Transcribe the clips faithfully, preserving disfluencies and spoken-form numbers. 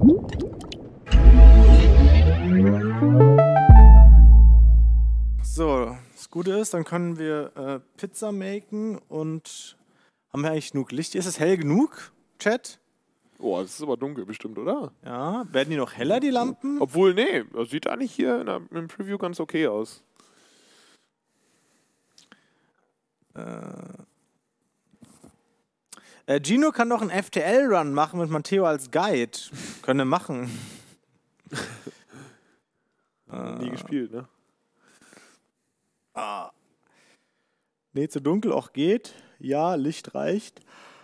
So, das Gute ist, dann können wir äh, Pizza machen und haben wir eigentlich genug Licht? Ist es hell genug, Chat? Oh, das ist aber dunkel bestimmt, oder? Ja, werden die noch heller, die Lampen? Obwohl, nee, das sieht eigentlich hier in der, im Preview ganz okay aus. Äh, äh, Gino kann doch einen F T L-Run machen mit Matteo als Guide. Können machen. Nie gespielt, ne? Ah. Nee, zu dunkel auch geht. Ja, Licht reicht.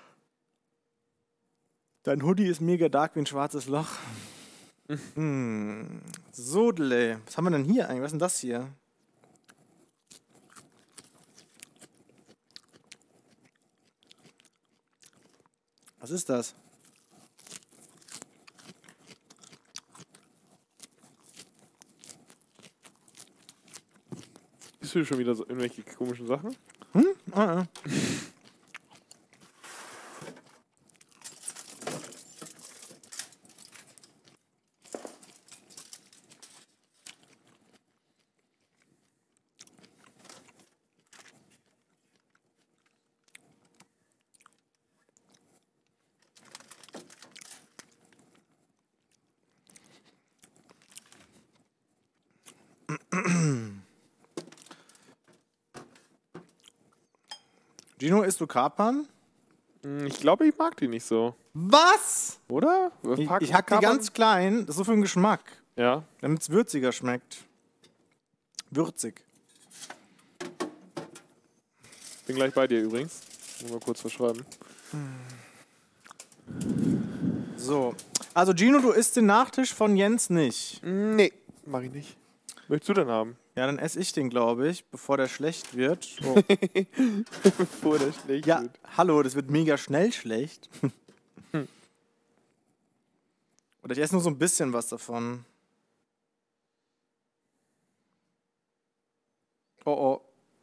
Dein Hoodie ist mega dark wie ein schwarzes Loch. hm. Sodele. Was haben wir denn hier eigentlich? Was ist denn das hier? Was ist das? Bist du schon wieder so irgendwelche komischen Sachen? Hm? Ah, ah. Gino, isst du Kapern? Ich glaube, ich mag die nicht so. Was? Oder? Ich, Pack- ich hack die Kapern? ganz klein. Das ist so für den Geschmack. Ja. Damit es würziger schmeckt. Würzig. Bin gleich bei dir übrigens. Muss mal kurz verschreiben. So. Also Gino, du isst den Nachtisch von Jens nicht. Nee, mach ich nicht. Möchtest du denn haben? Ja, dann esse ich den, glaube ich, bevor der schlecht wird. Oh. Bevor der schlecht Ja, wird. hallo, das wird mega schnell schlecht. Oder ich esse nur so ein bisschen was davon. Oh, oh.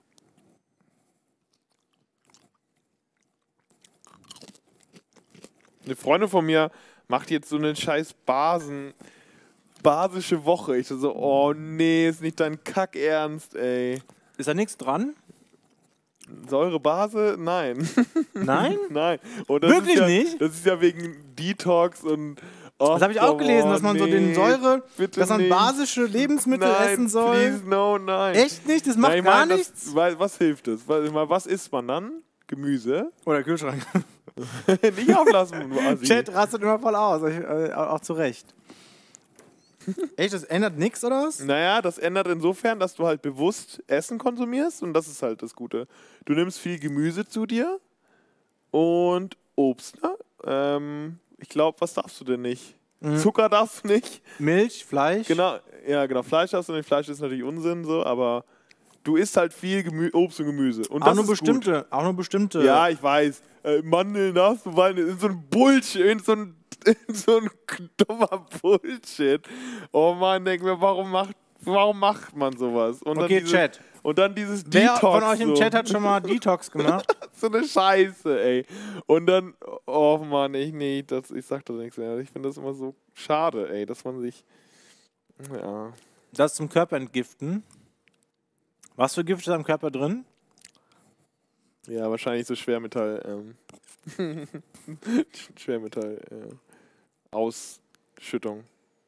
Eine Freundin von mir macht jetzt so eine scheiß Basen, basische Woche. Ich so, oh nee, ist nicht dein Kackernst, ey. Ist da nichts dran? Säurebase? Nein. Nein? Nein. Und das Wirklich ist ja, nicht? Das ist ja wegen Detox und... Oh, Das habe ich auch gelesen, dass man so den Säure, bitte dass man nicht. basische Lebensmittel Nein, essen soll. Please, no, nein. Echt nicht? Das macht Nein, ich gar meine, nichts? Das, weil, was hilft das? Was, was isst man dann? Gemüse? Oder Kühlschrank. Nicht auflassen, du Assi. Chat rastet immer voll aus, ich, äh, auch zu Recht. Echt, das ändert nichts, oder was? Naja, das ändert insofern, dass du halt bewusst Essen konsumierst und das ist halt das Gute. Du nimmst viel Gemüse zu dir und Obst, ne? Ähm, ich glaube, was darfst du denn nicht? Mhm. Zucker darfst du nicht. Milch, Fleisch. Genau, ja, genau. Fleisch darfst du nicht. Fleisch ist natürlich Unsinn, so, aber du isst halt viel Gemü Obst und Gemüse. Und auch das nur ist bestimmte, gut. auch nur bestimmte. Ja, ich weiß. Äh, Mandeln darfst du, weil in so ein Bullshit, in so ein, in so ein dummer Bullshit. Oh Mann, denk mir, warum macht, warum macht man sowas? Und Okay, dann diese, Chat. Und dann dieses Wer Detox. von euch im so. Chat hat schon mal Detox gemacht? So eine Scheiße, ey. Und dann, oh Mann, ich, nee, das, ich sag das nichts mehr. Ich finde das immer so schade, ey, dass man sich, ja. Das zum Körper entgiften. Was für Gift ist am Körper drin? Ja, wahrscheinlich so Schwermetall, ähm, Schwermetall, äh, Ausschüttung.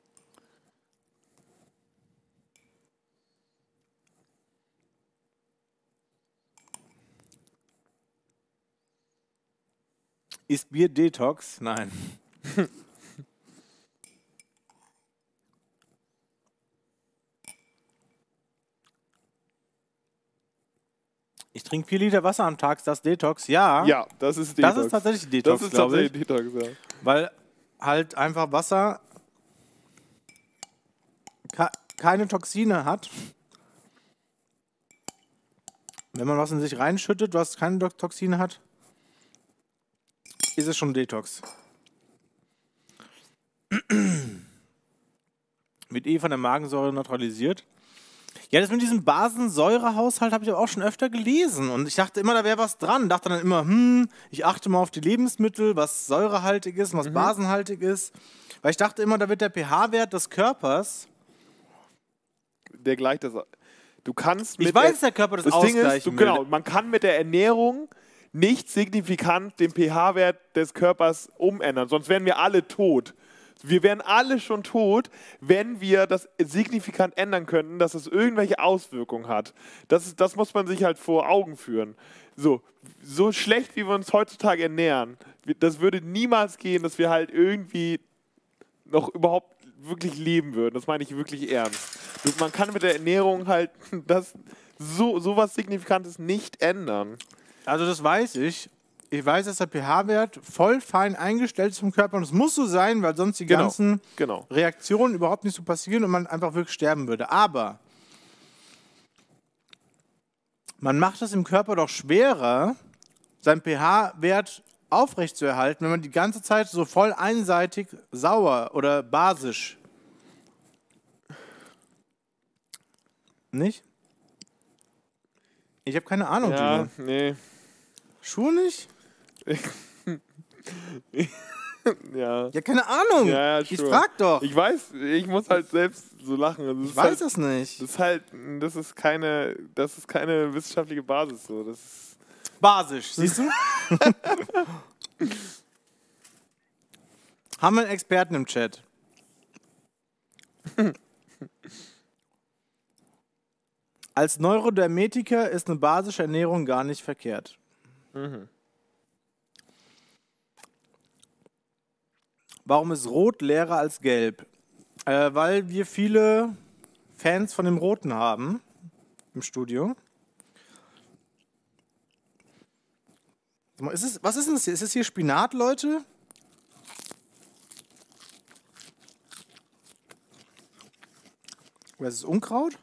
Ist Bier Detox? Nein. Ich trinke vier Liter Wasser am Tag, ist das Detox? Ja. Ja, das ist Detox. Das ist tatsächlich Detox, Das ist glaube ich. tatsächlich Detox, ja. Weil halt einfach Wasser keine Toxine hat. Wenn man was in sich reinschüttet, was keine Toxine hat, ist es schon Detox. Wird eh von der Magensäure neutralisiert. Ja, das mit diesem Basensäurehaushalt habe ich aber auch schon öfter gelesen. Und ich dachte immer, da wäre was dran. Dachte dann immer, hm, ich achte mal auf die Lebensmittel, was säurehaltig ist und was mhm. basenhaltig ist. Weil ich dachte immer, da wird der pH-Wert des Körpers. Der gleicht das. Du kannst mit Ich weiß, dass der Körper das, das Ding ausgleichen ist, du, will. genau, man kann mit der Ernährung nicht signifikant den pH-Wert des Körpers umändern, sonst wären wir alle tot. Wir wären alle schon tot, wenn wir das signifikant ändern könnten, dass es irgendwelche Auswirkungen hat. Das, ist, das muss man sich halt vor Augen führen. So, so schlecht, wie wir uns heutzutage ernähren, das würde niemals gehen, dass wir halt irgendwie noch überhaupt wirklich leben würden. Das meine ich wirklich ernst. Man kann mit der Ernährung halt das so sowas Signifikantes nicht ändern. Also das weiß ich. Ich weiß, dass der pH-Wert voll fein eingestellt ist vom Körper und es muss so sein, weil sonst die Genau, ganzen genau. Reaktionen überhaupt nicht so passieren und man einfach wirklich sterben würde. Aber man macht es im Körper doch schwerer, seinen pH-Wert aufrechtzuerhalten, wenn man die ganze Zeit so voll einseitig sauer oder basisch. Nicht? Ich habe keine Ahnung. Ja, Julian. nee. Schuhe nicht? Ja. Ja, keine Ahnung. Ja, ja, ich sure. frag doch. Ich weiß, ich muss halt selbst so lachen. Also Ich ist weiß halt, es nicht. Das ist halt, das ist keine, das ist keine wissenschaftliche Basis so. Das ist Basisch, siehst du? Haben wir einen Experten im Chat? Als Neurodermetiker ist eine basische Ernährung gar nicht verkehrt. Mhm. Warum ist Rot leerer als Gelb? Äh, weil wir viele Fans von dem Roten haben im Studio. Ist es, was ist denn das hier? Ist es hier Spinat, Leute? Oder ist es Unkraut?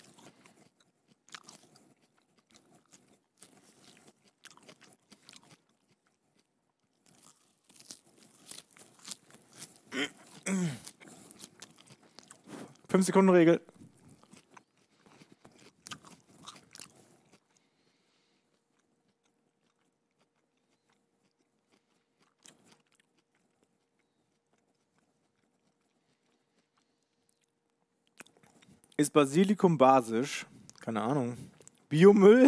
Fünf Sekunden Regel. Ist Basilikum basisch? Keine Ahnung. Biomüll?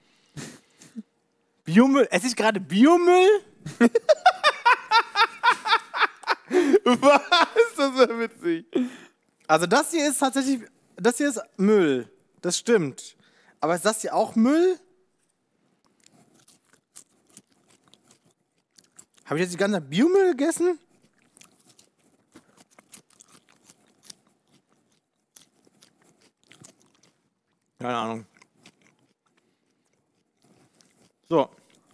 Biomüll? Esse ich gerade Biomüll? Was? Das ist ja witzig. Also das hier ist tatsächlich, das hier ist Müll. Das stimmt. Aber ist das hier auch Müll? Habe ich jetzt die ganze Zeit Biomüll gegessen? Keine Ahnung. So.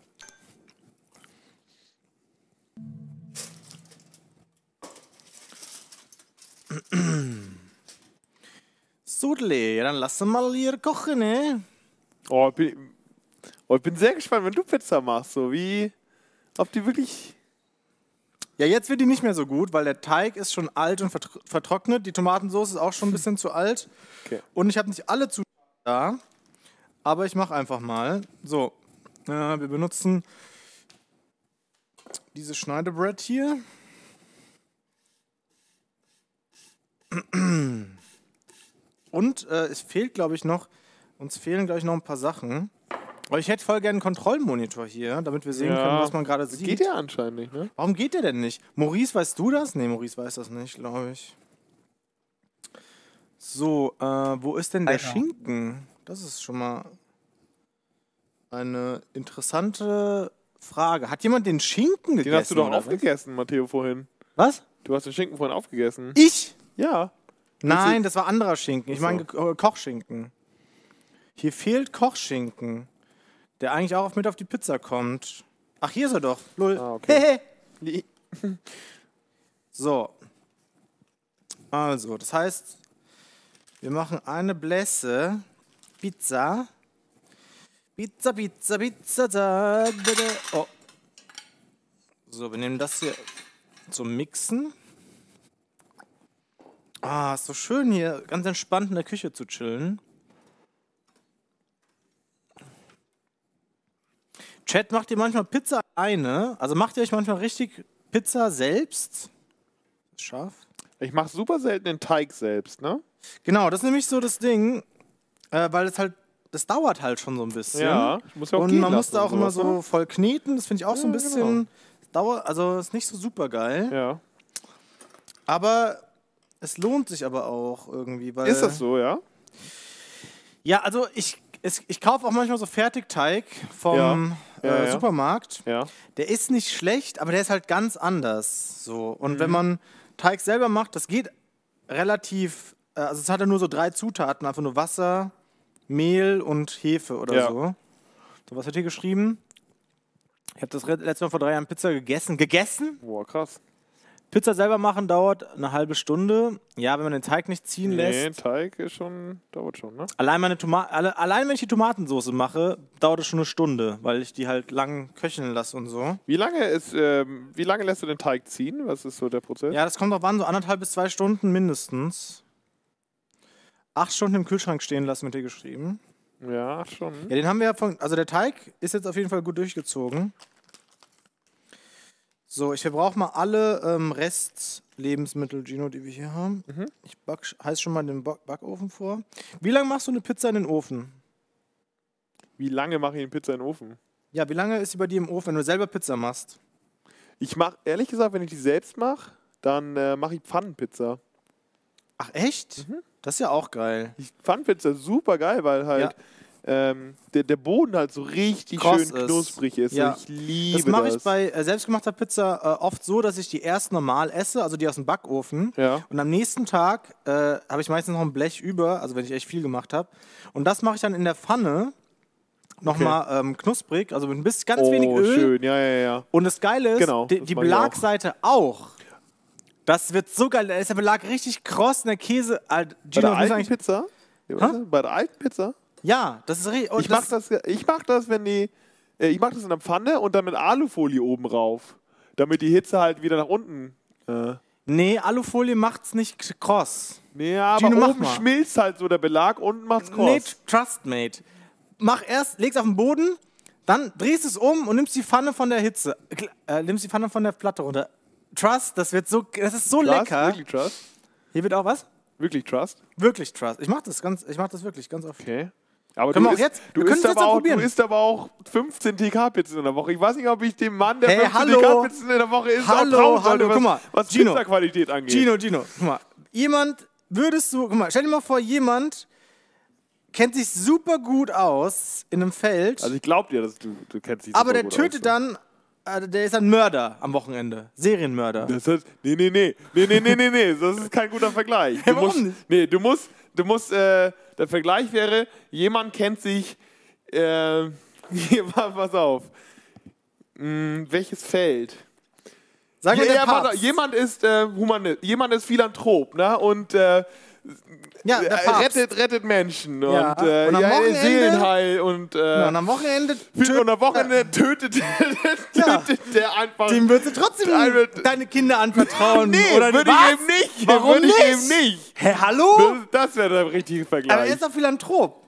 Sudle, ja dann lass mal hier kochen, ne? Oh, bin, oh, ich bin sehr gespannt, wenn du Pizza machst, so wie, ob die wirklich... Ja, jetzt wird die nicht mehr so gut, weil der Teig ist schon alt und vertro- vertrocknet. Die Tomatensauce ist auch schon ein bisschen zu alt. Okay. Und ich habe nicht alle Zutaten da, aber ich mache einfach mal. So, äh, wir benutzen dieses Schneidebrett hier. Und äh, es fehlt, glaube ich, noch, uns fehlen, glaube ich, noch ein paar Sachen. Aber ich hätte voll gerne einen Kontrollmonitor hier, damit wir sehen Ja, können, was man gerade sieht. Geht ja anscheinend nicht, ne? Warum geht der denn nicht? Maurice, weißt du das? Nee, Maurice weiß das nicht, glaube ich. So, äh, wo ist denn der Weiter. Schinken? Das ist schon mal eine interessante Frage. Hat jemand den Schinken gegessen? Den hast du doch oder was? aufgegessen, Matteo, vorhin. Was? Du hast den Schinken vorhin aufgegessen. Ich? Ja. Nein, das war anderer Schinken. Ich Ach so. meine Ko- Kochschinken. Hier fehlt Kochschinken, der eigentlich auch mit auf die Pizza kommt. Ach, hier ist er doch. Lul. Ah, okay. Hehe. So. Also, das heißt, wir machen eine Blässe Pizza. Pizza, Pizza, Pizza. Da, da, da. Oh. So, wir nehmen das hier zum Mixen. Ah, ist so schön hier, ganz entspannt in der Küche zu chillen. Chat, macht ihr manchmal Pizza alleine? Also macht ihr euch manchmal richtig Pizza selbst? Ist scharf. Ich mache super selten den Teig selbst, ne? Genau, das ist nämlich so das Ding, äh, weil es halt, das dauert halt schon so ein bisschen. Ja, ich muss ja auch Und gehen man lassen muss da auch und immer sowas, so ne? voll kneten. Das finde ich auch so ein Ja, bisschen dauer, also ist nicht so super geil. Ja. Aber es lohnt sich aber auch irgendwie, weil. Ist das so, ja? Ja, also ich, es, ich kaufe auch manchmal so Fertigteig vom Ja. Ja, äh, ja. Supermarkt. Ja. Der ist nicht schlecht, aber der ist halt ganz anders. So. Und Mhm. wenn man Teig selber macht, das geht relativ. Äh, also es hat ja nur so drei Zutaten, einfach nur Wasser, Mehl und Hefe oder Ja. so. So, was wird hier geschrieben? Ich habe das re- letzte Mal vor drei Jahren Pizza gegessen. Gegessen? Boah, krass. Pizza selber machen dauert eine halbe Stunde. Ja, wenn man den Teig nicht ziehen Nee, lässt. Teig ist schon, dauert schon, ne? Allein, meine Toma alle, allein wenn ich die Tomatensauce mache, dauert es schon eine Stunde, weil ich die halt lang köcheln lasse und so. Wie lange ist, ähm, wie lange lässt du den Teig ziehen? Was ist so der Prozess? Ja, das kommt drauf an, so anderthalb bis zwei Stunden mindestens. Acht Stunden im Kühlschrank stehen lassen, mit dir geschrieben. Ja, schon. Ja, den haben wir ja von. Also der Teig ist jetzt auf jeden Fall gut durchgezogen. So, ich verbrauche mal alle ähm, Restlebensmittel, Gino, die wir hier haben. Mhm. Ich back, heiß schon mal den Back Backofen vor. Wie lange machst du eine Pizza in den Ofen? Wie lange mache ich eine Pizza in den Ofen? Ja, wie lange ist sie bei dir im Ofen, wenn du selber Pizza machst? Ich mache, ehrlich gesagt, wenn ich die selbst mache, dann äh, mache ich Pfannenpizza. Ach, echt? Mhm. Das ist ja auch geil. Die Pfannenpizza ist super geil, weil halt ähm, der, der Boden halt so richtig Kross schön ist. knusprig ist. Ja. Ich liebe Das das. mache ich bei äh, selbstgemachter Pizza äh, oft so, dass ich die erst normal esse, also die aus dem Backofen. Ja. Und am nächsten Tag äh, habe ich meistens noch ein Blech über, also wenn ich echt viel gemacht habe. Und das mache ich dann in der Pfanne nochmal ähm, knusprig, also mit ein bisschen ganz oh, wenig Öl. schön, ja, ja, ja. Und das Geile ist, Genau, die, das die mach ich auch. Belagseite auch. Das wird so geil. Da ist der Belag richtig kross und der Käse. Äh, Bei Gino, der muss alten eigentlich- Pizza? Ja, was ist? Bei der alten Pizza? Ja, das ist richtig. Ich mach das, ich mach das, wenn die, äh, ich mach das in der Pfanne und dann mit Alufolie oben rauf, damit die Hitze halt wieder nach unten. Äh. Nee, Alufolie macht's nicht kross. Nee, aber Gino, mach oben mal. schmilzt halt so der Belag, unten macht's kross. Nee, trust, mate. Mach erst, leg's auf den Boden, dann drehst es um und nimmst die Pfanne von der Hitze. Äh, nimmst die Pfanne von der Platte runter. Trust, das wird so, das ist so Trust? lecker. Wirklich Trust? Hier wird auch was? Wirklich Trust? Wirklich Trust. Ich mach das ganz, ich mach das wirklich ganz oft. Okay. Aber Können du wir auch isst, jetzt- du wir können isst es jetzt aber auch auch, probieren. du isst aber auch fünfzehn T K-Pizzen in der Woche. Ich weiß nicht, ob ich dem Mann, der Hey, fünfzehn hallo. T K-Pizzen in der Woche isst, Hallo, auch trauen sollte, hallo, was, guck mal, was Gino. Pizzaqualität angeht. Gino, Gino, guck mal. Jemand, würdest du, guck mal, stell dir mal vor, jemand kennt sich super gut aus in einem Feld, Also ich glaub dir, dass du, du kennst dich aber super der gut tötet aus. dann, äh, der ist ein Mörder am Wochenende. Serienmörder. Das heißt, nee, nee, nee, nee, nee, nee, nee, nee, das ist kein guter Vergleich. Du warum musst, nicht? Nee, du musst, du musst, äh, der Vergleich wäre, jemand kennt sich, äh, pass auf, hm, welches Feld? Sag mir Ja, der ja, pass auf, Papst. jemand ist äh, Humanist, jemand ist Philanthrop, ne? Und äh, Ja, der äh, Papst. rettet, rettet Menschen Ja, und, äh, und am ja, Wochenende- Seelenheil und, äh, Ja, und am Wochenende Tö- und am Wochenende tötet, Ja. tötet der einfach. dem würdest du trotzdem Nein, wird- deine Kinder anvertrauen. Nee, oder würde was? ich eben nicht. Warum würde ich nicht? eben nicht. Hä, hallo? Das, das wäre der richtige Aber Vergleich. er ist doch Philanthrop.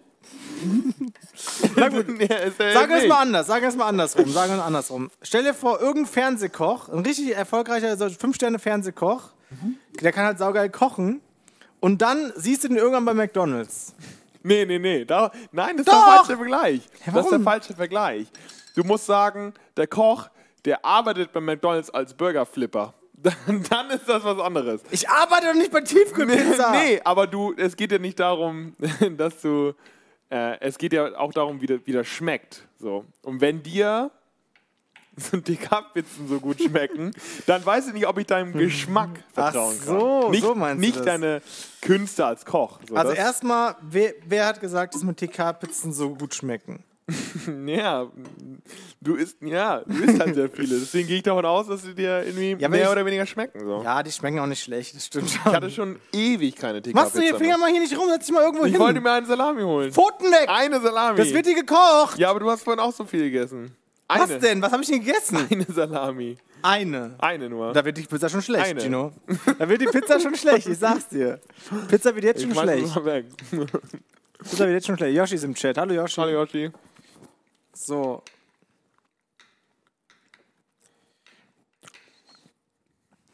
Ja, ist er Sag eben es nicht. mal anders, sag es mal andersrum, sag es andersrum. Stell dir vor, irgendein Fernsehkoch, ein richtig erfolgreicher, so fünf-Sterne-Fernsehkoch, der kann halt saugeil kochen und dann siehst du den irgendwann bei McDonalds. Nee, nee, nee. Da, nein, das ist Doch. der falsche Vergleich. Das ist der warum? falsche Vergleich. Du musst sagen, der Koch, der arbeitet bei McDonalds als Burgerflipper. Dann, dann ist das was anderes. Ich arbeite doch nicht bei Tiefkühlpizza. Nee, aber du, es geht ja nicht darum, dass du, äh, es geht ja auch darum, wie das, wie das schmeckt. So. Und wenn dir so T K-Pizzen so gut schmecken, dann weiß ich nicht, ob ich deinem Geschmack vertrauen Ach so, kann. Nicht, so meinst du nicht das. deine Künste als Koch. So, Also das- erstmal, wer, wer hat gesagt, dass mit T K-Pizzen so gut schmecken? Ja, du isst, ja, du isst halt sehr viele. Deswegen gehe ich davon aus, dass sie dir irgendwie Ja, aber mehr ich- oder weniger schmecken. So. Ja, die schmecken auch nicht schlecht, das stimmt schon. Ich hatte schon ewig keine T Machst du K-Pizza die Finger mehr. mal hier nicht rum, setz dich mal irgendwo Ich hin. wollte mir eine Salami holen. Pfoten weg! Eine Salami. Das wird dir gekocht! Ja, aber du hast vorhin auch so viel gegessen. Eine. Was denn? Was habe ich denn gegessen? Eine Salami. Eine. Eine nur. Da wird die Pizza schon schlecht, Eine. Gino. Da wird die Pizza schon schlecht, ich sag's dir. Pizza wird jetzt ich schon schmeiß das schlecht. mal weg. Pizza wird jetzt schon schlecht. Yoshi ist im Chat. Hallo Yoshi. Hallo Yoshi. So.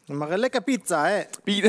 Dann mache lecker Pizza, ey. Biete.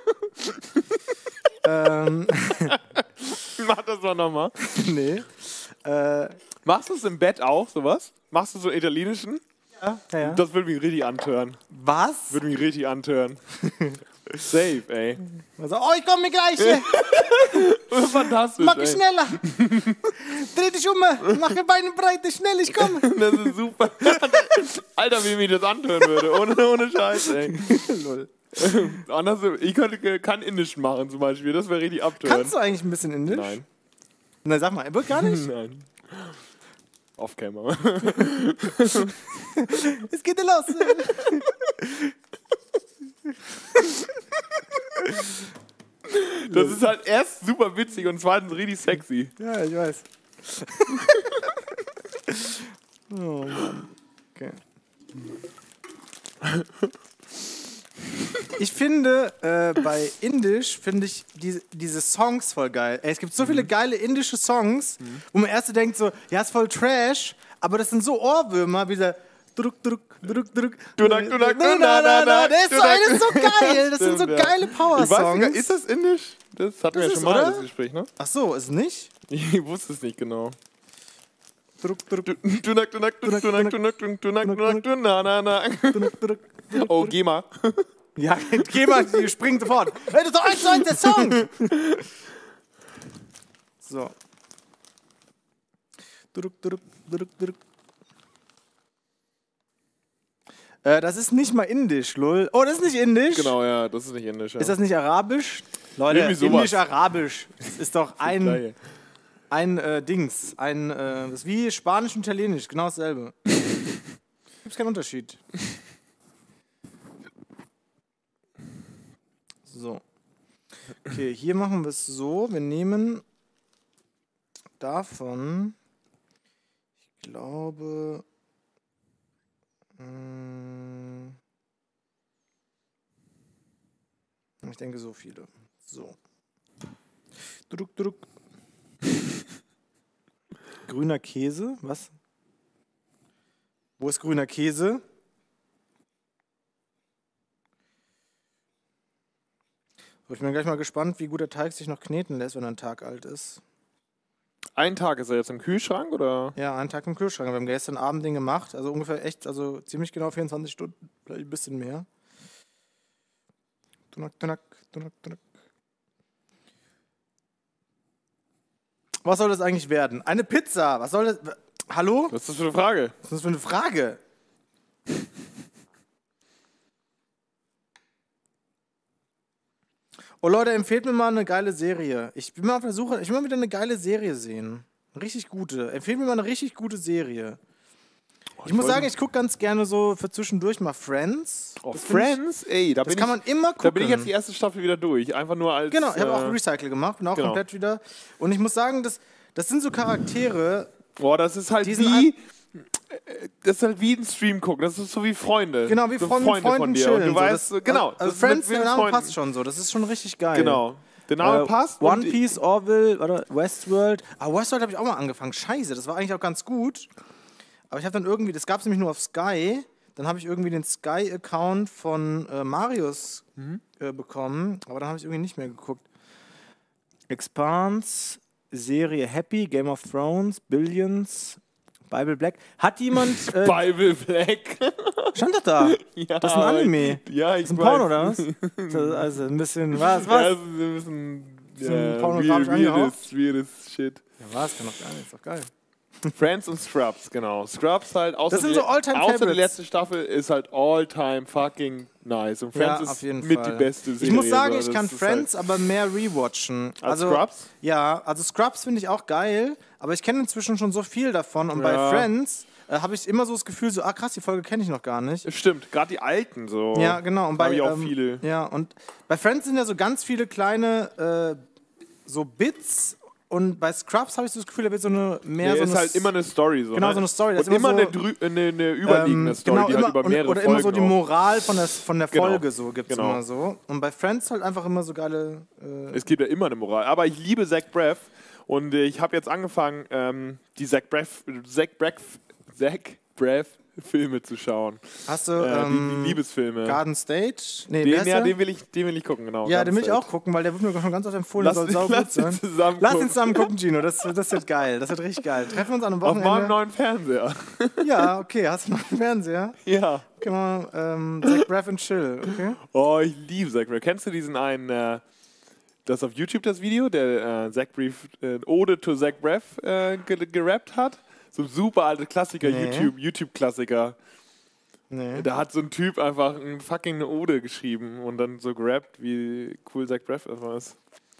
ähm, Mach das mal nochmal. nee. Äh, Machst du es im Bett auch, sowas? Machst du so italienischen? ja, ja, ja. Das würde mich richtig antören. Was? Würde mich richtig antören. Safe, ey. Also, oh, ich komme gleich. Ey. Fantastisch, Mach ey. ich schneller. Dreh dich um. Mach die Beine breite. Schnell, ich komme. Das ist super. Alter, wie mich das antören würde. Ohne, ohne Scheiß, ey. Lol. Anders, ich könnte, kann Indisch machen zum Beispiel. Das wäre richtig abtören. Kannst du eigentlich ein bisschen Indisch? Nein. Na, sag mal, wird gar nicht? Nein. Off-Camera. Es geht ja los. Das ist halt erst super witzig und zweitens richtig sexy. Ja, ich weiß. Oh Mann. Okay. Ich finde, äh, bei Indisch finde ich diese, diese Songs voll geil. Ey, es gibt so viele geile indische Songs, mhm. wo man erst so denkt so, ja, ist voll Trash, aber das sind so Ohrwürmer, wie der Druck, Druck, Druck, Druck. Dunak, Dunak, na, na, na, na, Der ist so, ey, das ist so geil. Das sind so geile Ich weiß Power-Songs. nicht, ist das Indisch? Das hatten wir ja Das schon ist, mal, oder? das Gespräch, ne? Ach so, ist es nicht? Ich wusste es nicht genau. Druck, Druck, Dunak, Dunak, Dunak, Dunak, Dunak, Dunak, Dunak, Dunak, na, na, na. Druck, Druck. Oh, geh mal. Ja, geh mal, die springen sofort. Hey, das ist doch eins zu eins der Song. So. Druck, druck, druck, druck. Äh, das ist nicht mal indisch, lol. Oh, das ist nicht indisch? Genau, ja, das ist nicht Indisch. Ja. Ist das nicht arabisch? Leute, Irgendwie sowas. indisch-arabisch. Das ist doch ein, Gleich. ein äh, Dings. Ein, äh, das ist wie Spanisch und Italienisch, genau dasselbe. Gibt keinen Unterschied. So. Okay, hier machen wir es so. Wir nehmen davon, ich glaube, mh, ich denke so viele. So. Druck, druck. Grüner Käse, was? Wo ist grüner Käse? Ich bin gleich mal gespannt, wie gut der Teig sich noch kneten lässt, wenn er einen Tag alt ist. Ein Tag ist er jetzt im Kühlschrank, oder? Ja, einen Tag im Kühlschrank. Wir haben gestern Abend den gemacht, also ungefähr echt, also ziemlich genau vierundzwanzig Stunden, vielleicht ein bisschen mehr. Tunak, tunak, tunak, tunak. Was soll das eigentlich werden? Eine Pizza, was soll das? Hallo? Was ist das für eine Frage? Was ist das für eine Frage? Oh Leute, empfehlt mir mal eine geile Serie. Ich bin mal auf der Suche, ich will mal wieder eine geile Serie sehen. Eine richtig gute. Empfehlt mir mal eine richtig gute Serie. Oh, ich, ich muss sagen, ich gucke ganz gerne so für zwischendurch mal Friends. Oh, Das find Friends? Ey, da Das bin kann ich, man immer gucken. da bin ich jetzt die erste Staffel wieder durch. Einfach nur als... Genau, ich habe äh, auch Recycle gemacht, bin auch genau. komplett wieder. Und ich muss sagen, das, das sind so Charaktere. Boah, das ist halt Die sind wie... Das ist halt wie ein Stream gucken. Das ist so wie Freunde. Genau, wie so Freunde, mit Freunden von dir. chillen. Und du so. weißt, das, genau. Also, also das Friends, ist mit der Name Freunden. passt schon so. Das ist schon richtig geil. Genau. Der Name Äh, passt. One und Piece, Orville, oder Westworld. Ah, Westworld habe ich auch mal angefangen. Scheiße, das war eigentlich auch ganz gut. Aber ich habe dann irgendwie, das gab es nämlich nur auf Sky. Dann habe ich irgendwie den Sky-Account von äh, Marius Mhm. äh, bekommen. Aber dann habe ich irgendwie nicht mehr geguckt. Expanse, Serie Happy, Game of Thrones, Billions, Bible Black. Hat jemand... Äh, Bible Black. stand doch da. Ja, Das ist ein Anime. Ja, ich Das ist ein weiß. Porno, oder was? Das ist also ein bisschen... Was, Ja, was? das ist ein bisschen... Ist ein Ja, pornografisch weird, weirdes, angehaucht? weirdes Shit. Ja, was? Kann doch gar nicht. Ist doch geil. Friends und Scrubs, genau. Scrubs halt, außer, Das sind die, so All-Time außer die Favorites. letzte Staffel ist halt all-time fucking nice. Und Friends Ja, auf ist jeden mit Fall. die beste Serie. Ich muss sagen, so. ich Das kann ist Friends halt aber mehr rewatchen. als Also, Scrubs? ja, also Scrubs finde ich auch geil, aber ich kenne inzwischen schon so viel davon. Und Ja. bei Friends äh, habe ich immer so das Gefühl, so, ah krass, die Folge kenne ich noch gar nicht. Stimmt, gerade die alten so. Ja, genau. Und Da bei, habe ich auch ähm, viele. Ja, und bei Friends sind ja so ganz viele kleine äh, so Bits. Und bei Scrubs habe ich so das Gefühl, da wird so eine mehr Nee, so ist eine halt immer eine Story. So, Genau, ne? so eine Story. Das Und ist immer immer eine, so, drü- eine, eine überliegende Ähm, Story, genau, die immer, halt über mehrere und, oder Folgen immer so die auch. Moral von der, von der Genau. Folge so gibt es Genau. immer so. Und bei Friends halt einfach immer so geile... Äh, Es gibt ja immer eine Moral. Aber ich liebe Zach Braff. Und äh, ich habe jetzt angefangen, ähm, die Zach Braff, Zach Braff, Zach Braff Filme zu schauen. Hast du Äh, die, ähm, die Liebesfilme. Garden State? Nee, wie Den, heißt ja, der? den will, ich, den will ich gucken, genau. Ja, Ganz den will ich fett. auch gucken, weil der wird mir schon ganz oft empfohlen, Lass, der soll saugut lass sein. uns zusammen Lass gucken. uns zusammen gucken, Gino, das, das wird geil, das wird richtig geil. Treffen wir uns an einem Auf Wochenende. meinem neuen Fernseher. Ja, okay, hast du noch einen Fernseher? Ja. Können wir, ähm, Zach Braff and Chill, okay? Oh, ich liebe Zach Braff. Kennst du diesen einen, äh, das auf YouTube das Video, der äh, Zach Braff, äh, Ode to Zach Braff äh, ge gerappt hat? So ein super alter Klassiker, Nee. YouTube, YouTube-Klassiker. Nee. Da hat so ein Typ einfach ein fucking eine Ode geschrieben und dann so gerappt, wie cool Zach Braff einfach ist.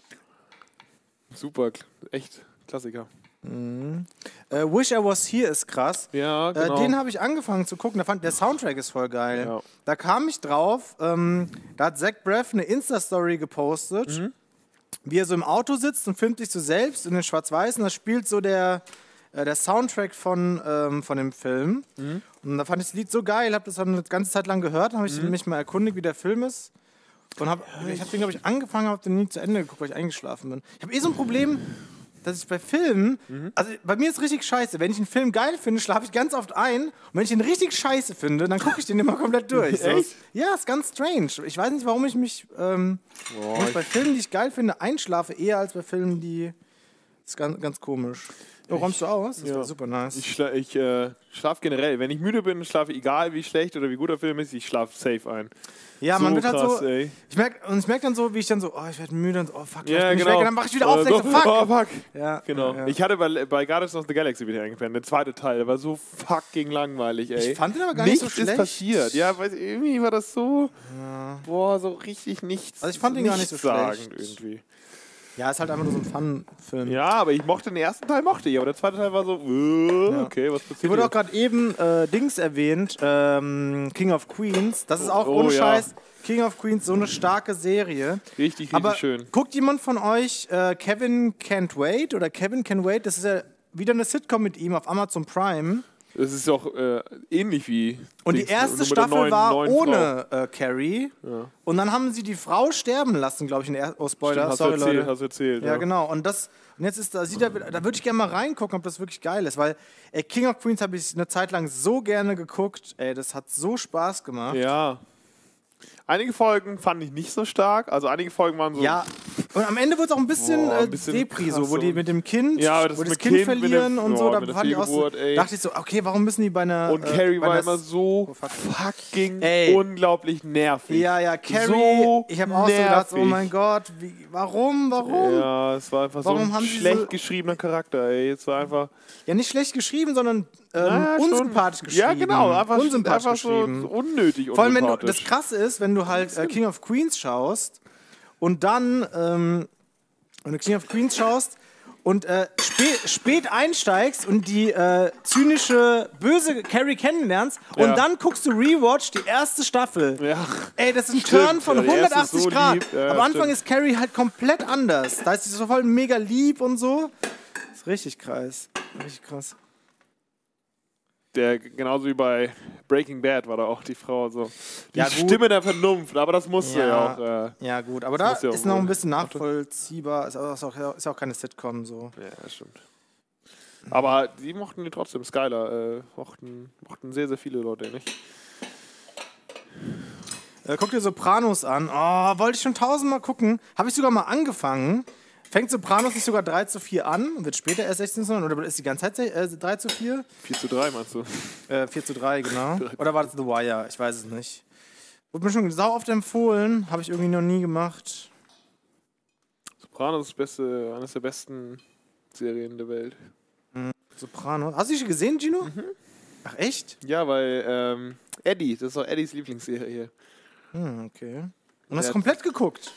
Super, echt Klassiker. Mhm. Äh, Wish I Was Here ist krass. Ja, genau. Äh, den habe ich angefangen zu gucken. Da fand, der Soundtrack ist voll geil. Ja. Da kam ich drauf, ähm, da hat Zach Braff eine Insta-Story gepostet, Mhm. wie er so im Auto sitzt und filmt sich so selbst in den Schwarz-Weiß und da spielt so der, äh, der Soundtrack von, ähm, von dem Film. Mhm. Und da fand ich das Lied so geil, habe das dann eine ganze Zeit lang gehört, dann habe ich Mhm. mich mal erkundigt, wie der Film ist. Und hab, ich habe den, glaube ich, angefangen, habe den nie zu Ende geguckt, weil ich eingeschlafen bin. Ich habe eh so ein Problem, dass ich bei Filmen, Mhm. also bei mir ist richtig scheiße. Wenn ich einen Film geil finde, schlafe ich ganz oft ein. Und wenn ich ihn richtig scheiße finde, dann gucke ich den immer komplett durch. So. Echt? Ja, ist ganz strange. Ich weiß nicht, warum ich mich ähm, Boah, warum ich bei ich- Filmen, die ich geil finde, einschlafe, eher als bei Filmen, die. Das ist ganz, ganz komisch. Oh, räumst du aus? Das ja. war super nice. Ich, schla ich äh, schlafe generell. Wenn ich müde bin, schlafe ich, egal wie schlecht oder wie gut der Film ist, ich schlafe safe ein. ja, so man wird halt krass, so. ey. Ich merk, und ich merke dann so, wie ich dann so, oh, ich werde müde und so, oh fuck, Ja, ja, bin ich genau. weg, und dann mache ich wieder auf, Äh, denke so, fuck. Oh, fuck. Ja, Genau. Ja, ja. Ich hatte bei, bei Guardians of the Galaxy wieder eingepennt. Der zweite Teil, der war so fucking langweilig, ey. Ich fand den aber gar nicht so nichts schlecht. ist passiert. Ja, weil irgendwie war das so, boah, so richtig nichts. Also ich fand den gar nicht so nichtssagend schlecht. irgendwie. Ja, ist halt einfach nur so ein Fun-Film. Ja, aber ich mochte den ersten Teil, mochte ich, aber der zweite Teil war so, äh, Ja. okay, was Hier passiert wurde hier? auch gerade eben äh, Dings erwähnt, ähm, King of Queens. Das ist auch Oh, ohne ja. Scheiß. King of Queens, so eine starke Serie. Richtig, richtig Aber schön. guckt jemand von euch äh, Kevin Can't Wait oder Kevin Can Wait? Das ist ja wieder eine Sitcom mit ihm auf Amazon Prime. Das ist auch äh, ähnlich wie. Und die Dings, nur erste mit der Staffel neuen- war neuen ohne äh, Carrie. Ja. Und dann haben sie die Frau sterben lassen, glaube ich, in der er- Oh, Spoiler, Stimmt, hast sorry, du erzählt, Leute. hast du erzählt. Ja, genau. Und das und jetzt ist da sieht er, da würde ich gerne mal reingucken, ob das wirklich geil ist, weil ey, King of Queens habe ich eine Zeit lang so gerne geguckt. Ey, das hat so Spaß gemacht. Ja. Einige Folgen fand ich nicht so stark. Also einige Folgen waren so. Ja. Und am Ende wurde es auch ein bisschen, Boah, ein äh, bisschen Depri, so, krass wo die und- mit dem Kind, Ja, das wo das mit Kind Kind mit verlieren dem- und so, boah, da mit der fand ich auch so, Fehlgeburt, ey. dachte ich so, okay, warum müssen die bei einer Und äh, Carrie bei war einer- immer so Oh, fuck. fucking Ey. unglaublich nervig. Ja, ja, Carrie, So ich habe auch so gedacht, oh nervig. mein Gott, wie, warum, warum? Ja. Ja, es war einfach Warum so haben ein sie schlecht so- geschriebener Charakter, ey. Es war einfach. nicht schlecht geschrieben, sondern ähm, naja, schon- unsympathisch geschrieben. Ja, genau. Einfach, unsympathisch einfach so, geschrieben. so unnötig Vor allem, wenn du, unsympathisch. das Krasse ist, wenn du halt äh, King of Queens schaust und dann, ähm, wenn du King of Queens schaust und äh, spät, spät einsteigst und die äh, zynische, böse Carrie kennenlernst Ja. und dann guckst du Rewatch die erste Staffel. Ja. Ey, das ist ein Stimmt, Turn von ja, die erste ist hundertachtzig so Grad. lieb. Ja, Am Anfang stimmt. ist Carrie halt komplett anders. Da ist sie so voll mega lieb und so. Das ist richtig krass. Richtig krass. Der, genauso wie bei Breaking Bad war da auch die Frau so. Die Ja, gut. Stimme der Vernunft, aber das musste ja, Ja. auch. Äh, Ja, gut, aber da muss ja ist auch noch wohl. ein bisschen nachvollziehbar. Ist auch, ist auch, ist auch keine Sitcom so. ja, das stimmt. Aber die mochten die trotzdem, Skylar, äh, mochten, mochten sehr, sehr viele Leute nicht. Äh, guck dir Sopranos an. Oh, wollte ich schon tausendmal gucken. Habe ich sogar mal angefangen. Fängt Sopranos nicht sogar drei zu vier an und wird später erst sechzehn zu neun? Oder ist die ganze Zeit äh, drei zu vier? vier zu drei meinst du? Äh, vier zu drei, genau. Oder war das The Wire? Ich weiß es nicht. Wurde mir schon sau oft empfohlen. Habe ich irgendwie noch nie gemacht. Sopranos ist das beste, eines der besten Serien der Welt. Sopranos. Hast du die schon gesehen, Gino? Mhm. Ach, echt? Ja, weil ähm, Eddie, das ist auch Eddies Lieblingsserie hier. Hm, okay. Und hast Ja. komplett geguckt?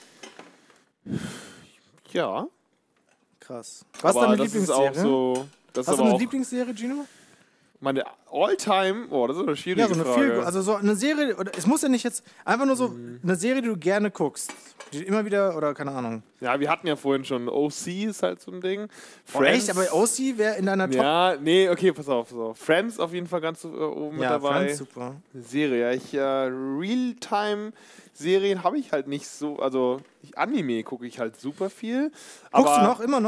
Ja, Krass. Was ist aber deine das ist Lieblingsserie? auch so. Das ist Hast du aber eine auch Lieblingsserie, Gino? meine All-Time. Oh, das ist eine schwierige Ja, so eine Frage. viel, also so eine Serie, oder es muss ja nicht jetzt einfach nur so Mhm. eine Serie, die du gerne guckst. Die immer wieder, oder keine Ahnung. Ja, wir hatten ja vorhin schon O C ist halt so ein Ding. Oh, echt? Aber O C wäre in deiner Top. Ja, nee, okay, pass auf. So. Friends auf jeden Fall ganz äh, oben mit Ja, dabei. Friends, super. Serie, ja. Ich, äh, Realtime-Serien habe ich halt nicht so, also ich, Anime gucke ich halt super viel. Guckst aber du noch, immer noch?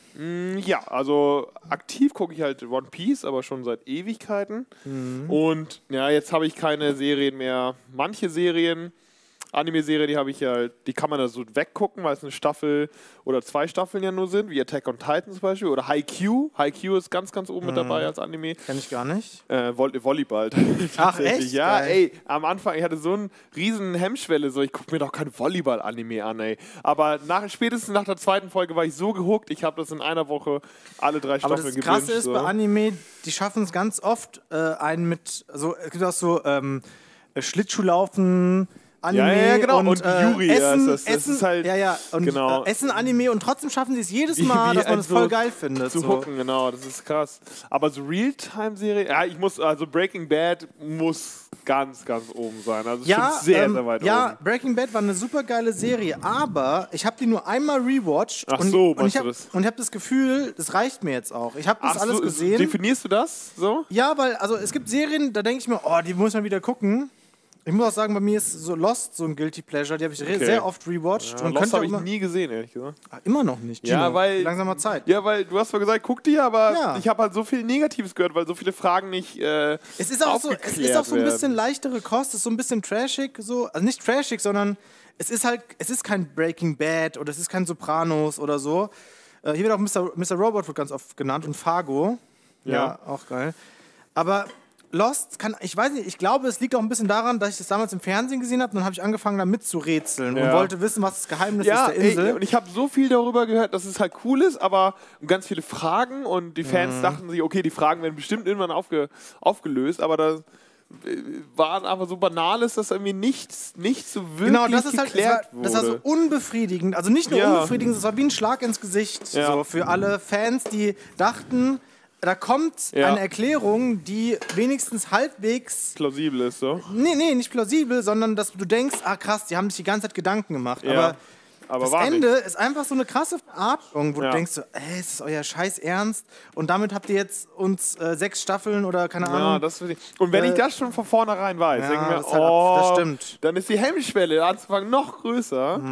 Mm, ja, also aktiv gucke ich halt One Piece, aber schon seit Ewigkeiten. Mhm. Und ja, jetzt habe ich keine Serien mehr. Manche Serien, Anime-Serie, die habe ich ja, die kann man da so weggucken, weil es eine Staffel oder zwei Staffeln ja nur sind, wie Attack on Titan zum Beispiel oder Haikyuu. Haikyuu ist ganz, ganz oben mit dabei als Anime. Kenn ich gar nicht. Äh, Voll Volleyball. Ach, echt? Ja, Geil. ey, am Anfang, ich hatte so einen riesen Hemmschwelle, so, ich gucke mir doch kein Volleyball-Anime an, ey. Aber nach, spätestens nach der zweiten Folge war ich so gehuckt, ich habe das in einer Woche alle drei Aber Staffeln das Krasse gebinged, ist, so. bei Anime, die schaffen es ganz oft, äh, einen mit, so, es gibt auch so ähm, Schlittschuhlaufen, Anime Ja, ja, ja, genau. und, Und äh, Yuri, ja, Essen, ist das- das Essen, ist halt- ja, ja, und genau. äh, Essen Anime und trotzdem schaffen sie es jedes Wie- Mal, wie dass man ein es so voll geil findet. Zu so. hucken, genau, das ist krass. Aber so Realtime-Serie, ja, ich muss, also Breaking Bad muss ganz, ganz oben sein. Also Ja, schon sehr, ähm, sehr weit ja, oben. Breaking Bad war eine super geile Serie, aber ich habe die nur einmal rewatcht Ach und, so, und meinst ich du habe das? und ich habe das Gefühl, das reicht mir jetzt auch. Ich habe das Ach alles so, gesehen. Definierst du das so? Ja, weil, also es gibt Serien, da denke ich mir, oh, die muss man wieder gucken. Ich muss auch sagen, bei mir ist so Lost so ein Guilty Pleasure, die habe ich re- Okay. sehr oft rewatcht. Ja, und Lost könnte habe ich immer, nie gesehen, ehrlich gesagt. Ah, immer noch nicht. Ja, Gino, weil- Langsamer Zeit. Ja, weil du hast zwar gesagt, guck die, aber Ja. ich habe halt so viel Negatives gehört, weil so viele Fragen nicht äh, Es ist auch so, es ist auch so ein bisschen leichtere Kost, es ist so ein bisschen trashig, so, also nicht trashig, sondern es ist halt, es ist kein Breaking Bad oder es ist kein Sopranos oder so. Äh, hier wird auch Mister Mister Robot wird ganz oft genannt und Fargo. Ja, Ja. auch geil. Aber Lost kann, ich weiß nicht, ich glaube, es liegt auch ein bisschen daran, dass ich das damals im Fernsehen gesehen habe und dann habe ich angefangen, da mitzurätseln und Ja. wollte wissen, was das Geheimnis Ja, ist der Insel. ey, und ich habe so viel darüber gehört, dass es halt cool ist, aber ganz viele Fragen und die Fans Mhm. dachten sich, okay, die Fragen werden bestimmt irgendwann aufge, aufgelöst, aber da äh, waren aber so banal ist, dass irgendwie nichts, nichts so wirklich Genau, das ist halt, das war, geklärt das war so wurde. unbefriedigend. Also nicht nur Ja. unbefriedigend, es war wie ein Schlag ins Gesicht. Ja. So, für alle Fans, die dachten, da kommt Ja. eine Erklärung, die wenigstens halbwegs, Plausibel ist so. nee, nee, nicht plausibel, sondern dass du denkst, ah krass, die haben sich die ganze Zeit Gedanken gemacht. Ja. Aber Aber das war Ende nicht. ist einfach so eine krasse Verarschung, wo Ja. du denkst, so, ey, ist das euer Scheiß Ernst? Und damit habt ihr jetzt uns äh, sechs Staffeln oder keine Ja, Ahnung. das will ich. Und wenn Äh, ich das schon von vornherein weiß, ja, denke ich mir, das ist halt oh, ab- das stimmt. dann ist die Hemmschwelle anzufangen noch größer.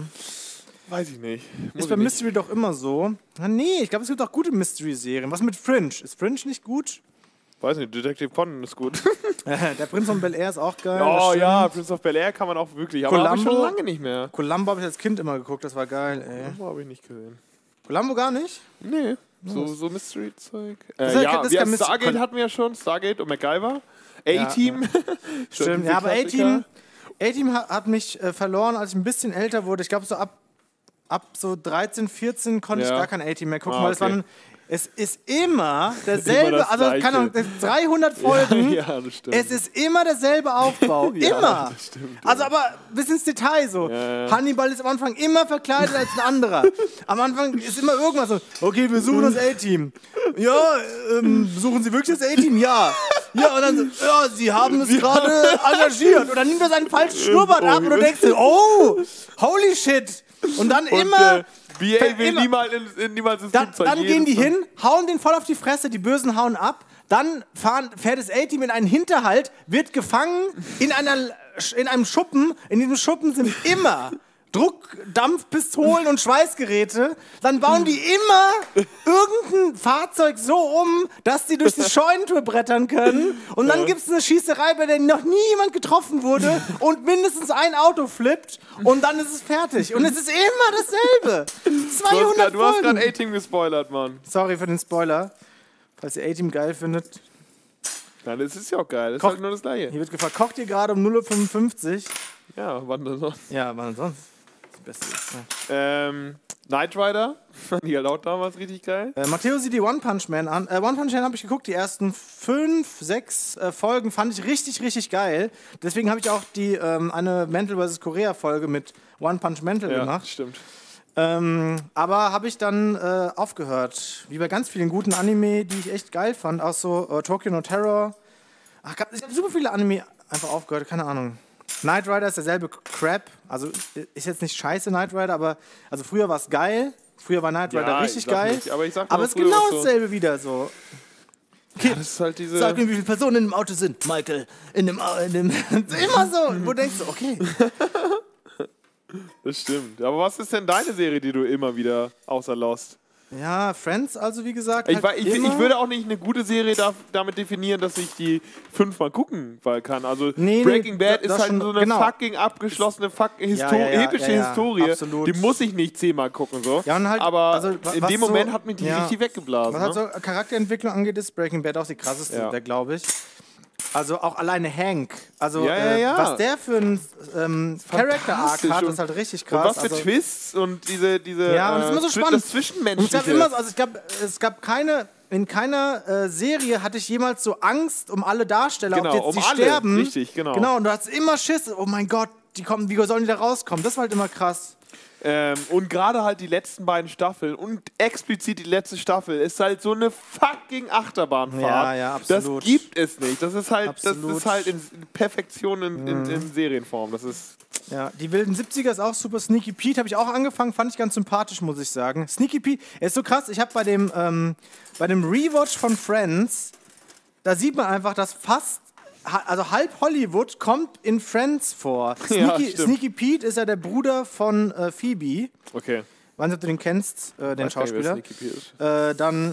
Weiß ich nicht. Muss Ist bei ich nicht. Mystery doch immer so. Na, nee, ich glaube, es gibt auch gute Mystery-Serien. Was mit Fringe? Ist Fringe nicht gut? Weiß nicht, Detective Conan ist gut. Der Prinz von Bel-Air ist auch geil. Oh das ja, stimmt. Prince of Bel-Air kann man auch wirklich. Aber habe ich Columbo? schon lange nicht mehr. Columbo habe ich als Kind immer geguckt, das war geil, ey. Das habe ich nicht gesehen. Columbo gar nicht? Nee, so, so Mystery-Zeug. Das Äh, ist ja- ja, das ist ja, kein Mystery- Stargate Col- hatten wir ja schon. Stargate und MacGyver. A-Team. Stimmt, ja, aber A-Team A-Team hat, hat mich äh, verloren, als ich ein bisschen älter wurde. Ich glaube, so ab, ab so dreizehn, vierzehn konnte ich Ja. gar kein A-Team mehr gucken, Ah, weil es, okay. waren, es ist immer derselbe, das also Gleiche. keine Ahnung, das sind dreihundert Folgen. Ja, das stimmt. Es ist immer derselbe Aufbau. Ja, immer. das stimmt, Also aber bis ins Detail so. Ja, ja. Hannibal ist am Anfang immer verkleidet als ein anderer. Am Anfang ist immer irgendwas so, okay, wir suchen das A-Team. Ja, ähm, suchen Sie wirklich das A-Team? Ja. Ja, und dann so, ja, Sie haben es gerade engagiert. Und dann nimmt er seinen falschen Schnurrbart ab und du denkst dir, oh, holy shit. Und dann und, immer... Äh, B A will immer- niemals, in, in, niemals ins Dann, Flugzeug. dann gehen die Jedes hin, hauen den voll auf die Fresse, die Bösen hauen ab. Dann fahren, fährt das A-Team in einen Hinterhalt, wird gefangen in, einer, in einem Schuppen. In diesem Schuppen sind immer Druckdampfpistolen und Schweißgeräte. Dann bauen die immer irgendein Fahrzeug so um, dass sie durch die Scheunentour brettern können. Und dann gibt es eine Schießerei, bei der noch nie jemand getroffen wurde und mindestens ein Auto flippt. Und dann ist es fertig. Und es ist immer dasselbe. Du hast zweihundert grad- Du hast Folgen. gerade A-Team gespoilert, Mann. Sorry für den Spoiler. Falls ihr A-Team geil findet. Nein, das ist ja auch geil. Das Koch- ist halt nur das Gleiche. Hier wird gefragt, kocht ihr gerade um null Uhr fünfundfünfzig? Ja, wann denn sonst? Ja, wann sonst? Das Beste ist. Ähm, Knight Rider. Fand ich halt auch damals richtig geil. Ja. Äh, Matteo sieht die One Punch Man an. Äh, One Punch Man habe ich geguckt. Die ersten fünf, sechs äh, Folgen fand ich richtig, richtig geil. Deswegen habe ich auch die ähm, eine Mental versus. Korea Folge mit One Punch Mental Ja, gemacht. stimmt. Ähm, aber habe ich dann äh, aufgehört. Wie bei ganz vielen guten Anime, die ich echt geil fand. Auch so äh, Tokyo no Terror. Ach, gab- ich habe super viele Anime einfach aufgehört, keine Ahnung. Knight Rider ist derselbe Crap. Also ist jetzt nicht scheiße Knight Rider, aber also früher war es geil. Früher war Knight Rider Ja, richtig ich sag geil. nicht, aber ich sag aber nur, es ist früher genau war's so. dasselbe wieder so. Ja, das ist halt diese. Sag mir, wie viele Personen in dem Auto sind. Michael, in dem, Au- in dem immer so. Wo denkst du, okay. Das stimmt. Aber was ist denn deine Serie, die du immer wieder außer Lost Ja, Friends, also wie gesagt. Ich, halt war, ich, immer. ich würde auch nicht eine gute Serie da, damit definieren, dass ich die fünfmal gucken weil kann. Also Nee, Breaking nee, Bad da- ist das halt schon- so eine genau. fucking abgeschlossene, fucking Ja, Histo ja, ja, epische ja, ja, Historie. absolut. Die muss ich nicht zehnmal gucken. So. Ja, und halt, Aber also, wa- in was dem so- Moment hat mich die ja, richtig weggeblasen. Was halt Ne? so Charakterentwicklung angeht, ist Breaking Bad auch die krasseste, Ja. glaube ich. Also auch alleine Hank. Also Ja, ja, äh, ja. was der für ein ähm, Character-Arc hat, und- ist halt richtig Und krass. was für also, Twists und diese, diese Ja, und es ist immer so äh, spannend. das Zwischenmenschliche. Und es gab immer, also es gab, es gab keine, in keiner äh, Serie hatte ich jemals so Angst um alle Darsteller, Genau, ob jetzt um die alle, sterben. richtig, genau. Genau, und du hattest immer Schiss. Oh mein Gott, die kommen, wie sollen die da rauskommen? Das war halt immer krass. Ähm, und gerade halt die letzten beiden Staffeln und explizit die letzte Staffel ist halt so eine fucking Achterbahnfahrt. Ja, ja, absolut. Das gibt es nicht. Das ist halt, das Absolut. ist halt in Perfektion in, in, in Serienform. Das ist Ja, die wilden siebziger ist auch super. Sneaky Pete habe ich auch angefangen, fand ich ganz sympathisch, muss ich sagen. Sneaky Pete, er ist so krass. Ich habe bei dem ähm, bei dem Rewatch von Friends, da sieht man einfach, dass fast ha- also halb Hollywood kommt in Friends vor. Ja, Sneaky, stimmt. Sneaky Pete ist ja der Bruder von äh, Phoebe. okay. Weiß nicht, ob du den kennst, äh, den Weiß gar nicht, wer Schauspieler. Sneaky Pete ist. Äh, dann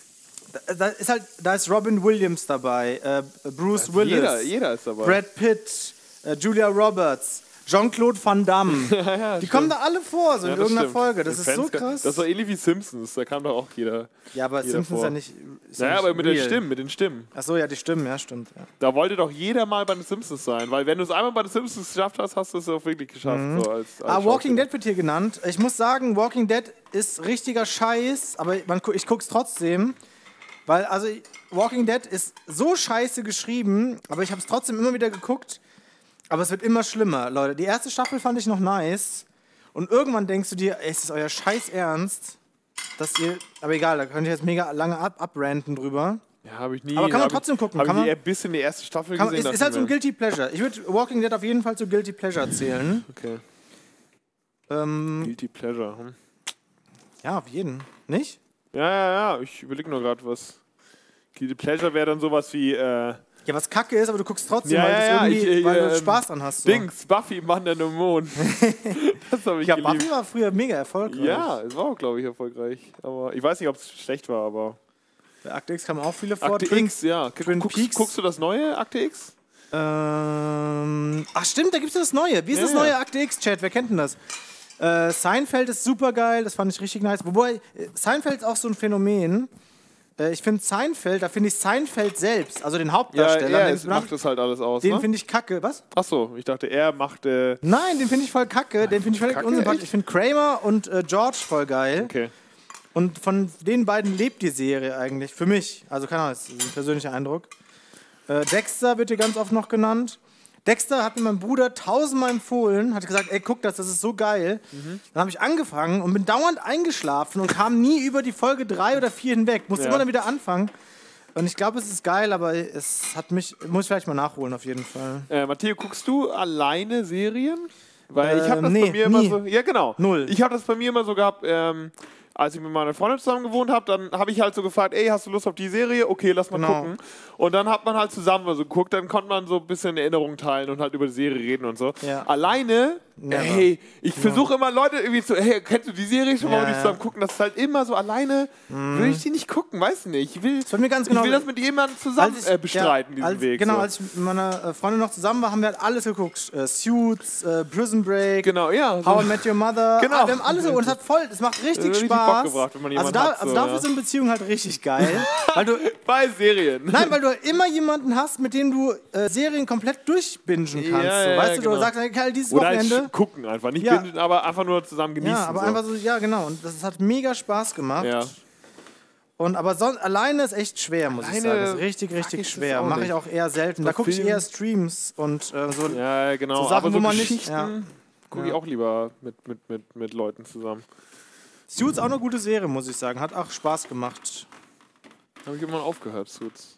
da, da ist halt, da ist Robin Williams dabei, äh, Bruce Willis, Jeder, jeder ist dabei. Brad Pitt, äh, Julia Roberts, Jean-Claude Van Damme. ja, Die stimmt. kommen da alle vor, so Ja, in das irgendeiner stimmt. Folge. Das In ist Friends so kann- krass. Das ist doch ähnlich wie Simpsons. Da kam doch auch jeder. ja, aber jeder Simpsons vor. ja nicht. Ist ja Ja, nicht aber mit den real. Stimmen, mit den Stimmen. Achso, ja, die Stimmen, ja, stimmt. Ja. Da wollte doch jeder mal bei den Simpsons sein, weil wenn du es einmal bei den Simpsons geschafft hast, hast du es auch wirklich geschafft. So als, als Ah, Walking Schauspieler. Dead wird hier genannt. Ich muss sagen, Walking Dead ist richtiger Scheiß, aber man, gu- ich guck's trotzdem. Weil, also, Walking Dead ist so scheiße geschrieben, aber ich habe es trotzdem immer wieder geguckt. Aber es wird immer schlimmer, Leute. Die erste Staffel fand ich noch nice. Und irgendwann denkst du dir, ey, ist das euer Scheiß Ernst? Dass ihr. Aber egal, da könnte ich jetzt mega lange ab abranten drüber. Ja, habe ich nie. Aber kann man hab trotzdem ich, gucken, Habe kann ich man- eher bis in die erste Staffel Kann, man- gesehen. ist, ist halt so ein dachte Guilty Pleasure. Ich würde Walking Dead auf jeden Fall zu Guilty Pleasure zählen. ich mir, Okay. Ähm, Guilty Pleasure. Hm. ja, auf jeden. Nicht? Ja, ja, ja. Ich überlege nur gerade, was. Guilty Pleasure wäre dann sowas wie. Äh, Ja, was kacke ist, aber du guckst trotzdem, Ja, weil, ja, das ja, irgendwie, ich, äh, weil du ähm, Spaß dran hast. So. Dings, Buffy, Mann der Dämonen. Das habe ich Ja, geliebt. Buffy war früher mega erfolgreich. Ja, es war auch, glaube ich, erfolgreich. Aber ich weiß nicht, ob es schlecht war, aber. Bei Akte X kamen auch viele vor. Akte Twin- X, ja. Twin guckst, Peaks. guckst du das neue Akte X? Ähm, ach stimmt, da gibt es das Neue. Wie ist Ja, das ja. neue Akte X-Chat? Wer kennt denn das? Äh, Seinfeld ist super geil, das fand ich richtig nice. Wobei, äh, Seinfeld ist auch so ein Phänomen. Äh, ich finde Seinfeld, da finde ich Seinfeld selbst, also den Ja, Hauptdarsteller, er den, ist, macht das halt alles aus, den ne? finde ich kacke. Was? Achso, ich dachte, er macht. Äh, Nein, den finde ich voll kacke, den finde ich völlig Kacke, unsympathisch. echt? Ich finde Kramer und äh, George voll geil. okay. Und von den beiden lebt die Serie eigentlich. Für mich. Also keine Ahnung, das ist ein persönlicher Eindruck. Äh, Dexter wird hier ganz oft noch genannt. Dexter hat mir mein Bruder tausendmal empfohlen, hat gesagt, ey, guck das, das ist so geil. Mhm. Dann habe ich angefangen und bin dauernd eingeschlafen und kam nie über die Folge drei oder vier hinweg. Musste Ja. immer dann wieder anfangen. Und ich glaube, es ist geil, aber es hat mich, muss ich vielleicht mal nachholen auf jeden Fall. Äh, Matteo, guckst du alleine Serien? Weil ich habe das Ähm, bei nee, mir immer nie. so. Ja, genau. Null. Ich habe das bei mir immer so gehabt, ähm, als ich mit meiner Freundin zusammen gewohnt habe, dann habe ich halt so gefragt, ey, hast du Lust auf die Serie? Okay, lass mal Genau. gucken. Und dann hat man halt zusammen mal so geguckt, dann konnte man so ein bisschen Erinnerungen teilen und halt über die Serie reden und so. Ja. Alleine, Never. hey, ich versuche immer Leute irgendwie zu, hey, kennst du die Serie schon mal, Ja, ja, die ja. zusammen gucken? Das ist halt immer so alleine, will ich die nicht gucken, weiß nicht. Ich will, Das war mir ganz ich genau. will das mit jemandem zusammen Als ich- äh, bestreiten, ja, diesen als, Weg. Genau, so. als ich mit meiner äh, Freundin noch zusammen war, haben wir halt alles geguckt. Äh, Suits, äh, Prison Break, Genau, ja. so- How I Met Your Mother. Genau. Ah, wir haben alles so und es hat voll, es macht richtig richtig Spaß. Bock gebracht, wenn man also jemanden da, hat, also so, dafür ja. sind Beziehungen halt richtig geil. weil du, Bei Serien. nein, weil du immer jemanden hast, mit dem du äh, Serien komplett durchbingen kannst. Ja, so. ja, Weißt ja, du, genau. du sagst, hey, Kerl, dieses Oder halt Wochenende. sch- gucken einfach. Nicht Ja. bingen, aber einfach nur zusammen genießen. Ja, aber so. einfach so, ja, genau. Und das hat mega Spaß gemacht. Ja. Und aber son alleine ist echt schwer, muss ich Alleine sagen. Das ist richtig, mag richtig ich das schwer. auch Mache ich nicht. auch eher selten. Da gucke ich Film. eher Streams und äh, so. Ja, genau. So Sachen, aber so wo man nicht- Geschichten ja. gucke Ja. ich auch lieber mit, mit, mit, mit Leuten zusammen. Suits auch eine gute Serie, muss ich sagen. Hat auch Spaß gemacht. Habe ich immer aufgehört, Suits.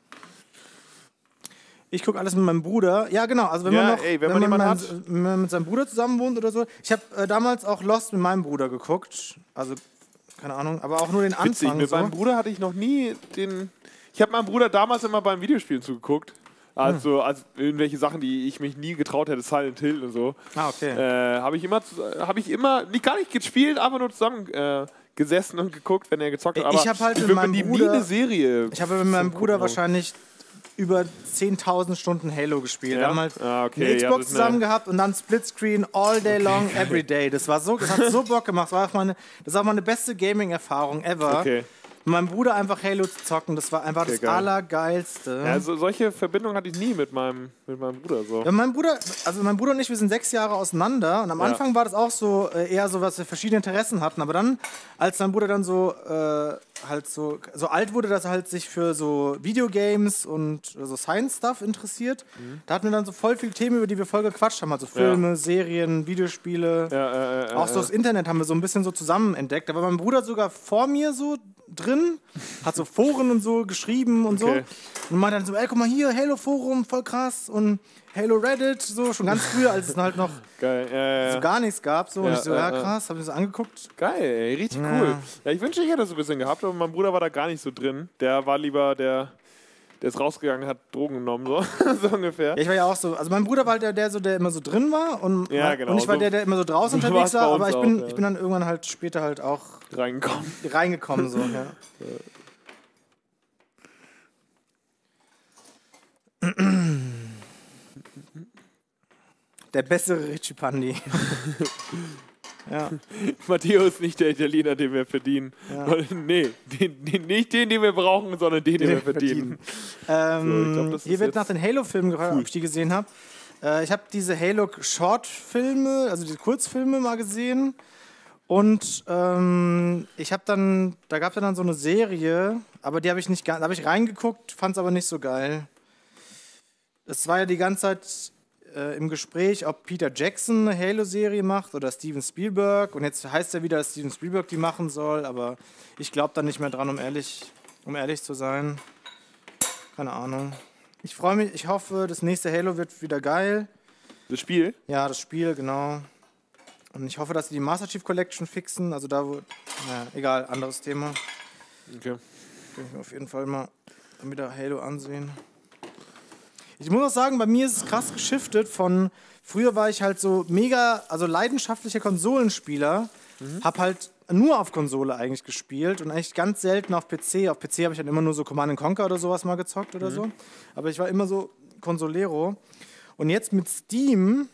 Ich gucke alles mit meinem Bruder. Ja, genau. Also wenn Ja, man noch, ey, wenn man man jemanden mit, wenn man mit seinem Bruder zusammen wohnt oder so. Ich habe äh, damals auch Lost mit meinem Bruder geguckt. Also keine Ahnung, aber auch nur den Witzig, Anfang. mit So. meinem Bruder hatte ich noch nie den... Ich habe meinem Bruder damals immer beim Videospielen zugeguckt. Also, also irgendwelche Sachen, die ich mich nie getraut hätte, Silent Hill und so. Ah, okay. Äh, habe ich immer, zu- habe ich immer, nicht gar nicht gespielt, einfach nur zusammen äh, gesessen und geguckt, wenn er gezockt hat. Ich Aber hab halt ich mit würde meinem mir nie Bruder- eine Serie. Ich habe mit meinem zum Bruder Gucken. wahrscheinlich über zehntausend Stunden Halo gespielt. Ja? Wir haben halt Ah, okay, eine ihr Xbox hattet zusammen eine- gehabt und dann Splitscreen all day long, every day. Das war so, das hat so Bock gemacht. Das war auch meine, das war meine beste Gaming-Erfahrung ever. Okay. Mit meinem Bruder einfach Halo zu zocken, das war einfach Okay, das geil. Allergeilste. Ja, also solche Verbindungen hatte ich nie mit meinem, mit meinem Bruder. So. Ja, mein Bruder, also mein Bruder und ich, wir sind sechs Jahre auseinander und am Ja. Anfang war das auch so äh, eher so, was wir verschiedene Interessen hatten. Aber dann, als mein Bruder dann so äh, halt so, so alt wurde, dass er halt sich für so Videogames und so Science-Stuff interessiert, Mhm. da hatten wir dann so voll viele Themen, über die wir voll gequatscht haben. Also Filme, Serien, Videospiele. Ja, äh, äh, Auch so äh. das Internet haben wir so ein bisschen so zusammen entdeckt. Da war mein Bruder sogar vor mir so drin, hat so Foren und so geschrieben und Okay. so. Und meinte dann so, ey, guck mal hier, Halo-Forum, voll krass. Und Halo Reddit, so schon ganz früher, als es halt noch Geil, ja, ja, ja. so gar nichts gab. So. Und Ja, ich so, ja, ja ja. krass, hab ich so angeguckt. Geil, ey, richtig Ja. cool. Ja, ich wünschte, ich hätte das so ein bisschen gehabt, aber mein Bruder war da gar nicht so drin. Der war lieber der, der ist rausgegangen, hat Drogen genommen, so, so ungefähr. Ja, ich war ja auch so, also mein Bruder war halt der, der, so, der immer so drin war und, Ja, genau, und ich war so- der, der immer so draußen so unterwegs war's bei war, uns aber ich auch, bin, ja. ich bin dann irgendwann halt später halt auch Reingekommen. reingekommen. So, ja. Der bessere Richie Pandi. Ja. Matteo ist nicht der Italiener, den wir verdienen. Nee, den, den, nicht den, den wir brauchen, sondern den, den, wir verdienen. Ähm, So, ich glaub, das hier ist wird jetzt nach den Halo-Filmen gefragt, ob ich die gesehen habe. Äh, ich habe diese Halo-Short-Filme, also diese Kurzfilme mal gesehen. Und ähm, ich habe dann, da gab es dann so eine Serie, aber die habe ich nicht, ga- da habe ich reingeguckt, fand es aber nicht so geil. Es war ja die ganze Zeit äh, im Gespräch, ob Peter Jackson eine Halo-Serie macht oder Steven Spielberg. Und jetzt heißt ja wieder, dass Steven Spielberg die machen soll, aber ich glaube da nicht mehr dran, um ehrlich, um ehrlich zu sein. Keine Ahnung. Ich freue mich, ich hoffe, das nächste Halo wird wieder geil. Das Spiel? Ja, das Spiel, genau. Und ich hoffe, dass sie die Master Chief Collection fixen. Also da, wo. Naja, egal, anderes Thema. Okay. Kann ich mir auf jeden Fall mal wieder Halo ansehen. Ich muss auch sagen, bei mir ist es krass geschiftet von. Früher war ich halt so mega, also leidenschaftlicher Konsolenspieler. Mhm. Hab halt nur auf Konsole eigentlich gespielt und eigentlich ganz selten auf P C. Auf P C habe ich dann immer nur so Command and Conquer oder sowas mal gezockt oder Mhm. so. Aber ich war immer so Consolero. Und jetzt mit Steam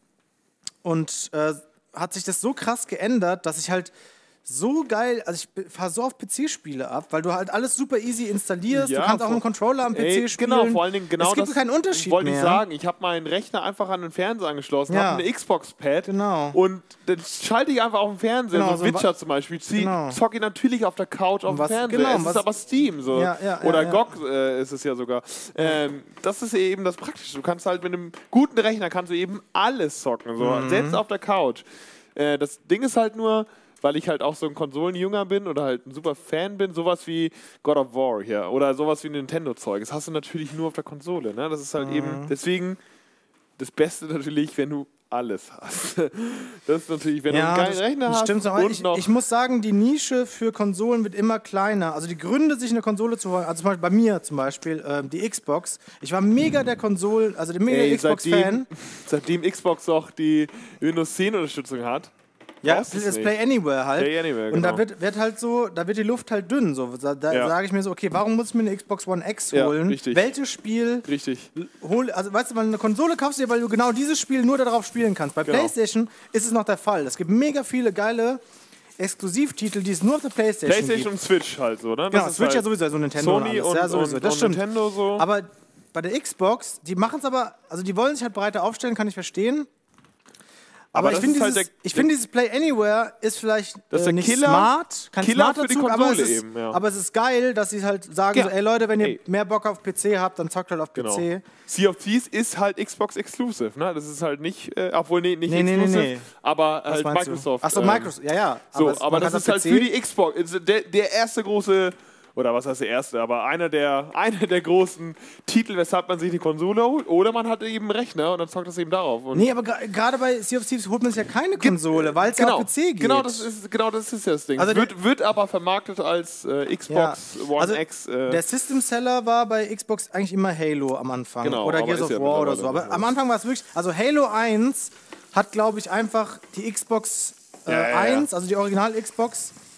und äh, hat sich das so krass geändert, dass ich halt so geil, also ich fahre so auf P C-Spiele ab, weil du halt alles super easy installierst, Ja, du kannst auch vor- mit dem Controller am P C Ey, spielen. genau, vor allen Dingen genau es gibt das keinen Unterschied wollte mehr. ich sagen. Ich habe meinen Rechner einfach an den Fernseher angeschlossen, Ja. habe eine Xbox-Pad Genau. und dann schalte ich einfach auf den Fernseher, Genau, so so ein Witcher zum Beispiel, zieh, Genau. zocke ich natürlich auf der Couch auf dem was- Fernseher. genau, es was- ist aber Steam so. Ja, ja, ja, Oder ja. G O G äh, ist es ja sogar. Ähm, das ist eben das Praktische. Du kannst halt mit einem guten Rechner kannst du eben alles zocken, so. Mhm. Selbst auf der Couch. Äh, das Ding ist halt nur, weil ich halt auch so ein Konsolenjünger bin oder halt ein super Fan bin, sowas wie God of War hier oder sowas wie Nintendo-Zeug. Das hast du natürlich nur auf der Konsole. Ne? Das ist halt Mhm. eben, deswegen das Beste natürlich, wenn du alles hast. Das ist natürlich, wenn du einen geilen das, Rechner das hast stimmt. und Ich, noch... ich muss sagen, die Nische für Konsolen wird immer kleiner. Also die Gründe, sich eine Konsole zu holen, also zum Beispiel bei mir zum Beispiel, ähm, die Xbox. Ich war mega der Konsolen, also der mega Ey, Xbox-Fan. seitdem, seitdem Xbox auch die Windows zehn Unterstützung hat, Ja, brauchst du's das nicht. Play Anywhere halt. Play Anywhere, Und da genau. wird, wird halt so, da wird die Luft halt dünn. So. Da, da Ja. sage ich mir so, okay, warum muss ich mir eine Xbox One X Ja, holen? richtig. Welches Spiel Richtig. hol, also weißt du, weil eine Konsole kaufst du dir, weil du genau dieses Spiel nur darauf spielen kannst. Bei Genau. PlayStation ist es noch der Fall. Es gibt mega viele geile Exklusivtitel, die es nur auf der PlayStation, PlayStation gibt. und Switch halt so, ne? Das Genau, ist Switch halt ja sowieso, so Nintendo Sony und und, alles. Ja, sowieso, und, das und stimmt. Nintendo so. Aber bei der Xbox, die machen es aber, also die wollen sich halt breiter aufstellen, kann ich verstehen. Aber, Aber ich das finde ist halt dieses, der- ich find dieses Play Anywhere ist vielleicht Das ist äh, der nicht Killer- smart, kein Killer smarter für die Zug, aber es, Konsole ist, eben, ja. aber es ist geil, dass sie halt sagen, Ja. so, ey Leute, wenn ihr Ey. mehr Bock auf P C habt, dann zockt halt auf Genau. P C. Sea of Thieves ist halt Xbox Exclusive, ne? Das ist halt nicht, äh, obwohl nee, nicht Nee, nee, nee, Exclusive, nee. aber Was halt meinst du? Microsoft. Achso, ähm, Microsoft, ja, ja. So, es- aber man das kann ist halt P C für die Xbox, ist der, der erste große, oder was heißt der erste, aber einer der, einer der großen Titel, weshalb man sich die Konsole holt, oder man hat eben einen Rechner und dann zockt das eben darauf. Und Nee, aber gra- gerade bei Sea of Thieves holt man sich ja keine Konsole, weil es ja genau, auf P C geht. genau, das ist, genau das ist ja das Ding. Also Es wird, wird aber vermarktet als äh, Xbox One Also, X. Äh, Der System Seller war bei Xbox eigentlich immer Halo am Anfang. Genau, oder aber Gears ist of ja War oder so. mittlerweile Aber am Anfang war es wirklich. Also Halo eins hat, glaube ich, einfach die Xbox äh, Ja, ja, ja. eins, also die Original-Xbox,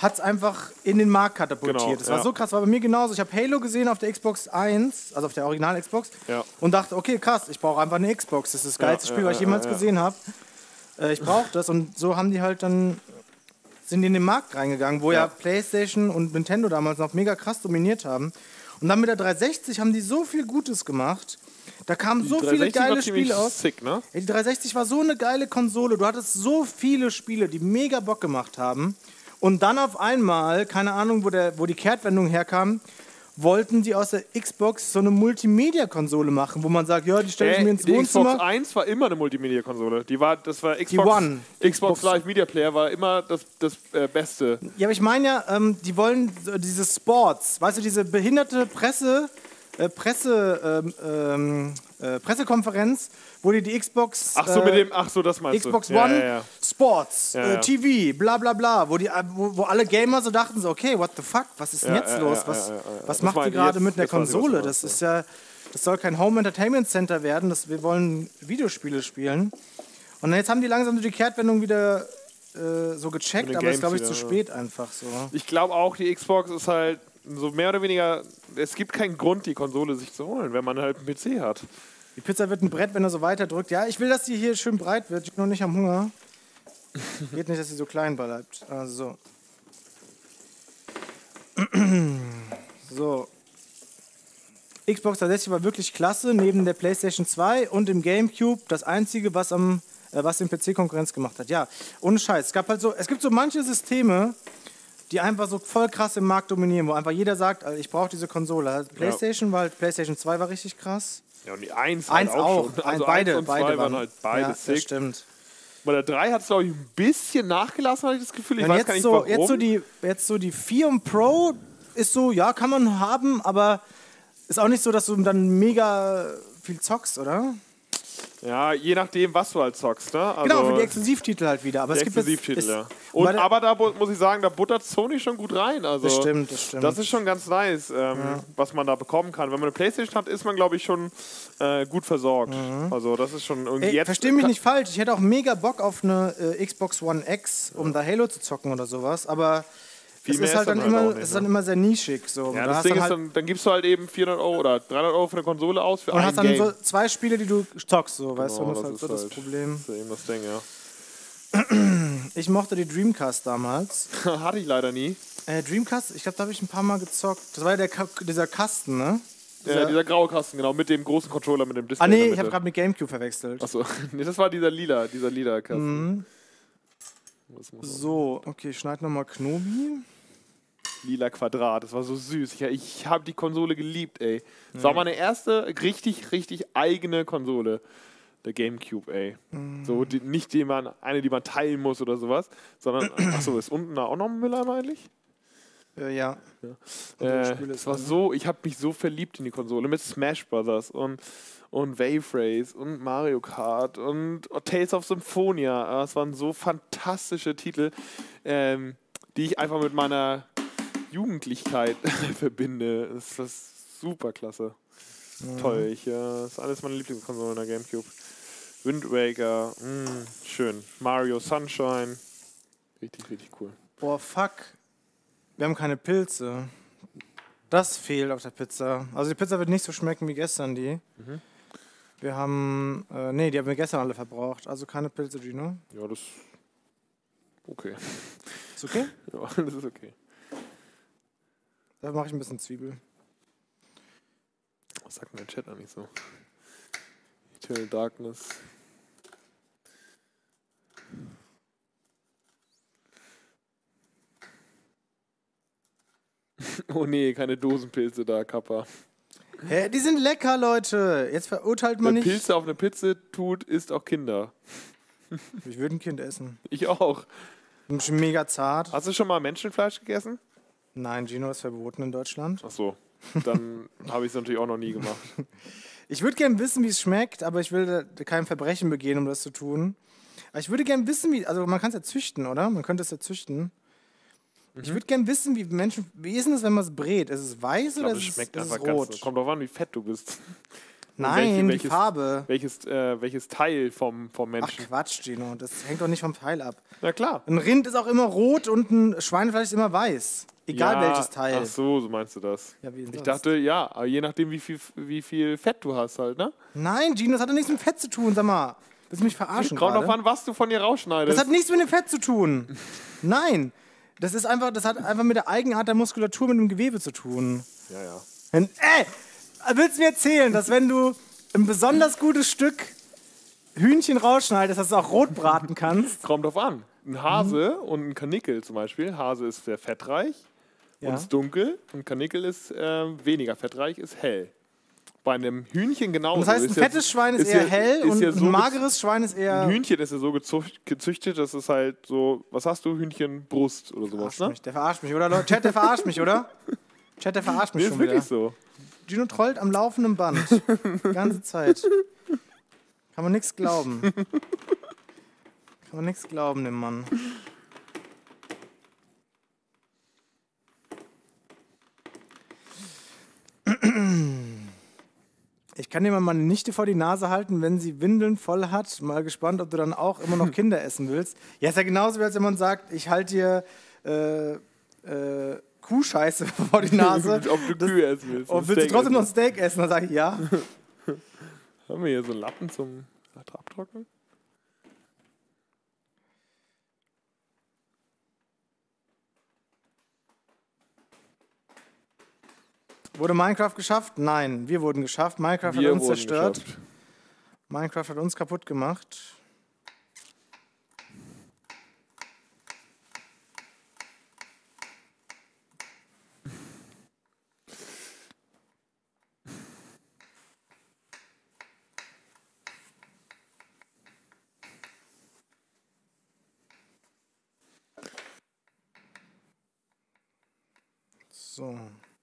hat es einfach in den Markt katapultiert. Genau, das war ja. so krass, war bei mir genauso. Ich habe Halo gesehen auf der Xbox eins, also auf der Original-Xbox, Ja. und dachte, okay, krass, ich brauche einfach eine Xbox. Das ist das geilste Ja, Spiel, ja, was ich ja, jemals ja. gesehen habe. Äh, ich brauche das. Und so haben die halt dann, sind die in den Markt reingegangen, wo ja, Ja. PlayStation und Nintendo damals noch mega krass dominiert haben. Und dann mit der dreihundertsechzig haben die so viel Gutes gemacht. Da kamen so viele dreihundertsechzig war geile ziemlich Spiele aus. Sick, ne? Ey, die dreihundertsechzig war so eine geile Konsole. Du hattest so viele Spiele, die mega Bock gemacht haben. Und dann auf einmal, keine Ahnung, wo, der, wo die Kehrtwendung herkam, wollten die aus der Xbox so eine Multimedia-Konsole machen, wo man sagt, ja, die stelle ich Äh, mir ins die Wohnzimmer. Xbox eins war immer eine Multimedia-Konsole. Die war, das war Xbox, Die One. Xbox, Xbox. Live Media Player war immer das, das äh, Beste. Ja, aber ich meine ja, ähm, die wollen so diese Sports, weißt du, diese behinderte Presse, äh, Presse, ähm, ähm, äh, Pressekonferenz, wo die die Xbox, Ach so, äh, mit dem, ach so, das meinst Xbox du. One, Ja, ja, ja. Sports, Ja, äh, ja. T V, bla bla bla, wo, die, äh, wo, wo alle Gamer so dachten, so, okay, what the fuck, was ist denn Ja, jetzt ja, los? ja, Was, ja, ja, ja. was Das macht meine ihr ich gerade jetzt- mit einer jetzt weiß ich, was du Konsole? meinst, Das ist ja, das soll kein Home Entertainment Center werden, das, wir wollen Videospiele spielen. Und jetzt haben die langsam so die Kehrtwendung wieder äh, so gecheckt, Mit den aber ist, Games glaube ich, wieder, zu ja. spät einfach so. Ich glaube auch, die Xbox ist halt so mehr oder weniger, es gibt keinen Grund, die Konsole sich zu holen, wenn man halt einen P C hat. Die Pizza wird ein Brett, wenn er so weiter drückt. Ja, ich will, dass die hier schön breit wird. Ich bin noch nicht am Hunger. Geht nicht, dass sie so klein bleibt. Also so. So. Xbox dreihundertsechzig war wirklich klasse, neben der PlayStation zwei und dem GameCube das einzige, was am äh, was dem P C Konkurrenz gemacht hat. Ja, ohne Scheiß. Es gab halt so, es gibt so manche Systeme, die einfach so voll krass im Markt dominieren, wo einfach jeder sagt, also ich brauche diese Konsole. Also PlayStation war halt, PlayStation zwei war richtig krass. Ja, und die eins, Eins halt auch, auch. schon. Ein, Also beide, eins und beide zwei waren halt beide ja, das sick. stimmt. Bei der drei hat es, glaube ich, ein bisschen nachgelassen, habe ich das Gefühl. Ich Und weiß jetzt gar nicht, so, warum. jetzt so die, jetzt so die vier und Pro ist so, ja, kann man haben, aber ist auch nicht so, dass du dann mega viel zockst, oder? Ja, je nachdem, was du halt zockst, ne? Also Genau, für die Exklusivtitel halt wieder. Aber die es gibt jetzt, Exklusivtitel, ist, ja. bei Und, der- aber da bu- muss ich sagen, da buttert Sony schon gut rein. Also, Das stimmt, das stimmt. Das ist schon ganz nice, ähm, was man da bekommen kann. Wenn man eine Playstation hat, ist man, glaube ich, schon äh, gut versorgt. Also das ist schon irgendwie Ey, jetzt... versteh mich nicht falsch, ich hätte auch mega Bock auf eine äh, Xbox One X, um da Halo zu zocken oder sowas, aber Viel es mehr ist ist halt dann dann halt immer, auch nicht, es ist ne? dann immer sehr nischig. So. Ja, Da das hast Ding dann ist, halt, dann, dann gibst du halt eben vierhundert Euro oder dreihundert Euro für eine Konsole aus für und ein hast dann Game. so zwei Spiele, die du zockst, so, weißt du, Genau, das ist halt so das halt- Problem. Das ist eben das Ding, ja. Ich mochte die Dreamcast damals. Hatte ich leider nie. Äh, Dreamcast, ich glaube, da habe ich ein paar Mal gezockt. Das war ja der Ka dieser Kasten, ne? Ja, dieser graue Kasten, genau, mit dem großen Controller, mit dem Display. Ah, in nee, der ich Mitte. habe gerade mit GameCube verwechselt. Achso, nee, das war dieser lila, dieser lila Kasten. Das muss man- So, okay, ich schneide nochmal Knobi. Lila Quadrat, das war so süß. Ich, ich habe die Konsole geliebt, ey. Das war meine erste richtig, richtig eigene Konsole. Der Gamecube, ey. So, die, nicht die man, eine, die man teilen muss oder sowas, sondern, achso, ist unten da auch noch ein Mülleimer eigentlich? Äh, ja. Äh, Spiele es ist war drin, ne? so, ich habe mich so verliebt in die Konsole mit Smash Brothers und, und Wave Race und Mario Kart und Tales of Symphonia. Es waren so fantastische Titel, ähm, die ich einfach mit meiner Jugendlichkeit verbinde. Das ist super klasse. Toll, ich, äh, das ist alles meine Lieblingskonsole in der Gamecube. Wind Waker, mh, schön. Mario Sunshine, richtig, richtig cool. Boah, fuck. Wir haben keine Pilze. Das fehlt auf der Pizza. Also die Pizza wird nicht so schmecken wie gestern die. Wir haben, äh, nee, die haben wir gestern alle verbraucht. Also keine Pilze, Gino. Ja, das okay. Ist okay? Ja, das ist okay. Da mache ich ein bisschen Zwiebel. Was sagt denn der Chat eigentlich so? Eternal Darkness. Oh nee, keine Dosenpilze da, Kappa. Hä, die sind lecker, Leute. Jetzt verurteilt Wer man nicht. Pilze auf eine Pizza tut, isst auch Kinder. Ich würde ein Kind essen. Ich auch. Bin schon mega zart. Hast du schon mal Menschenfleisch gegessen? Nein, Gino ist verboten in Deutschland. Ach so, dann habe ich es natürlich auch noch nie gemacht. Ich würde gerne wissen, wie es schmeckt, aber ich will da kein Verbrechen begehen, um das zu tun. Aber ich würde gerne wissen, wie. Also man kann es ja züchten, oder? Man könnte es ja züchten. Ich würde gerne wissen, wie Menschen. Wie ist denn das, wenn man es brät? Ist es weiß Ich oder glaube, ist es es, schmeckt ist es einfach rot? ganz. Kommt drauf an, wie fett du bist. Nein, welche, die welches, Farbe. Welches, äh, welches Teil vom, vom Ach Menschen. Quatsch, Gino, das hängt doch nicht vom Teil ab. Na klar. Ein Rind ist auch immer rot und ein Schweinefleisch ist immer weiß. Egal ja, welches Teil. Ach so, so meinst du das. Ja, wie denn ich sonst? dachte, ja, aber je nachdem, wie viel, wie viel Fett du hast halt, ne? Nein, Gino, das hat doch nichts mit Fett zu tun, sag mal. Willst du mich verarschen Kommt drauf gerade? an, was du von dir rausschneidest. Das hat nichts mit dem Fett zu tun. Nein, das ist einfach, das hat einfach mit der Eigenart der Muskulatur, mit dem Gewebe zu tun. ja, ja. Wenn, ey, willst du mir erzählen, dass wenn du ein besonders gutes Stück Hühnchen rausschneidest, dass du auch rot braten kannst? Kommt drauf an. Ein Hase mhm. und ein Kanickel zum Beispiel. Hase ist sehr fettreich Ja. und ist dunkel. Und Kanickel ist äh, weniger fettreich, ist hell. Bei einem Hühnchen genauso. Das heißt, ein ist fettes ja, Schwein ist, ist eher ja, hell ist und ja so ein mageres Schwein ist eher... Ein Hühnchen ist ja so gezücht, gezüchtet, dass es halt so, was hast du, Hühnchenbrust oder sowas, ne? Mich, der verarscht mich, oder? Leute? Chat, der verarscht mich, oder? Chat, der verarscht mich Nee, schon ist wirklich wieder. so. Gino trollt am laufenden Band. Die ganze Zeit. Kann man nichts glauben. Kann man nichts glauben, dem Mann. Ich kann dir mal meine Nichte vor die Nase halten, wenn sie Windeln voll hat. Mal gespannt, ob du dann auch immer noch Kinder essen willst. Ja, ist ja genauso, wie als wenn man sagt, ich halte dir äh, äh, Kuhscheiße vor die Nase. Ob du das, Kühe essen willst. Und willst du trotzdem noch ein Steak essen? Dann sage ich ja. Haben wir hier so einen Lappen zum Abtrocknen? Wurde Minecraft geschafft? Nein, wir wurden geschafft. Minecraft Wir hat uns wurden zerstört. geschafft. Minecraft hat uns kaputt gemacht. So.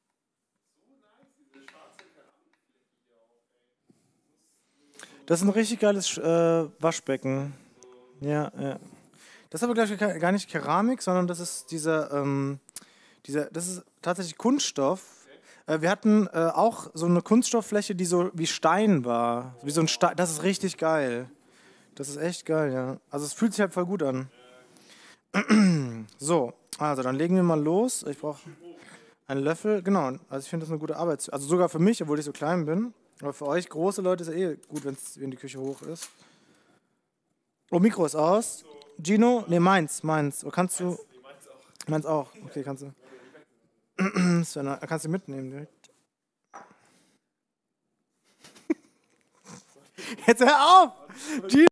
Das ist ein richtig geiles äh, Waschbecken. Ja, ja. Das ist aber, glaube ich, gar nicht Keramik, sondern das ist dieser, ähm, dieser das ist tatsächlich Kunststoff. Äh, wir hatten äh, auch so eine Kunststofffläche, die so wie Stein war. Wie so ein Stein. Das ist richtig geil. Das ist echt geil, ja. Also es fühlt sich halt voll gut an. So, also dann legen wir mal los. Ich brauche einen Löffel. Genau, also ich finde das eine gute Arbeit. Also sogar für mich, obwohl ich so klein bin. Aber für euch große Leute ist ja eh gut, wenn's, wenn die Küche hoch ist. Oh, Mikro ist aus. Gino? Ne, meins, meins. Oder kannst du... Meins auch. Okay, kannst du... Sven, kannst du mitnehmen direkt. Jetzt hör auf! Gino!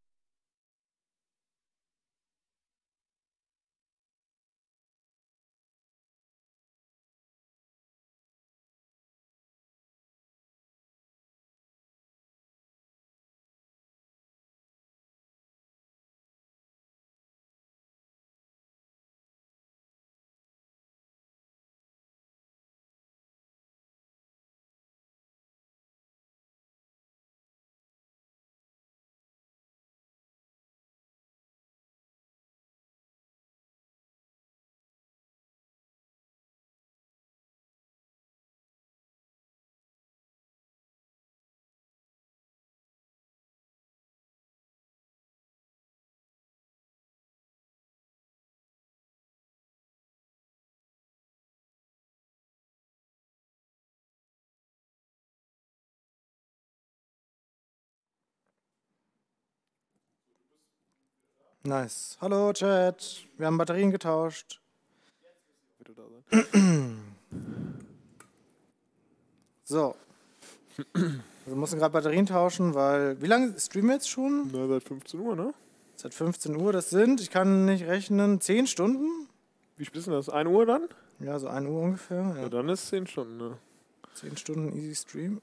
Nice. Hallo Chat. Wir haben Batterien getauscht. So. Wir mussten gerade Batterien tauschen, weil... Wie lange streamen wir jetzt schon? Na, seit fünfzehn Uhr, ne? Seit fünfzehn Uhr. Das sind, ich kann nicht rechnen, zehn Stunden? Wie spät ist denn das? ein Uhr dann? Ja, so ein Uhr ungefähr. Ja, Ja. dann ist zehn Stunden, ne? zehn Stunden Easy Stream.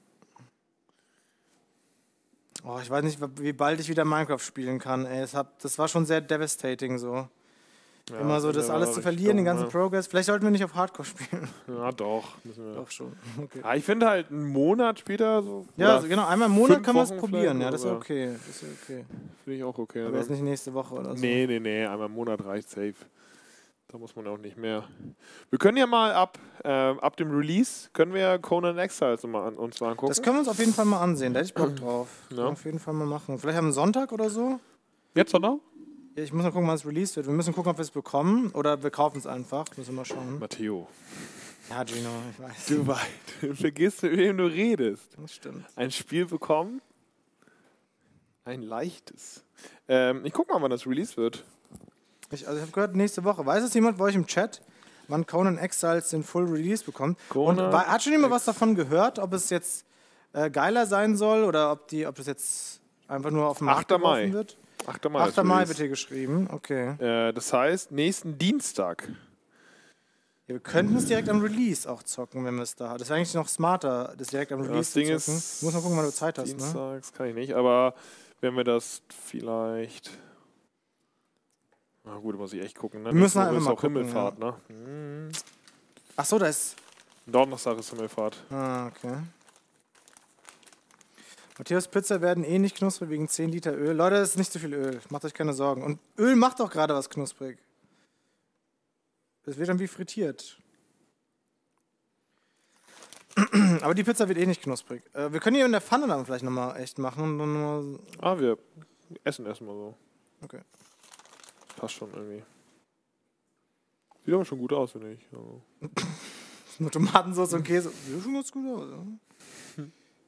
Oh, ich weiß nicht, wie bald ich wieder Minecraft spielen kann. Ey, es hat, das war schon sehr devastating so. Ja, Immer so, das war alles zu richtig verlieren, den dumm, ganzen ne? Progress. Vielleicht sollten wir nicht auf Hardcore spielen. Ja, doch. Müssen wir. Doch schon. Okay. Ja, ich finde halt einen Monat später so. Ja, oder also genau, einmal im Monat fünf kann man es Wochen probieren. vielleicht, Ja, das ist ja oder? okay. Das ist ja okay. Finde ich auch okay. Aber Dann- jetzt nicht nächste Woche oder so. Nee, nee, nee, einmal im Monat reicht safe. Da muss man auch nicht mehr. Wir können ja mal ab, äh, ab dem Release, können wir Conan Exiles mal an, uns mal angucken. Das können wir uns auf jeden Fall mal ansehen, da hätte ich Bock drauf. Ja. Können wir auf jeden Fall mal machen. Vielleicht am Sonntag oder so. Jetzt oder? Ja, ich muss mal gucken, wann es released wird. Wir müssen gucken, ob wir es bekommen oder wir kaufen es einfach. Müssen wir mal schauen. Matteo. Ja, Gino, ich weiß. Du weißt, du vergisst, mit wem du redest. Das stimmt. Ein Spiel bekommen. Ein leichtes. Ähm, ich guck mal, wann das released wird. Ich, also ich habe gehört, nächste Woche. Weiß es jemand bei euch im Chat, wann Conan Exiles den Full Release bekommt? Conan Und war, hat schon jemand was davon gehört, ob es jetzt äh, geiler sein soll oder ob, die, ob das jetzt einfach nur auf den Markt achter geworfen Mai. wird? achter Mai. achter Mai wird hier geschrieben, okay. Äh, das heißt, nächsten Dienstag. Ja, wir könnten es direkt am Release auch zocken, wenn wir es da haben. Das wäre eigentlich noch smarter, das direkt am Ja, Release das Ding zu zocken. ist, Du musst mal gucken, wann du Zeit hast. Ne? Dienstags kann ich nicht, aber wenn wir das vielleicht... Na gut, muss ich echt gucken. Ne? Wir müssen Nächste halt Woche einfach ist mal auch gucken, Himmelfahrt, ne? Hm. Ach so, da ist... Donnerstag ist Himmelfahrt. Ah, okay. Matthäus Pizza werden eh nicht knusprig wegen zehn Liter Öl. Leute, das ist nicht zu viel Öl. Macht euch keine Sorgen. Und Öl macht auch gerade was knusprig. Das wird dann wie frittiert. Aber die Pizza wird eh nicht knusprig. Äh, wir können hier in der Pfanne dann vielleicht nochmal echt machen. Und dann noch mal Ah, wir essen erstmal so. okay. Passt schon irgendwie. Sieht aber schon gut aus, finde ich. Also. Nur Tomatensauce und Käse. Sieht schon ganz gut aus. Ja?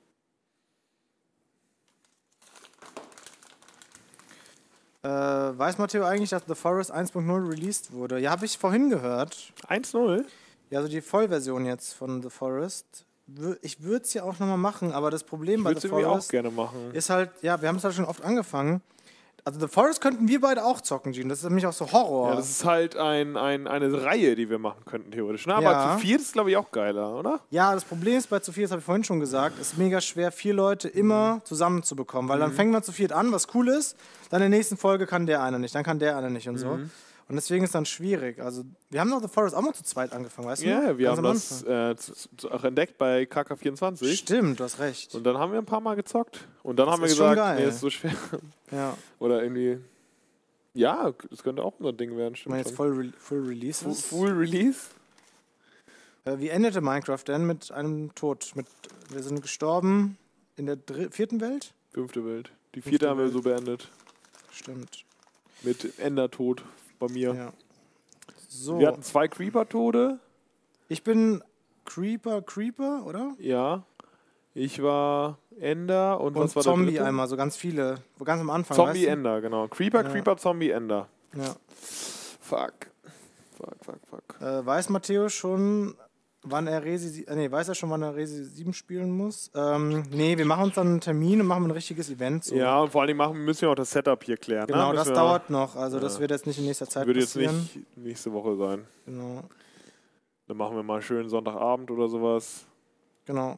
Äh, weiß Matteo eigentlich, dass The Forest eins Punkt null released wurde? Ja, habe ich vorhin gehört. eins null? Ja, also die Vollversion jetzt von The Forest. Wür- Ich würde es ja auch nochmal machen, aber das Problem Ich bei würde es The irgendwie auch Forest gerne machen. ist halt, ja, wir haben es halt schon oft angefangen. Also The Forest könnten wir beide auch zocken, Gene. Das ist nämlich auch so Horror. Ja, das ist halt ein, ein, eine Reihe, die wir machen könnten, theoretisch. Ne? Aber Ja. zu viert ist, glaube ich, auch geiler, oder? Ja, das Problem ist bei zu viert, das habe ich vorhin schon gesagt, ist mega schwer, vier Leute immer zusammenzubekommen. Weil dann fängt man zu viert an, was cool ist, dann in der nächsten Folge kann der eine nicht, dann kann der eine nicht und so. Und deswegen ist dann schwierig. Also, wir haben doch The Forest auch mal zu zweit angefangen, weißt du? Ja, noch? wir Ganz haben am das Anfang. äh, zu, zu, auch entdeckt bei K K vierundzwanzig. Stimmt, du hast recht. Und dann haben wir ein paar Mal gezockt. Und dann Das haben wir ist schon gesagt, geil. nee, das ist so schwer. Ja, Oder irgendwie. Ja, das könnte auch unser Ding werden, ich meine stimmt jetzt schon. voll, Re Full Release. Full, Full Release? Äh, wie endete Minecraft denn mit einem Tod? Mit, wir sind gestorben in der dr vierten Welt? Fünfte Welt. Die Fünfte vierte haben wir Welt. so beendet. Stimmt. Mit Endertod bei mir. Ja. So, Wir hatten zwei Creeper-Tode. ich bin Creeper, Creeper, oder? Ja. Ich war Ender und, Und was war Zombie der dritte? einmal, so ganz viele. Wo ganz am Anfang. Zombie weißt du? Ender, genau. Creeper, Ja. Creeper, Zombie Ender. Ja. Fuck. Fuck, fuck, fuck. Äh, weiß Matteo schon, wann er Resi, sie- äh, nee, weiß er schon, wann er Resi sieben spielen muss? Ähm, nee, wir machen uns dann einen Termin und machen ein richtiges Event. So. Ja, und vor allen Dingen machen, müssen wir auch das Setup hier klären. Genau, ne? das Müssen wir- dauert noch. Also das Ja. wird jetzt nicht in nächster Zeit Würde jetzt passieren. nicht nächste Woche sein. Genau. Dann machen wir mal schön Sonntagabend oder sowas. Genau.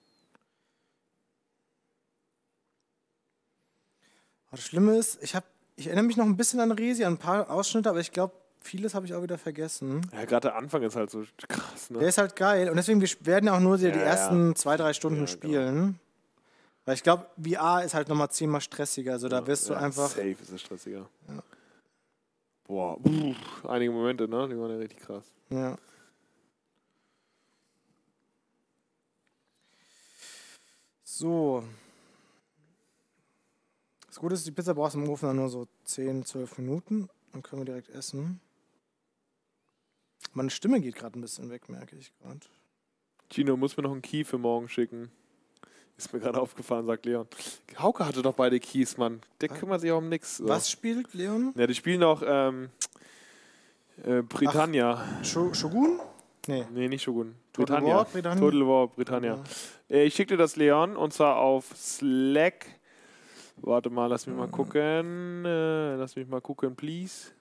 Aber das Schlimme ist, ich, hab, ich erinnere mich noch ein bisschen an Resi, an ein paar Ausschnitte, aber ich glaube, vieles habe ich auch wieder vergessen. Ja, gerade der Anfang ist halt so krass, Der ne? ist halt geil und deswegen, wir werden ja auch nur die Ja, ja. ersten zwei, drei Stunden Ja, spielen. Weil ich glaube, V R ist halt nochmal zehnmal stressiger. Also da wirst du Ja, einfach. Safe ist es stressiger. Ja. Boah, pff, einige Momente, ne? Die waren ja richtig krass. Ja. So. Das Gute ist, die Pizza brauchst du im Ofen dann nur so zehn, zwölf Minuten. Dann können wir direkt essen. Meine Stimme geht gerade ein bisschen weg, merke ich gerade. Gino, muss mir noch einen Key für morgen schicken. Ist mir gerade aufgefallen, sagt Leon. Hauke hatte doch beide Keys, Mann. Der kümmert sich auch um nix. So. Was spielt Leon? Ja, die spielen auch ähm, äh, Britannia. Sho Shogun? Nee. Nee, nicht Shogun. Total Britannia. War, Britannia? Total War, Britannia. Äh, Ich schicke dir das, Leon, und zwar auf Slack. Warte mal, lass mich mal gucken. Äh, lass mich mal gucken, please.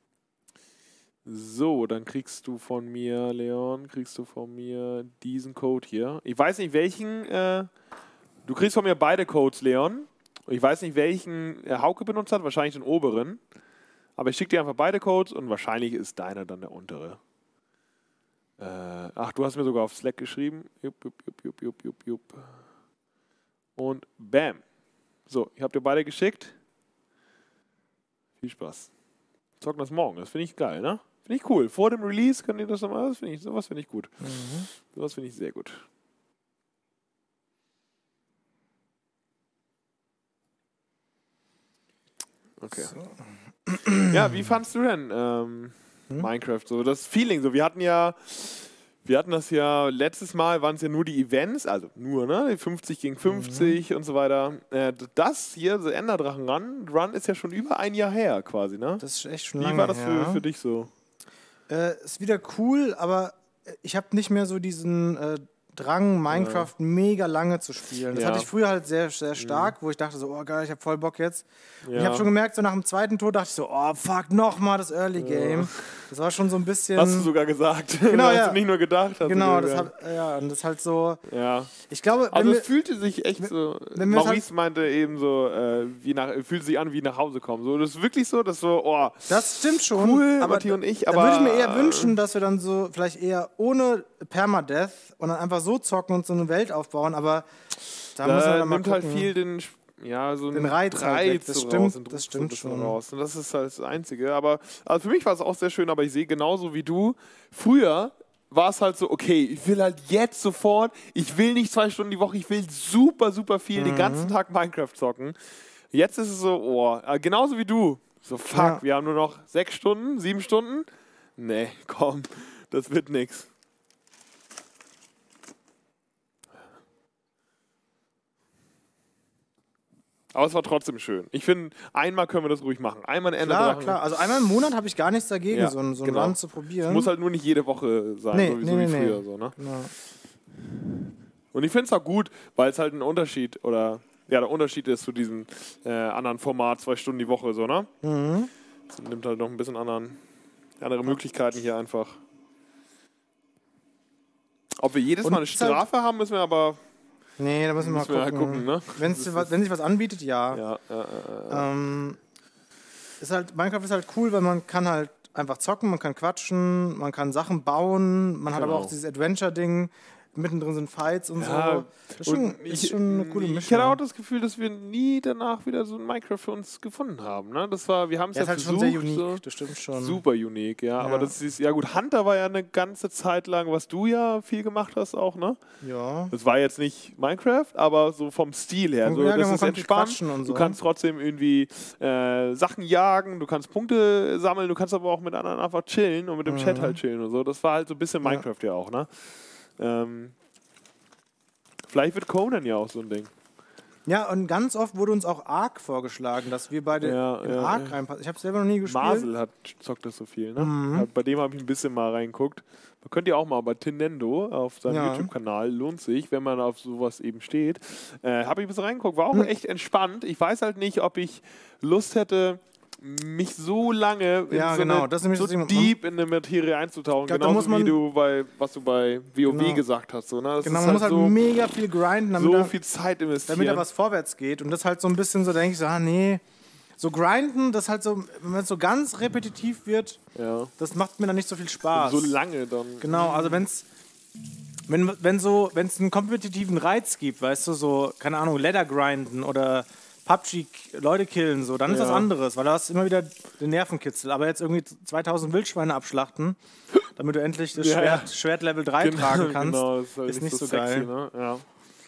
So, dann kriegst du von mir, Leon, kriegst du von mir diesen Code hier. Ich weiß nicht, welchen. Äh, du kriegst von mir beide Codes, Leon. Ich weiß nicht, welchen äh, Hauke benutzt hat. Wahrscheinlich den oberen. Aber ich schicke dir einfach beide Codes und wahrscheinlich ist deiner dann der untere. Äh, ach, du hast mir sogar auf Slack geschrieben. Jupp, jupp, jupp, jupp, jupp, jupp, jupp. Und bam. So, ich habe dir beide geschickt. Viel Spaß. zocken das morgen. Das finde ich geil, ne? Finde ich cool. Vor dem Release könnt ihr das nochmal, das finde ich, sowas finde ich gut. Mhm. Sowas finde ich sehr gut. Okay. So. Ja, wie fandst du denn ähm, hm? Minecraft? So das Feeling, so wir hatten ja, wir hatten das ja letztes Mal waren es ja nur die Events, also nur ne, die fünfzig gegen fünfzig mhm. und so weiter. Äh, das hier, so Enderdrachen Run, Run ist ja schon über ein Jahr her quasi, ne? Das ist echt schon wie lange Wie war das her. für, für dich so? Äh, ist wieder cool, aber ich habe nicht mehr so diesen äh, Drang, Minecraft ja. mega lange zu spielen. Das ja. hatte ich früher halt sehr, sehr stark, mhm. wo ich dachte so, oh geil, ich habe voll Bock jetzt. Ja. Ich habe schon gemerkt, so nach dem zweiten Tod dachte ich so, oh fuck, nochmal das Early Game. Ja. Das war schon so ein bisschen... Hast du sogar gesagt. Genau, ja. Hast du nicht nur gedacht. Hast genau, das hat, ja, und das halt so... Ja. Ich glaube... Also wir, es fühlte sich echt wenn, so... Wenn Maurice halt, meinte eben so, äh, wie nach, fühlt sich an wie nach Hause kommen. So, das ist wirklich so, dass so, oh... Das stimmt schon. Cool, aber Matti und ich, aber... aber... Da würde ich mir eher wünschen, dass wir dann so vielleicht eher ohne Permadeath und dann einfach so zocken und so eine Welt aufbauen, aber da, da muss man dann mal nimmt gucken. halt viel den... Ja, so ein den Reiz, Reiz das so stimmt, raus, das stimmt so schon. Raus. Und das ist halt das Einzige. Aber also für mich war es auch sehr schön, aber ich sehe genauso wie du. Früher war es halt so, okay, ich will halt jetzt sofort, ich will nicht zwei Stunden die Woche, ich will super, super viel mhm. den ganzen Tag Minecraft zocken. Jetzt ist es so, oh, genauso wie du. So, fuck, ja. wir haben nur noch sechs Stunden, sieben Stunden. Nee, komm, das wird nix. Aber es war trotzdem schön. Ich finde, einmal können wir das ruhig machen. Einmal ein Ende Klar, Drachen. klar. Also einmal im Monat habe ich gar nichts dagegen, ja, so ein, so ein genau. Land zu probieren. Es muss halt nur nicht jede Woche sein, nee, so, nee, so nee, wie früher. Nee. So, ne? Genau. Und ich finde es auch gut, weil es halt ein Unterschied oder ja, der Unterschied ist zu diesem äh, anderen Format, zwei Stunden die Woche, so, ne? Mhm. Das nimmt halt noch ein bisschen anderen, andere Möglichkeiten hier einfach. Ob wir jedes Und Mal eine Strafe halt haben, müssen wir aber... Nee, da müssen wir müssen mal wir gucken. Halt gucken ne? Wenn's, was, wenn sich was anbietet, ja. Ja, ja, ja, ja. Ähm, ist halt, Minecraft ist halt cool, weil man kann halt einfach zocken, man kann quatschen, man kann Sachen bauen, man hat genau. aber auch dieses Adventure-Ding, mittendrin sind Fights und ja, so. Das ist schon, ich, ist schon eine coole Mischung. Ich hatte auch das Gefühl, dass wir nie danach wieder so ein Minecraft für uns gefunden haben. Ne? Das war, wir haben es ja, ja, ist versucht. halt schon sehr unique, so das stimmt schon. Super unique, ja. ja. Aber das ist, ja gut, Hunter war ja eine ganze Zeit lang, was du ja viel gemacht hast auch, ne? Ja. Das war jetzt nicht Minecraft, aber so vom Stil her. So, ja, das man ist kann entspannt. Und so. Du kannst trotzdem irgendwie äh, Sachen jagen, du kannst Punkte sammeln, du kannst aber auch mit anderen einfach chillen und mit dem mhm. Chat halt chillen und so. Das war halt so ein bisschen Minecraft ja, ja auch, ne? Ähm, Vielleicht wird Conan ja auch so ein Ding. Ja, und ganz oft wurde uns auch Ark vorgeschlagen, dass wir beide ja, in ja, Ark ja. reinpassen. Ich habe selber noch nie gespielt. Marcel hat, zockt das so viel, ne? Mhm. Ja, bei dem habe ich ein bisschen mal reingeguckt. Man könnte ja auch mal bei Tinendo auf seinem ja. YouTube-Kanal, lohnt sich, wenn man auf sowas eben steht. Äh, habe ich ein bisschen reingeguckt, war auch mhm. echt entspannt. Ich weiß halt nicht, ob ich Lust hätte, mich so lange in ja, so, genau. eine, das so deep in eine Materie einzutauchen, glaub, genauso man, wie du bei, was du bei WoW genau. gesagt hast. So, ne? Das genau, ist man halt muss halt so, mega viel grinden, damit, so da, viel Zeit investieren. damit da was vorwärts geht. Und das halt so ein bisschen so, denke ich so, ah nee, so grinden, das halt so, wenn es so ganz repetitiv wird, ja. das macht mir dann nicht so viel Spaß. Und so lange dann. Genau, also wenn's wenn wenn so, wenn es einen kompetitiven Reiz gibt, weißt du, so, keine Ahnung, Ladder grinden oder P U B G Leute killen, so, dann ist ja. das anderes, weil du hast immer wieder den Nervenkitzel. Aber jetzt irgendwie zweitausend Wildschweine abschlachten, damit du endlich das ja, Schwert, ja. Schwert Level drei genau, tragen kannst, genau, ist, halt ist nicht so, so sexy, geil. Ne? Ja.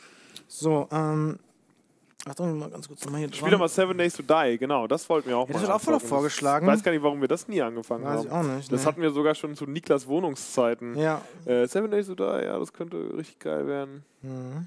So, ähm, Achtung, mal ganz kurz nochmal hier dran. Spiel doch mal Seven Days to Die, genau, das wollten wir auch ja, mal. Das wird auch voll oft vorgeschlagen. Ich weiß gar nicht, warum wir das nie angefangen weiß haben. Ich auch nicht. Das nee. hatten wir sogar schon zu Niklas Wohnungszeiten. Ja. Äh, Seven Days to Die, ja, das könnte richtig geil werden. Mhm.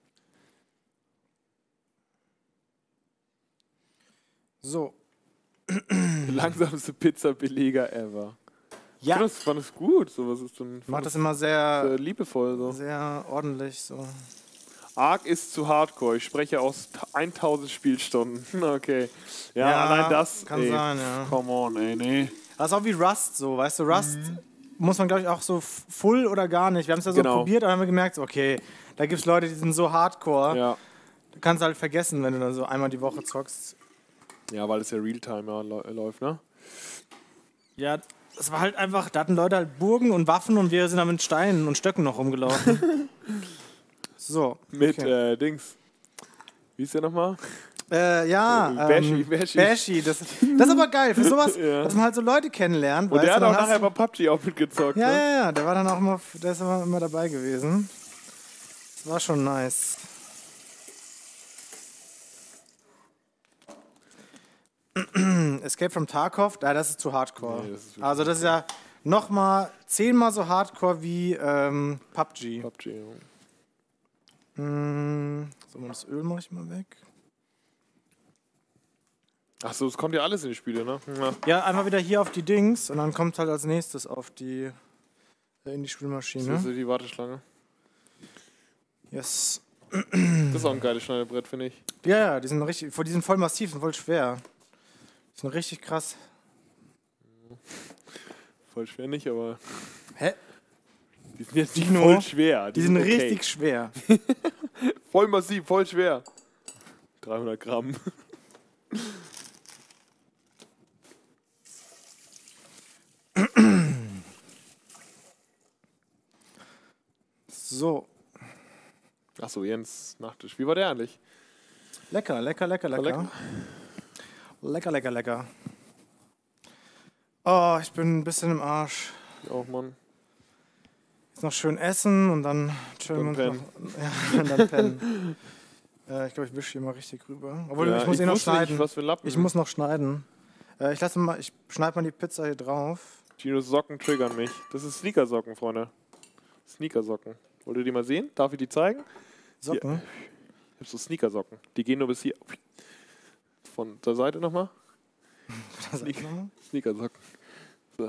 So. Langsamste Pizza-Beleger ever. Ja. Ich das fand es gut. So, was ist denn, macht das immer sehr, sehr liebevoll. So. Sehr ordentlich. So. Ark ist zu hardcore. Ich spreche aus tausend Spielstunden. Okay. Ja, ja, allein das. Kann ey, sein, ja. Come on, ey, nee. Das ist auch wie Rust so. Weißt du, Rust mhm. muss man, glaube ich, auch so full oder gar nicht. Wir haben es ja so genau. probiert, aber haben wir gemerkt, okay, da gibt es Leute, die sind so hardcore. Ja. Du kannst halt vergessen, wenn du dann so einmal die Woche zockst. Ja, weil es ja Realtime ja, läuft, ne? Ja, es war halt einfach, da hatten Leute halt Burgen und Waffen und wir sind da mit Steinen und Stöcken noch rumgelaufen. So. Mit, okay. äh, Dings. Wie ist der nochmal? Äh, ja, Äh, Bashi, ähm, Bashi. Bashi. Das, das ist aber geil, für sowas, Ja. dass man halt so Leute kennenlernt. Und weißt der hat du, auch dann hast nachher du- bei P U B G auch mitgezockt. Ja, ne? ja, ja, der war dann auch immer, der ist immer, immer dabei gewesen. Das war schon nice. Escape from Tarkov, ja, das ist zu hardcore. Nee, das ist wirklich also das ist ja nochmal zehnmal so hardcore wie ähm, P U B G. P U B G, ja. Hm, so, das Öl mache ich mal weg. Achso, es kommt ja alles in die Spiele, ne? Ja. Ja, einmal wieder hier auf die Dings und dann kommt halt als nächstes auf die äh, in die Das Spielmaschine. ist die Warteschlange. Yes. Das ist auch ein geiles Schneidebrett, finde ich. Ja, ja, die sind richtig, die sind voll massiv, sind voll schwer. Die sind richtig krass. Voll schwer nicht, aber Hä? die sind jetzt nicht Dino, voll schwer. Die sind okay. richtig schwer. Voll massiv, voll schwer. dreihundert Gramm. So, Achso, Jens Nachtisch. Wie war der eigentlich? lecker, lecker, lecker, War lecker. Lecker, lecker, lecker. Oh, ich bin ein bisschen im Arsch. Auch, Mann. Jetzt noch schön essen und dann chillen Dann wir uns noch. Ja, und dann pennen. äh, ich glaube, ich wische hier mal richtig rüber. Obwohl, Ja, ich muss eh noch wusste schneiden. Nicht, was für Lappen. Ich muss noch schneiden. Äh, ich lasse mal, ich schneide mal die Pizza hier drauf. Ginos Socken triggern mich. Das ist Sneakersocken, Freunde. Sneakersocken. Wollt ihr die mal sehen? Darf ich die zeigen? Socken. Ich hab so Sneakersocken. Die gehen nur bis hier. Von der Seite nochmal. Das sag ich nochmal. Sneakersocken. So.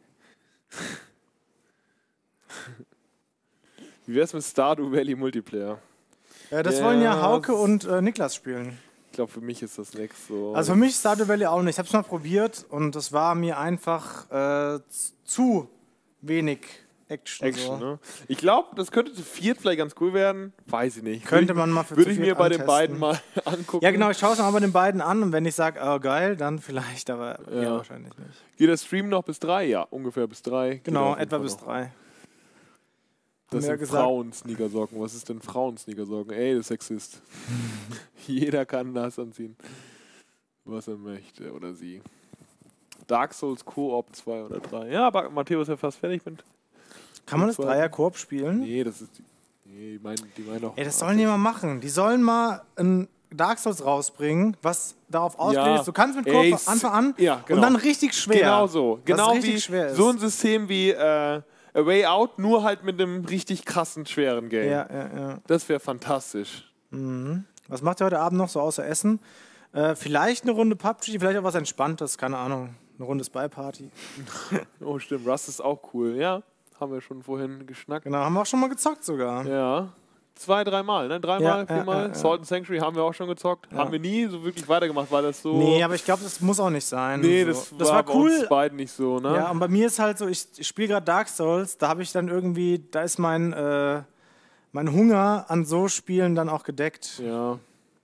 Wie wär's mit Stardew Valley Multiplayer? Äh, das Ja, wollen ja Hauke das- und äh, Niklas spielen. Ich glaube, für mich ist das nichts. So. Also für mich Stardew Valley auch nicht. Ich habe es mal probiert und das war mir einfach äh, z- zu wenig Action. Action, so. ne? Ich glaube, das könnte zu viert vielleicht ganz cool werden. Weiß ich nicht. Könnte Würde man mal ich, für Würde zu ich mir viert bei den antesten. beiden mal angucken. Ja genau, ich schaue es mir mal bei den beiden an und wenn ich sage, oh geil, dann vielleicht, aber ja. Ja. wahrscheinlich nicht. Geht der Stream noch bis drei? Ja, ungefähr bis drei. Geht Genau, auf jeden etwa Fall bis noch. drei. Das Haben wir ja sind gesagt. Frauen-Sneakersocken. Was ist denn Frauen-Sneakersocken? Ey, du Sexist. Jeder kann das anziehen, was er möchte oder sie. Dark Souls Koop zwei oder drei. Ja, aber Matthäus ist ja fast fertig mit. Kann man das Zwei. Dreier-Koop spielen? Nee, das ist. Die, nee, die meinen, die meinen auch. Ey, das sollen die mal machen. Die sollen mal ein Dark Souls rausbringen, was darauf ausgelegt ist. Du kannst mit Koop Ey, von Anfang an ja, genau. und dann richtig schwer. Genau so. Was Genau richtig wie schwer ist. so ein System wie äh, A Way Out, nur halt mit einem richtig krassen, schweren Game. Ja, ja, ja. Das wäre fantastisch. Was macht ihr heute Abend noch so außer Essen? Äh, vielleicht eine Runde P U B G, vielleicht auch was Entspanntes, keine Ahnung. Eine Runde Spy-Party. Oh, stimmt. Rust ist auch cool. Ja, haben wir schon vorhin geschnackt. Genau, haben wir auch schon mal gezockt sogar. Ja. Zwei, dreimal, ne? Dreimal, Ja, ja, viermal. ja, ja. Salt and Sanctuary haben wir auch schon gezockt. Haben wir nie so wirklich weitergemacht, weil das so. Nee, aber ich glaube, das muss auch nicht sein. Nee, so. das, das war, war bei cool. uns beiden nicht so, ne? Ja, und bei mir ist halt so, ich, ich spiele gerade Dark Souls, da habe ich dann irgendwie, da ist mein, äh, mein Hunger an so Spielen dann auch gedeckt. Ja.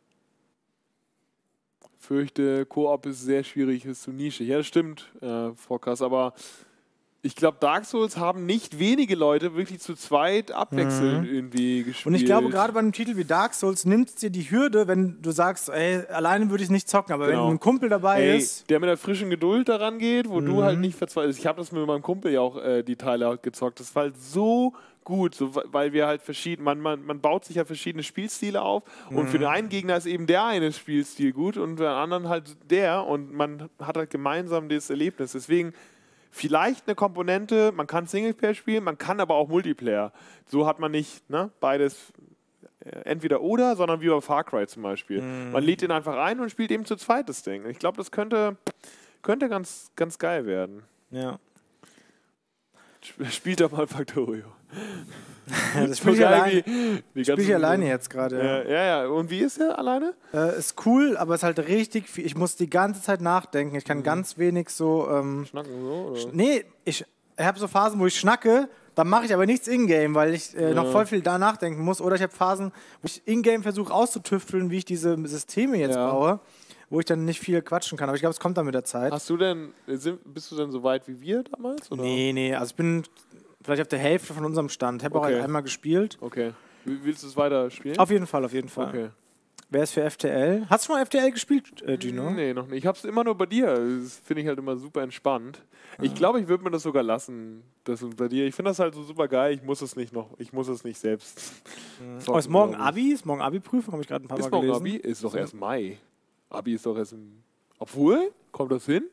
Fürchte, Koop ist sehr schwierig, ist zu nischig. Ja, das stimmt, äh, Forecast, aber ich glaube, Dark Souls haben nicht wenige Leute wirklich zu zweit abwechselnd irgendwie gespielt. Und ich glaube, gerade bei einem Titel wie Dark Souls nimmt es dir die Hürde, wenn du sagst, ey, alleine würde ich nicht zocken, aber Genau. wenn ein Kumpel dabei Ey, ist. der mit der frischen Geduld daran geht, wo Mhm. du halt nicht verzweifelst. Ich habe das mit meinem Kumpel ja auch äh, die Teile halt gezockt. Das war halt so gut, so, weil wir halt verschieden, man, man, man baut sich ja verschiedene Spielstile auf und Mhm. für den einen Gegner ist eben der eine Spielstil gut und für den anderen halt der und man hat halt gemeinsam das Erlebnis. Deswegen vielleicht eine Komponente, man kann Singleplayer spielen, man kann aber auch Multiplayer. So hat man nicht ne, beides äh, entweder oder, sondern wie bei Far Cry zum Beispiel. Mhm. Man lädt den einfach ein und spielt eben zu zweit das Ding. Ich glaube, das könnte, könnte ganz, ganz geil werden. Ja. Sp- Spielt doch mal Factorio. Das spiele ich, allein, Die spiel ich ganzen- alleine jetzt gerade. Ja, ja, ja. Und wie ist der alleine? Äh, ist cool, aber ist halt richtig viel. Ich muss die ganze Zeit nachdenken. Ich kann ganz wenig so. Ähm, Schnacken so? Oder? nee, ich habe so Phasen, wo ich schnacke, dann mache ich aber nichts in-game, weil ich äh, Ja. noch voll viel da nachdenken muss. Oder ich habe Phasen, wo ich in-game versuche auszutüfteln, wie ich diese Systeme jetzt Ja. baue, wo ich dann nicht viel quatschen kann. Aber ich glaube, es kommt dann mit der Zeit. Hast du denn, sind, bist du denn so weit wie wir damals? Oder? Nee, nee, also ich bin vielleicht auf der Hälfte von unserem Stand. Ich habe auch Okay. einmal gespielt. Okay. Will- Willst du es weiter spielen? Auf jeden Fall, auf jeden Fall. Okay. Wer ist für F T L? Hast du schon mal F T L gespielt, äh, Gino? Nee, noch nicht. Ich hab's immer nur bei dir. Das finde ich halt immer super entspannt. Ich Ah. glaube, ich würde mir das sogar lassen, das bei dir. Ich finde das halt so super geil. Ich muss es nicht noch, ich muss es nicht selbst. Oh, ist morgen glaub ich. Abi? Ist morgen Abi-Prüfung? Habe ich gerade ein paar Ist Mal morgen gelesen. Abi? Ist doch erst Mai. Abi ist doch erst im... Obwohl? Kommt das hin?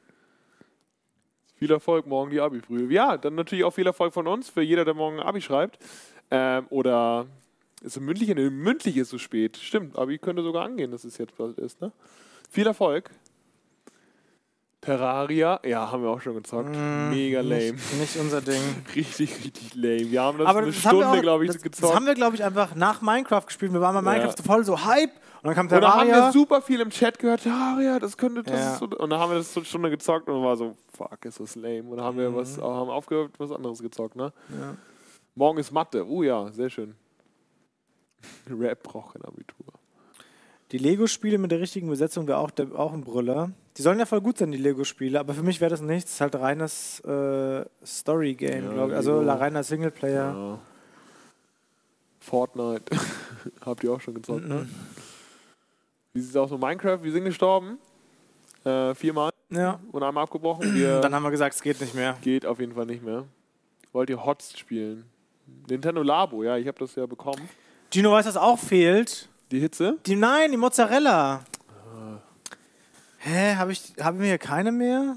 Viel Erfolg morgen die Abi-Prüfung. Ja, dann natürlich auch viel Erfolg von uns, für jeder, der morgen Abi schreibt. Ähm, oder ist es mündlich? Nee, mündlich ist so spät. Stimmt, Abi könnte sogar angehen, dass es jetzt bald ist. Ne? Viel Erfolg. Terraria, ja, haben wir auch schon gezockt. Mm, Mega lame. Nicht, nicht unser Ding. Richtig, richtig lame. Wir haben das Aber eine das haben wir Stunde, auch- glaube ich, das, gezockt. Das haben wir, glaube ich, einfach nach Minecraft gespielt. Wir waren bei Minecraft Ja. voll so Hype. Und dann kam Und dann haben wir Terraria. super viel im Chat gehört, Terraria, das könnte, das Ja. ist so. Und dann haben wir das so eine Stunde gezockt und war so, fuck, ist das lame. Und dann haben wir Mhm. was, haben aufgehört, was anderes gezockt, ne? Ja. Morgen ist Mathe. Oh ja, sehr schön. Rap braucht kein Abitur. Die Lego-Spiele mit der richtigen Besetzung wäre auch, der- auch ein Brüller. Die sollen ja voll gut sein, die Lego-Spiele, aber für mich wäre das nichts. Das ist halt reines äh, Story-Game, Ja, glaube ich. Also Lego. reiner Singleplayer. Ja. Fortnite. Habt ihr auch schon gezockt, ne? Wie sieht es aus mit Minecraft? Wir sind gestorben. Äh, viermal Ja. und einmal abgebrochen. Wir Dann haben wir gesagt, es geht nicht mehr. geht auf jeden Fall nicht mehr. Wollt ihr Hots spielen? Nintendo Labo, ja, ich habe das ja bekommen. Gino, weißt du, was auch fehlt? Die Hitze? Die, nein, die Mozzarella. Hä, habe ich, haben wir hier keine mehr?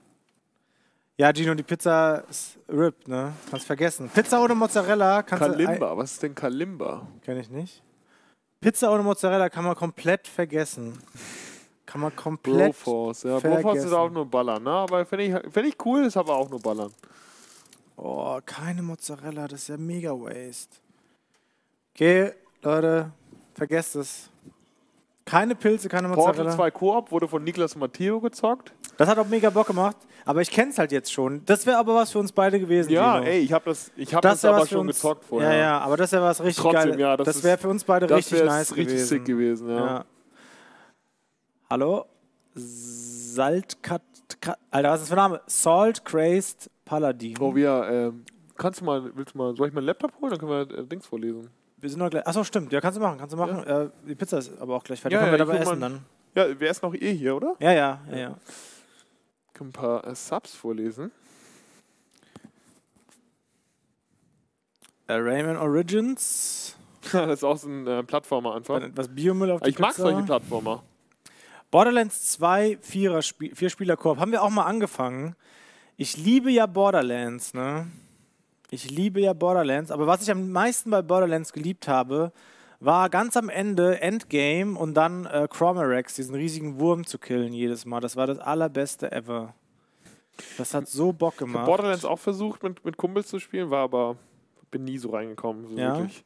Ja, Gino, die Pizza ist RIP, ne? Kannst vergessen. Pizza ohne Mozzarella kannst du... Kalimba, was ist denn Kalimba? Kenn ich nicht. Pizza ohne Mozzarella kann man komplett vergessen. Kann man komplett Broforce, ja. Broforce ist vergessen. auch nur Ballern, ne? Aber finde ich, find ich cool, ist aber auch nur Ballern. Oh, keine Mozzarella, das ist ja mega waste. Okay, Leute, vergesst es. Keine Pilze, keine Portal Mozzarella. zwei Koop wurde von Niklas Matteo gezockt. Das hat auch mega Bock gemacht, aber ich kenn's halt jetzt schon. Das wäre aber was für uns beide gewesen, Ja, Gino. ey, ich habe das, ich hab Das das, wär aber was für schon uns- gezockt vorher. Ja, ja, aber das wäre was richtig Trotzdem, geil. ja, das das ist- wäre für uns beide Das richtig wäre nice richtig gewesen. sick gewesen, ja. Ja. Hallo? Saltkat... Ka- Alter, was ist das für ein Name? Salt Crazed Paladin. Oh, wir, ähm, kannst du mal, willst du mal, soll ich meinen Laptop holen? Dann können wir äh, Dings vorlesen. Wir sind noch gleich... Achso, stimmt. Ja, kannst du machen, kannst du machen. Äh, die Pizza ist aber auch gleich fertig. Ja, Können wir ja, dabei ich hol essen mal- dann. Ja, wir essen auch eh hier, oder? Ja, ja, ja, ja. Ich kann ein paar äh, Subs vorlesen. Äh, Rayman Origins. Das ist auch so ein äh, Plattformer einfach. Dann etwas Biomüll auf die Ich mag Pizza. solche Plattformer. Borderlands zwei, Vierer Spiel, Vier-Spieler-Koop. Haben wir auch mal angefangen. Ich liebe ja Borderlands, ne? Ich liebe ja Borderlands, aber was ich am meisten bei Borderlands geliebt habe, war ganz am Ende Endgame und dann äh, Chromerax, diesen riesigen Wurm zu killen jedes Mal. Das war das allerbeste ever. Das hat so Bock Ich habe gemacht. Borderlands auch versucht, mit, mit Kumpels zu spielen, war aber, bin nie so reingekommen. So Ja? wirklich.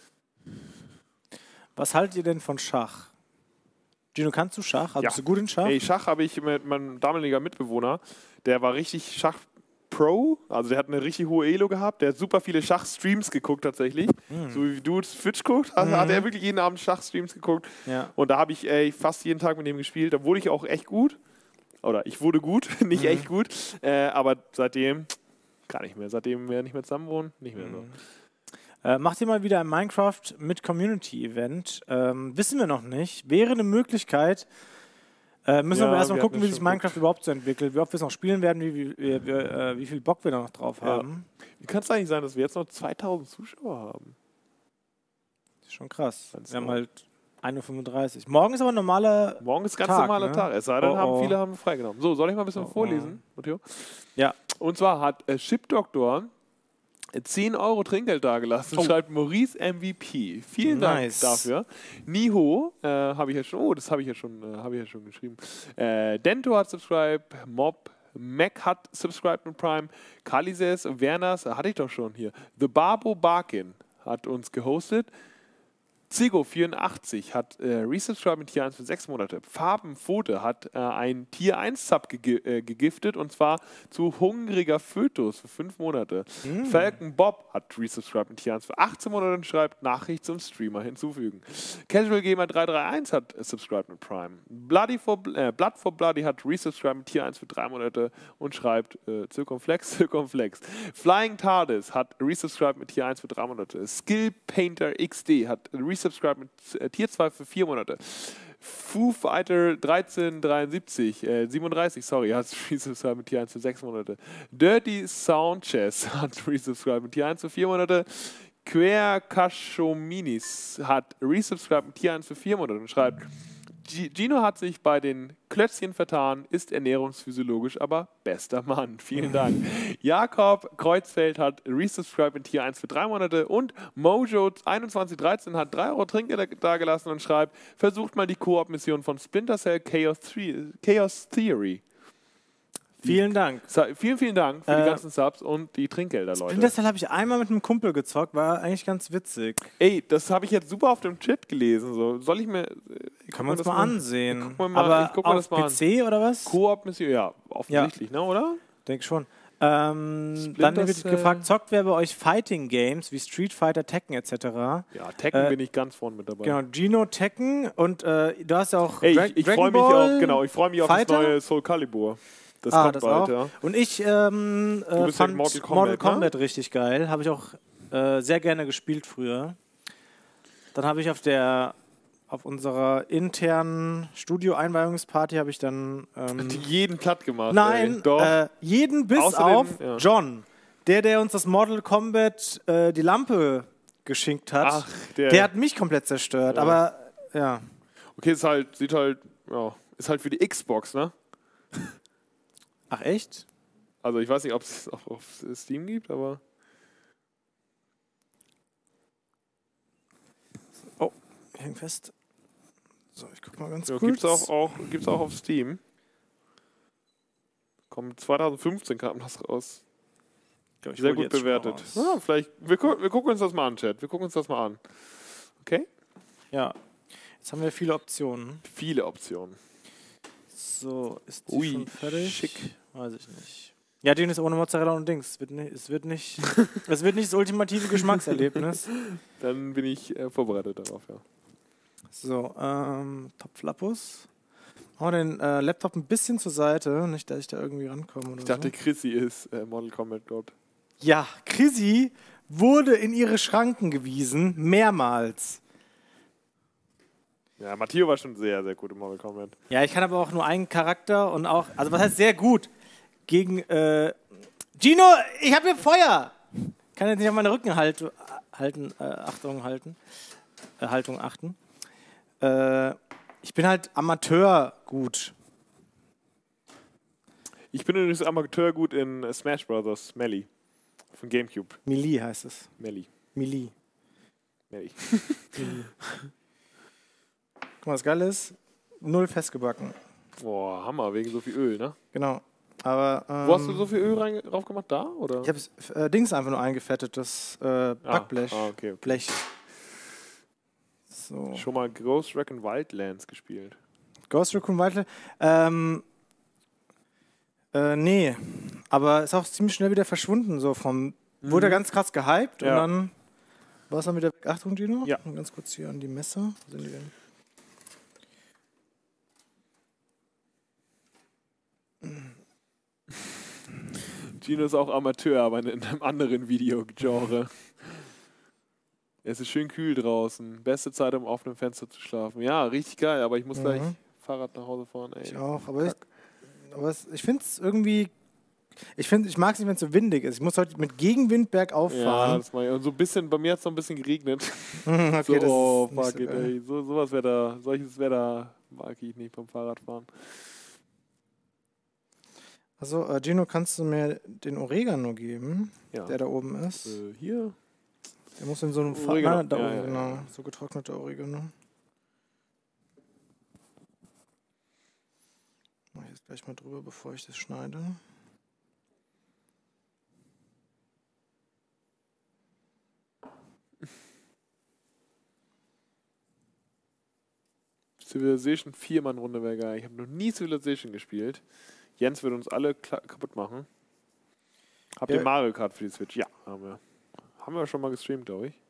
Was haltet ihr denn von Schach? Gino, kannst du Schach? Also Ja. bist du gut in Schach? Ey, Schach habe ich mit meinem damaligen Mitbewohner, der war richtig Schach-Pro, also der hat eine richtig hohe Elo gehabt, der hat super viele Schach-Streams geguckt tatsächlich, Hm. so wie du Twitch guckst, also hat er wirklich jeden Abend Schach-Streams geguckt Ja. und da habe ich ey, fast jeden Tag mit dem gespielt, da wurde ich auch echt gut, oder ich wurde gut, nicht Mhm. echt gut, äh, aber seitdem gar nicht mehr, seitdem wir nicht mehr zusammen wohnen, nicht mehr so. Äh, macht ihr mal wieder ein Minecraft mit Community-Event? Ähm, wissen wir noch nicht. Wäre eine Möglichkeit. Äh, müssen Ja, wir erstmal wir gucken, hatten wie das sich schon Minecraft überhaupt so entwickelt, wie oft wir es noch spielen werden, wie, wie, wie, wie, äh, wie viel Bock wir da noch drauf Ja. haben. Wie kann es eigentlich sein, dass wir jetzt noch zweitausend Zuschauer haben? Das ist schon krass. Ganz Wir haben genau. halt ein Uhr fünfunddreißig. Morgen ist aber ein normaler. Morgen ist ganz Tag, normaler ne? Tag. Es sei denn, Oh, haben oh. viele haben freigenommen. So, soll ich mal ein bisschen Oh, oh. vorlesen, Matteo? Ja. Und zwar hat äh, Shipdoktor zehn Euro Trinkgeld dagelassen, Oh. schreibt Maurice M V P. Vielen Nice. Dank dafür. Niho, äh, habe ich ja schon, oh, das habe ich ja schon, äh, habe ich ja schon geschrieben. Äh, Dento hat subscribed, Mob, Mac hat subscribed mit Prime, Kalises, Werners, äh, hatte ich doch schon hier. The Barbo Barkin hat uns gehostet. Zigo vierundachtzig hat äh, resubscribed mit Tier eins für sechs Monate. Farbenpfote hat äh, ein Tier eins Sub gegi äh, gegiftet und zwar zu Hungriger Fötus für fünf Monate. Mm. Falcon Bob hat resubscribed mit Tier eins für achtzehn Monate und schreibt Nachricht zum Streamer hinzufügen. Casual Gamer drei drei eins hat äh, subscribed mit Prime. Bloody for, äh, Blood for Bloody hat resubscribed mit Tier eins für drei Monate und schreibt äh, Circumflex, Circumflex. Flying TARDIS hat resubscribed mit Tier eins für drei Monate. Skill Painter X D hat resubscribed resubscribed mit äh, Tier zwei für vier Monate. Foo Fighter dreizehn dreiundsiebzig, äh, siebenunddreißig, sorry, hat resubscribed mit Tier eins für sechs Monate. Dirty Sound Chess hat resubscribed mit Tier eins für vier Monate. Quer Kashominis hat resubscribed mit Tier eins für vier Monate und schreibt: Gino hat sich bei den Klötzchen vertan, ist ernährungsphysiologisch, aber bester Mann. Vielen Dank. Jakob Kreuzfeld hat resubscribed in Tier eins für drei Monate und Mojo einundzwanzig dreizehn hat drei Euro Trinkgeld dagelassen und schreibt: Versucht mal die Koop-Mission von Splinter Cell Chaos, Chaos Theory. Vielen Dank. Vielen, vielen Dank für äh, die ganzen Subs und die Trinkgelder, Leute. Splinter Cell habe ich einmal mit einem Kumpel gezockt, war eigentlich ganz witzig. Ey, das habe ich jetzt super auf dem Chat gelesen. So. Soll ich mir... Kann man uns mal ansehen. Mal, mal, aber ich guck mal auf das mal P C an. Oder was? Koop-Mission, ja, offensichtlich, ja. Ne, oder? Denke schon. Ähm, dann wird gefragt, zockt wer bei euch Fighting Games wie Street Fighter, Tekken et cetera? Ja, Tekken äh, bin ich ganz vorne mit dabei. Genau, Gino, Tekken und äh, du hast ja auch Ey, Dra ich, ich Dragon freue mich Ball auch, genau, ich freue mich auf Fighter? das neue Soul Calibur. Das ah, kommt das bald, auch. ja. Und ich ähm, äh, bist fand ja Mortal Kombat, Mortal Kombat ne? richtig geil. Habe ich auch äh, sehr gerne gespielt früher. Dann habe ich auf der auf unserer internen Studio-Einweihungsparty habe ich dann ähm, jeden platt gemacht. Nein, ey. Doch. Äh, jeden bis Außerdem, auf ja. John, der, der uns das Mortal Kombat äh, die Lampe geschenkt hat. Ach, der. Der hat mich komplett zerstört. Ja. Aber ja. Okay, ist halt, sieht halt, ja, ist halt für die Xbox, ne? Ach echt? Also ich weiß nicht, ob es auch auf Steam gibt, aber... Oh, ich häng fest. So, ich guck mal ganz ja, kurz. Gibt's auch, auch, gibt's auch auf Steam. Kommt zwanzig fünfzehn kam das raus. Ja, ich Sehr hol gut jetzt schon bewertet. mal Ja, vielleicht, wir, gu wir gucken uns das mal an, Chat. Wir gucken uns das mal an. Okay? Ja, jetzt haben wir viele Optionen. Viele Optionen. So, ist die Ui, schon fertig? schick. Weiß ich nicht. Ja, den ist ohne Mozzarella und Dings. Es wird nicht, es wird nicht, es wird nicht das ultimative Geschmackserlebnis. Dann bin ich äh, vorbereitet darauf, ja. So, ähm, Topflappus. Hau den äh, Laptop ein bisschen zur Seite, nicht, dass ich da irgendwie rankomme oder Ich dachte, so. Chrissy ist äh, Mortal Kombat Gott. Ja, Chrissy wurde in ihre Schranken gewiesen, mehrmals. Ja, Matteo war schon sehr, sehr gut im Mortal Kombat. Ja, ich kann aber auch nur einen Charakter und auch, also was heißt sehr gut? Gegen, äh, Gino, ich habe hier Feuer! Ich kann jetzt nicht auf meine Rücken halt, halten, äh, Achtung halten, äh, Haltung achten. Äh, ich bin halt Amateur gut. Ich bin übrigens Amateur gut in äh, Smash Brothers Melee. Von GameCube. Melee heißt es. Melee. Melee. Melee. Guck mal, das Geile ist, null festgebacken. Boah, Hammer, wegen so viel Öl, ne? Genau. Aber, ähm, Wo hast du so viel Öl rein, drauf gemacht? Da? Oder? Ich habe äh, Dings einfach nur eingefettet, das äh, Backblech. Ah, ah, okay, okay. Blech. So. Schon mal Ghost Recon Wildlands gespielt. Ghost Recon Wildlands? Ähm, äh, nee. Aber ist auch ziemlich schnell wieder verschwunden. So vom, mhm. Wurde ganz krass gehypt ja. und dann war es dann wieder weg. Achtung, Gino. Ja. Und ganz kurz hier an die Messer. Wo sind die denn? Gino ist auch Amateur, aber in einem anderen Videogenre. Es ist schön kühl draußen. Beste Zeit, um auf einem Fenster zu schlafen. Ja, richtig geil, aber ich muss mhm. gleich Fahrrad nach Hause fahren. Ey. Ich auch, aber ich, aber es, ich finde es irgendwie... Ich, find, ich mag es nicht, wenn es so windig ist. Ich muss heute mit Gegenwind bergauf fahren. Ja, das mag ich. Und so ein bisschen, bei mir hat es noch ein bisschen geregnet. okay, so, das oh, ist fuck so it, ey. So, sowas wäre da, solches wäre da, mag ich nicht beim Fahrradfahren. Also, äh, Gino, kannst du mir den Oregano geben, ja. der da oben ist? Äh, hier. Der muss in so einem Oregano. Fa da ja, oben, ja, genau, ja. so getrockneter Oregano. Mach ich jetzt gleich mal drüber, bevor ich das schneide. Civilization vier Mann Runde wäre geil. Ich habe noch nie Civilization gespielt. Jens wird uns alle kaputt machen. Habt ihr ja. Mario Kart für die Switch? Ja, haben wir. Haben wir schon mal gestreamt, glaube ich.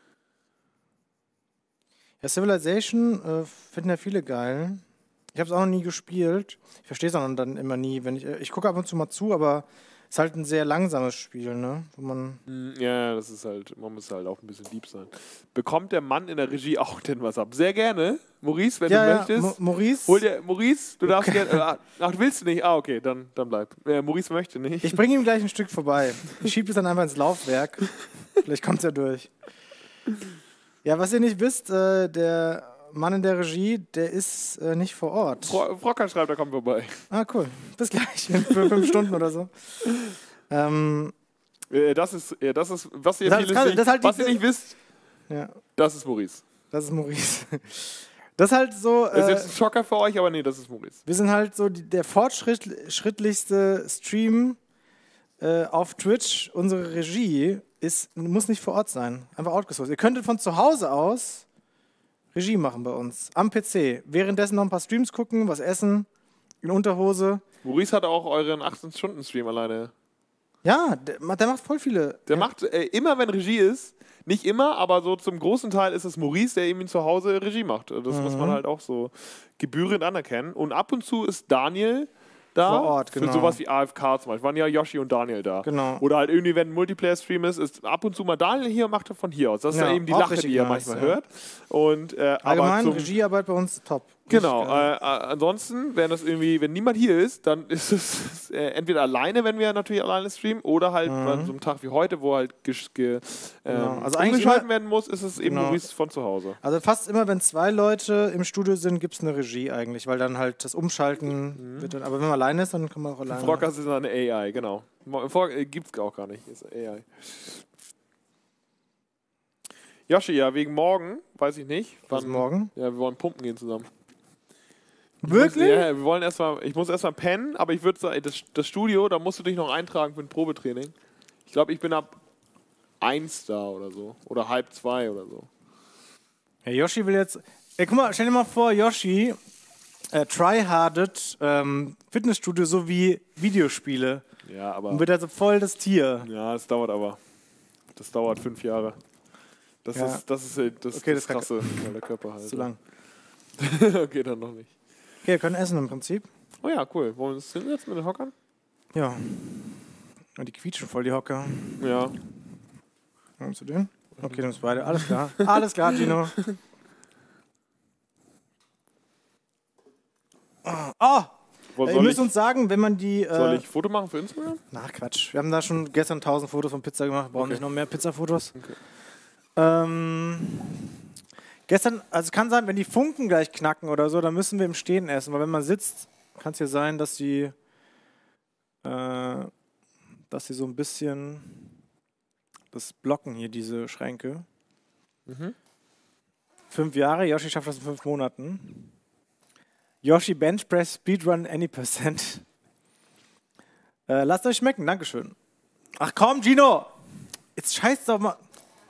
Ja, Civilization äh, finden ja viele geil. Ich habe es auch noch nie gespielt. Ich verstehe es auch dann immer nie. Wenn ich ich gucke ab und zu mal zu, aber Ist halt ein sehr langsames Spiel, ne? Wo man Mm, Ja, das ist halt, man muss halt auch ein bisschen lieb sein. Bekommt der Mann in der Regie auch denn was ab? Sehr gerne. Maurice, wenn ja, du ja, möchtest. Mo Maurice, Hol dir, Maurice, du darfst gerne. Äh, ach, du willst nicht? Ah, okay, dann, dann bleib. Äh, Maurice möchte nicht. ich bringe ihm gleich ein Stück vorbei. Ich schiebe es dann einfach ins Laufwerk. Vielleicht kommt es ja durch. Ja, was ihr nicht wisst, äh, der Mann in der Regie, der ist äh, nicht vor Ort. Fro Frocker schreibt, er kommt vorbei. Ah, cool. Bis gleich. Für fünf Stunden oder so. Ähm, Äh, das ist, äh, das ist, was ihr, Das ist vieles halt- nicht, das ist halt die- was ihr nicht wisst, ja, das ist Maurice. das ist Maurice. Das ist halt so. Das ist Äh, jetzt ein Schocker für euch, aber nee, das ist Maurice. wir sind halt so die, der fortschrittlichste Stream äh, auf Twitch. Unsere Regie ist, muss nicht vor Ort sein. Einfach outgesourced. Ihr könntet von zu Hause aus Regie machen bei uns. Am P C. Währenddessen noch ein paar Streams gucken, was essen, in Unterhose. Maurice hat auch euren achtzehn-Stunden-Stream alleine. Ja, der, ma- der macht voll viele. Der ja. macht äh, immer, wenn Regie ist, nicht immer, aber so zum großen Teil ist es Maurice, der eben zu Hause Regie macht. Das muss Mhm. man halt auch so gebührend anerkennen. Und ab und zu ist Daniel da. Vor Ort, genau. Für sowas wie A F K zum Beispiel. Waren ja Yoshi und Daniel da. Genau. Oder halt irgendwie, wenn ein Multiplayer-Stream ist, ist ab und zu mal Daniel hier und macht er von hier aus. Das ist Ja, ja eben die auch Lache, richtig die ihr nice, manchmal ja. hört. Und, äh, aber Allgemein, zum, Regiearbeit bei uns top. Genau, Richtig geil. äh, äh, ansonsten, wenn das irgendwie, wenn niemand hier ist, dann ist es äh, entweder alleine, wenn wir natürlich alleine streamen, oder halt an so einem Tag wie heute, wo halt gesch- ge, ähm, Genau. Also eigentlich umgeschalten immer- werden muss, ist es eben Genau. Maurice von zu Hause. Also fast immer, wenn zwei Leute im Studio sind, gibt es eine Regie eigentlich, weil dann halt das Umschalten wird dann, aber wenn man alleine ist, dann kann man auch alleine. Frockers ist eine A I, genau. Mo- Frock, äh, gibt's auch gar nicht, ist A I. Yoshi, ja, wegen morgen, weiß ich nicht. Was morgen? Ja, wir wollen pumpen gehen zusammen. Wirklich? Ja, wir wollen erstmal, ich muss erstmal pennen, aber ich würde sagen, das, das Studio, da musst du dich noch eintragen für ein Probetraining. Ich glaube, ich bin ab eins da oder so. Oder halb zwei oder so. Ja, Yoshi will jetzt. Ey, guck mal, stell dir mal vor, Yoshi äh, tryhardet ähm, Fitnessstudio so wie Videospiele Ja, aber. und wird also voll das Tier. Ja, das dauert aber. Das dauert fünf Jahre. Das Ja. ist das ist äh, das, Okay, das das kann- krasse, weil der Körper halt. Zu lang. Okay, dann noch nicht. Okay, wir können essen im Prinzip. Oh ja, cool. Wollen wir uns hinsetzen mit den Hockern? Ja. Und die quietschen voll, die Hocker. Ja. Nimmst du den? Okay, nimmst beide. Alles klar. Alles klar, Gino. Oh! Wo, Ihr soll, müsst ich, uns sagen, wenn man die. Äh, soll ich Foto machen für Instagram? Ach Quatsch. Wir haben da schon gestern tausend Fotos von Pizza gemacht. Brauchen Okay. nicht noch mehr Pizzafotos. Okay. Ähm, gestern, also es kann sein, wenn die Funken gleich knacken oder so, dann müssen wir im Stehen essen. Weil wenn man sitzt, kann es ja sein, dass die, äh, dass sie so ein bisschen das blocken hier, diese Schränke. Mhm. Fünf Jahre, Yoshi schafft das in fünf Monaten. Yoshi Bench Press Speedrun Any Percent. Äh, lasst euch schmecken, Dankeschön. Ach komm, Gino! Jetzt scheiß doch mal.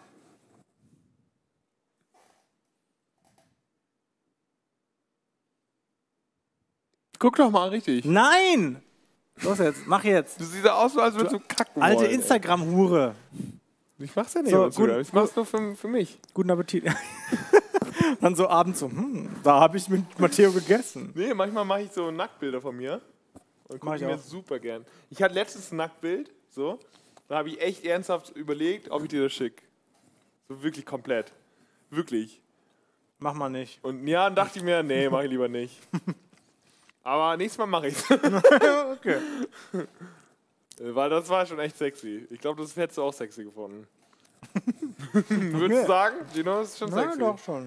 Guck doch mal richtig. Nein! Los jetzt, mach jetzt. Du siehst aus, als würdest du kacken Alte wollen, ey. Instagram-Hure. Ich mach's ja nicht So, auf Instagram. gut. Ich mach's nur für, für mich. Guten Appetit. Dann so abends so, hm, da habe ich mit Matteo gegessen. Nee, manchmal mache ich so Nacktbilder von mir. Und Mach gucke ich ich mir auch. super gern. Ich hatte letztens ein Nacktbild, so. Da habe ich echt ernsthaft überlegt, ob ich dir das schicke. So wirklich komplett. Wirklich. Mach mal nicht. Und ja, dann dachte ich mir, nee, mache ich lieber nicht. Aber nächstes Mal mache ich's. Okay. Weil das war schon echt sexy. Ich glaube, das hättest du auch sexy gefunden. Würdest du sagen? Gino, das ist schon Na, sexy. doch schon.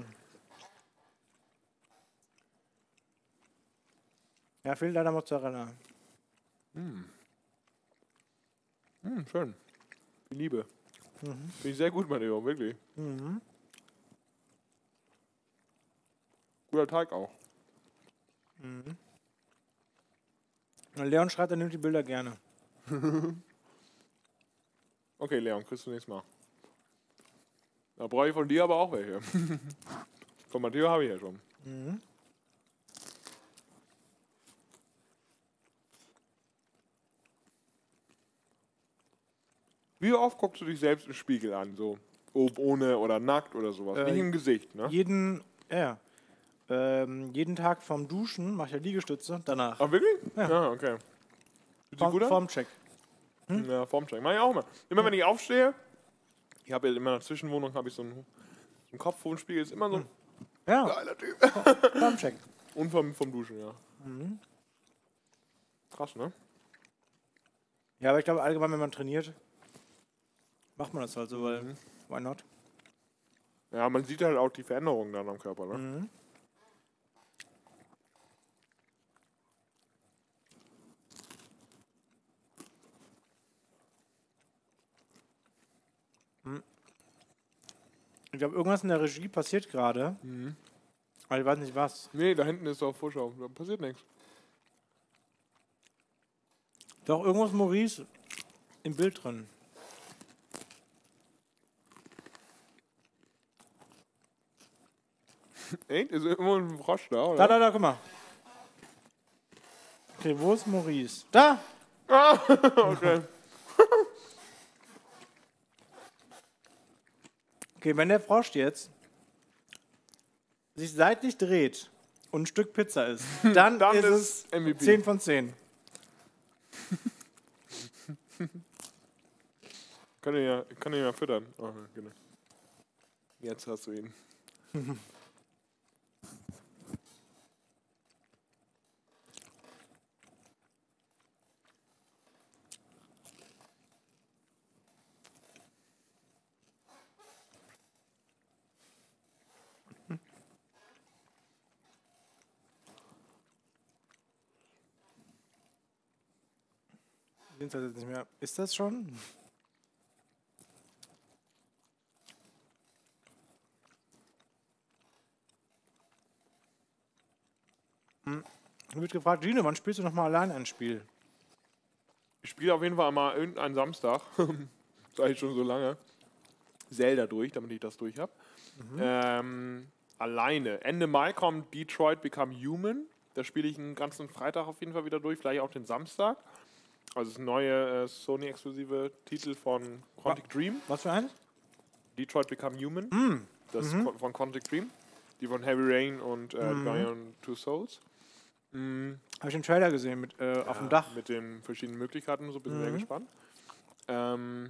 Ja, fehlt leider Mozzarella. Hm, schön. Die Liebe. Finde ich sehr gut, Matteo, wirklich. Mhm. Guter Teig auch. Und Leon schreibt, er nimmt die Bilder gerne. Okay, Leon, kriegst du nächstes Mal. Da brauche ich von dir aber auch welche. Von Matteo habe ich ja schon. Mhm. Wie oft guckst du dich selbst im Spiegel an? So, ob ohne oder nackt oder sowas. Äh, Nicht im Gesicht, ne? Jeden, ja, ja. Ähm, jeden Tag vorm Duschen mache ich ja Liegestütze, danach. Ach, wirklich? Ja. Ja, okay. Sieht Vorm, gut aus? vorm Check. Hm? Ja, Formcheck. Mach ich auch immer. Immer wenn ich aufstehe, ich habe ja in meiner Zwischenwohnung habe ich so einen, so einen Kopfhörenspiegel, ist immer so ein Ja, geiler Typ. Formcheck. Und vom, vom Duschen, ja. Mhm. Krass, ne? Ja, aber ich glaube allgemein, wenn man trainiert, macht man das halt so, weil, Mhm. why not? Ja, man sieht halt auch die Veränderungen dann am Körper, ne? Mhm. Ich glaube, irgendwas in der Regie passiert gerade. Mhm. Aber ich weiß nicht was. Nee, da hinten ist doch Vorschau. Da passiert nichts. Doch, irgendwas Maurice im Bild drin. Echt? Ist immer ein Frosch da, oder? Da, da, da, guck mal. Okay, wo ist Maurice? Da! Ah, okay. Okay, wenn der Frosch jetzt sich seitlich dreht und ein Stück Pizza ist, dann, Dann ist ist es M V P. zehn von zehn. Kann ich ja, kann ich ja füttern. Oh, genau. Jetzt hast du ihn. Sind das jetzt nicht mehr. Ist das schon? Hm. Ich wird gefragt, Gino, wann spielst du noch mal allein ein Spiel? Ich spiele auf jeden Fall mal irgendeinen Samstag. Das ist eigentlich schon so lange. Zelda durch, damit ich das durch habe. Mhm. Ähm, alleine. Ende Mai kommt Detroit Become Human. Da spiele ich einen ganzen Freitag auf jeden Fall wieder durch, vielleicht auch den Samstag. Also das ist ein neuer äh, Sony-exklusive Titel von Quantic Dream. Was für eins? Detroit Become Human. Mm. Das Mhm. ist von Quantic Dream. Die von Heavy Rain und äh, Mhm. Beyond Two Souls. Mhm. Habe ich den Trailer gesehen mit, äh, auf dem Dach. Mit den verschiedenen Möglichkeiten, so ein bisschen Mhm. sehr gespannt. Ähm,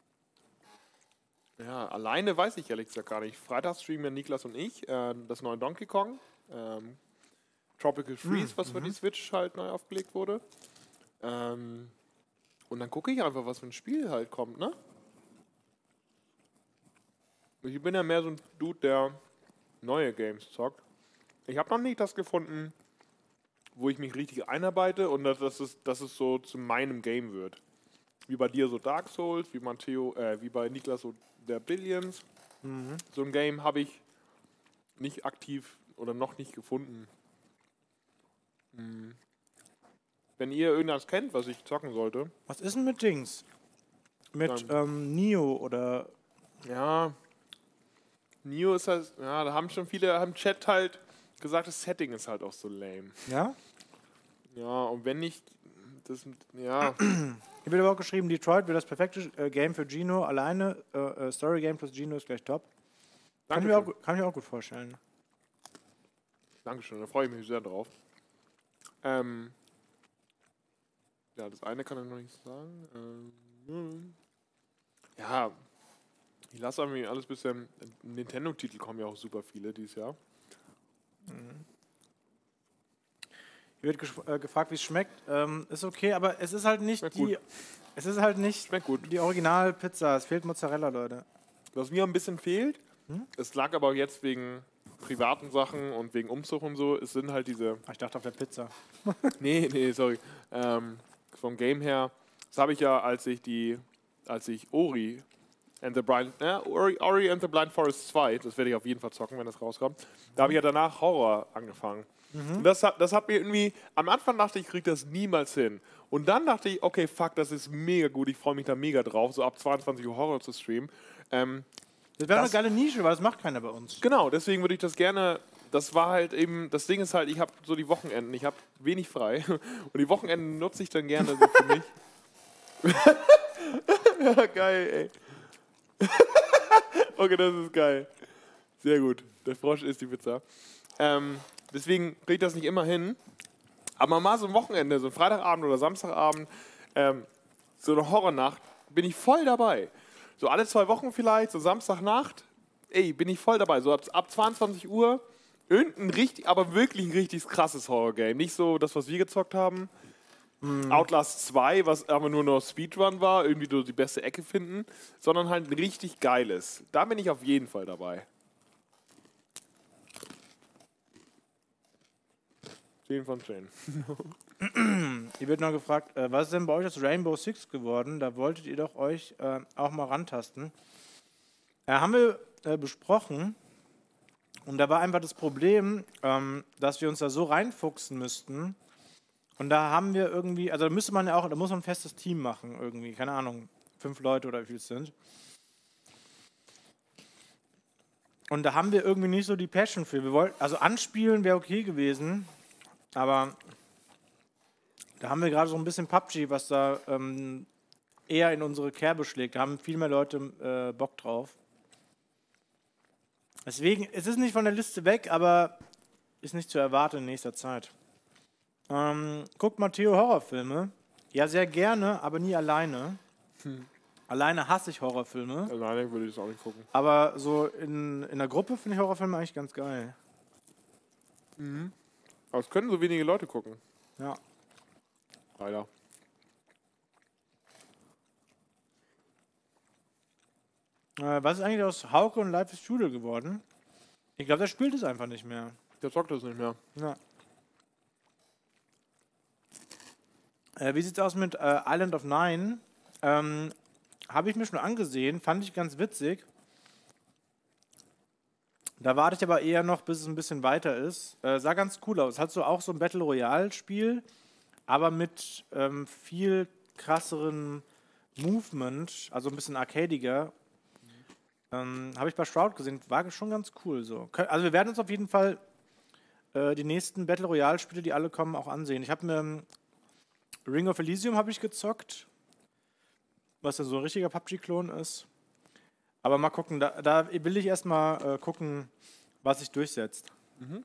ja, alleine weiß ich ehrlich gesagt gar nicht. Freitag streamen Niklas und ich äh, das neue Donkey Kong. Ähm, Tropical Freeze, Mhm. was für die Switch halt neu aufgelegt wurde. Ähm, und dann gucke ich einfach, was für ein Spiel halt kommt, ne? Ich bin ja mehr so ein Dude, der neue Games zockt. Ich habe noch nicht das gefunden, wo ich mich richtig einarbeite und dass, dass, es, dass es so zu meinem Game wird. Wie bei dir so Dark Souls, wie Matteo, äh, wie bei Niklas so der Billions. Mhm. So ein Game habe ich nicht aktiv oder noch nicht gefunden. Hm. Wenn ihr irgendwas kennt, was ich zocken sollte. Was ist denn mit Dings? Mit ähm, Neo oder. Ja. Neo ist halt, ja, da haben schon viele im Chat halt gesagt, das Setting ist halt auch so lame. Ja? Ja, und wenn nicht, das, ja. Hier wird aber auch geschrieben, Detroit wird das perfekte äh, Game für Gino. Alleine, äh, äh, Story Game plus Gino ist gleich top. Kann ich, mir auch, kann ich mir auch gut vorstellen. Dankeschön, da freue ich mich sehr drauf. Ähm, ja, das eine kann ich noch nicht sagen. Ähm, ja, ich lasse irgendwie alles ein bisschen. Nintendo-Titel kommen ja auch super viele dieses Jahr. Mhm. Hier wird ges- äh, gefragt, wie es schmeckt. Ähm, ist okay, aber es ist halt nicht Schmeckt die. gut. Es ist halt nicht Schmeckt gut. die Original-Pizza. Es fehlt Mozzarella, Leute. Was mir ein bisschen fehlt, Hm? es lag aber jetzt wegen privaten Sachen und wegen Umzug und so, es sind halt diese. Ach, ich dachte auf der Pizza. Nee, nee, sorry. Ähm, vom Game her, das habe ich ja, als ich die, als ich Ori and the Blind, äh, Ori, Ori and the Blind Forest zwei, das werde ich auf jeden Fall zocken, wenn das rauskommt. Da habe ich ja danach Horror angefangen. Mhm. Und das hat, das hat mir irgendwie, am Anfang dachte ich, ich kriege das niemals hin. Und dann dachte ich, okay, fuck, das ist mega gut, ich freue mich da mega drauf, so ab zweiundzwanzig Uhr Horror zu streamen. Ähm, Das wäre eine Das- geile Nische, weil das macht keiner bei uns. Genau, deswegen würde ich das gerne. Das war halt eben, das Ding ist halt, ich habe so die Wochenenden, ich habe wenig frei und die Wochenenden nutze ich dann gerne so für mich. Ja, geil, ey. Okay, das ist geil. Sehr gut. Der Frosch isst die Pizza. Ähm, deswegen kriege ich das nicht immer hin. Aber mal so ein Wochenende, so ein Freitagabend oder Samstagabend, ähm, so eine Horrornacht, bin ich voll dabei. So alle zwei Wochen vielleicht, so Samstagnacht, ey, bin ich voll dabei. So ab, ab zweiundzwanzig Uhr, irgendein richtig, aber wirklich ein richtig krasses Horror-Game. Nicht so das, was wir gezockt haben. Mm. Outlast zwei, was aber nur noch Speedrun war, irgendwie so die beste Ecke finden, sondern halt ein richtig geiles. Da bin ich auf jeden Fall dabei. zehn von zehn. Hier wird noch gefragt, äh, was ist denn bei euch das Rainbow Six geworden? Da wolltet ihr doch euch äh, auch mal rantasten. Äh, haben wir äh, besprochen und da war einfach das Problem, ähm, dass wir uns da so reinfuchsen müssten und da haben wir irgendwie, also da müsste man ja auch, da muss man ein festes Team machen irgendwie, keine Ahnung, fünf Leute oder wie viel es sind. Und da haben wir irgendwie nicht so die Passion für. Wir wollten, also anspielen wäre okay gewesen, aber da haben wir gerade so ein bisschen P U B G, was da ähm, eher in unsere Kerbe schlägt. Da haben viel mehr Leute äh, Bock drauf. Deswegen, es ist nicht von der Liste weg, aber ist nicht zu erwarten in nächster Zeit. Ähm, guckt Matteo Horrorfilme. Ja, sehr gerne, aber nie alleine. Hm. Alleine hasse ich Horrorfilme. Alleine würde ich es auch nicht gucken. Aber so in, in der Gruppe finde ich Horrorfilme eigentlich ganz geil. Mhm. Aber es können so wenige Leute gucken. Ja. Leider. Äh, was ist eigentlich aus Hauke und Life is Strudel geworden? Ich glaube, der spielt es einfach nicht mehr. Der zockt das nicht mehr. Ja. Äh, wie sieht's aus mit äh, Island of Nine? Ähm, Habe ich mir schon angesehen, fand ich ganz witzig. Da warte ich aber eher noch, bis es ein bisschen weiter ist. Äh, sah ganz cool aus. Hat so auch so ein Battle Royale-Spiel, aber mit ähm, viel krasseren Movement, also ein bisschen arcadiger. Ähm, Habe ich bei Shroud gesehen, war schon ganz cool so. Also wir werden uns auf jeden Fall äh, die nächsten Battle Royale-Spiele, die alle kommen, auch ansehen. Ich habe mir ähm, Ring of Elysium habe ich gezockt, was ja so ein richtiger P U B G-Klon ist. Aber mal gucken, da, da will ich erstmal äh, gucken, was sich durchsetzt. Mhm.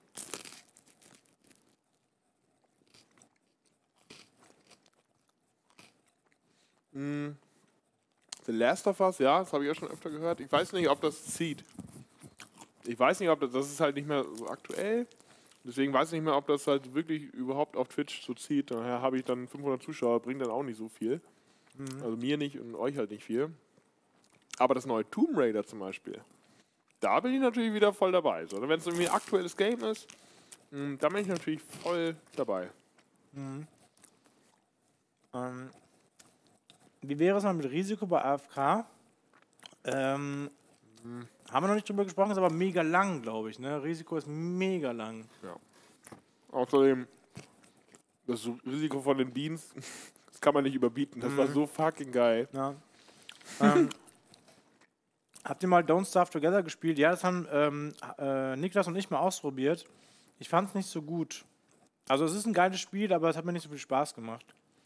Mm. The Last of Us, ja, das habe ich auch schon öfter gehört. Ich weiß nicht, ob das zieht. Ich weiß nicht, ob das, das ist halt nicht mehr so aktuell. Deswegen weiß ich nicht mehr, ob das halt wirklich überhaupt auf Twitch so zieht. Daher habe ich dann fünfhundert Zuschauer, bringt dann auch nicht so viel. Mhm. Also mir nicht und euch halt nicht viel. Aber das neue Tomb Raider zum Beispiel, da bin ich natürlich wieder voll dabei. So, wenn es irgendwie ein aktuelles Game ist, mh, da bin ich natürlich voll dabei. Mhm. Ähm, wie wäre es mal mit Risiko bei A F K? Ähm, mhm. Haben wir noch nicht drüber gesprochen, ist aber mega lang, glaube ich. Ne? Risiko ist mega lang. Ja. Außerdem, das Risiko von den Beans, das kann man nicht überbieten. Das mhm. war so fucking geil. Ja. ähm, habt ihr mal Don't Starve Together gespielt? Ja, das haben ähm, äh, Niklas und ich mal ausprobiert. Ich fand es nicht so gut. Also es ist ein geiles Spiel, aber es hat mir nicht so viel Spaß gemacht.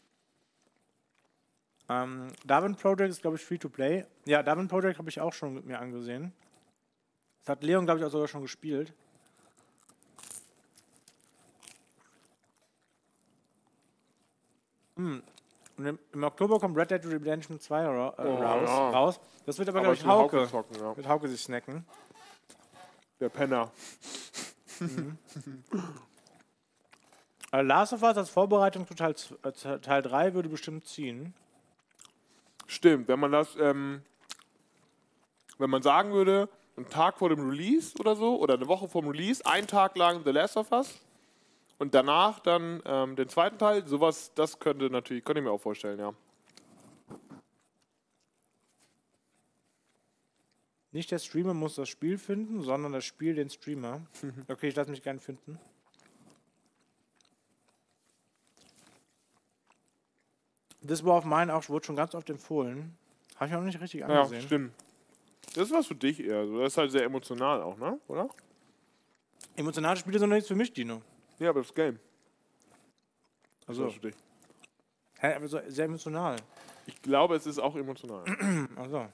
Ähm, Darwin Project ist, glaube ich, Free-to-Play. Ja, Darwin Project habe ich auch schon mit mir angesehen. Das hat Leon, glaube ich, auch sogar schon gespielt. Hm. Und im, im Oktober kommt Red Dead Redemption zwei ra äh, oh, raus, ja. raus. Das wird aber, aber glaube ich, Hauke. Hauke zocken, ja. Wird Hauke sich snacken. Der Penner. Mhm. äh, Last of Us als Vorbereitung für Teil, äh, Teil drei würde bestimmt ziehen. Stimmt, wenn man das, ähm, wenn man sagen würde, einen Tag vor dem Release oder so, oder eine Woche vor dem Release, einen Tag lang The Last of Us und danach dann ähm, den zweiten Teil, sowas, das könnte natürlich, könnte ich mir auch vorstellen, ja. Nicht der Streamer muss das Spiel finden, sondern das Spiel den Streamer. Okay, ich lasse mich gern finden. This War of Mine auch wurde schon ganz oft empfohlen. Habe ich auch nicht richtig angesehen. Ja, stimmt. Das ist was für dich eher. Das ist halt sehr emotional auch, ne? Oder? Emotionale Spiele sind doch nichts für mich, Dino. Ja, aber das Game. Also. Das ist was für dich. Hä, aber so, sehr emotional. Ich glaube, es ist auch emotional. Also.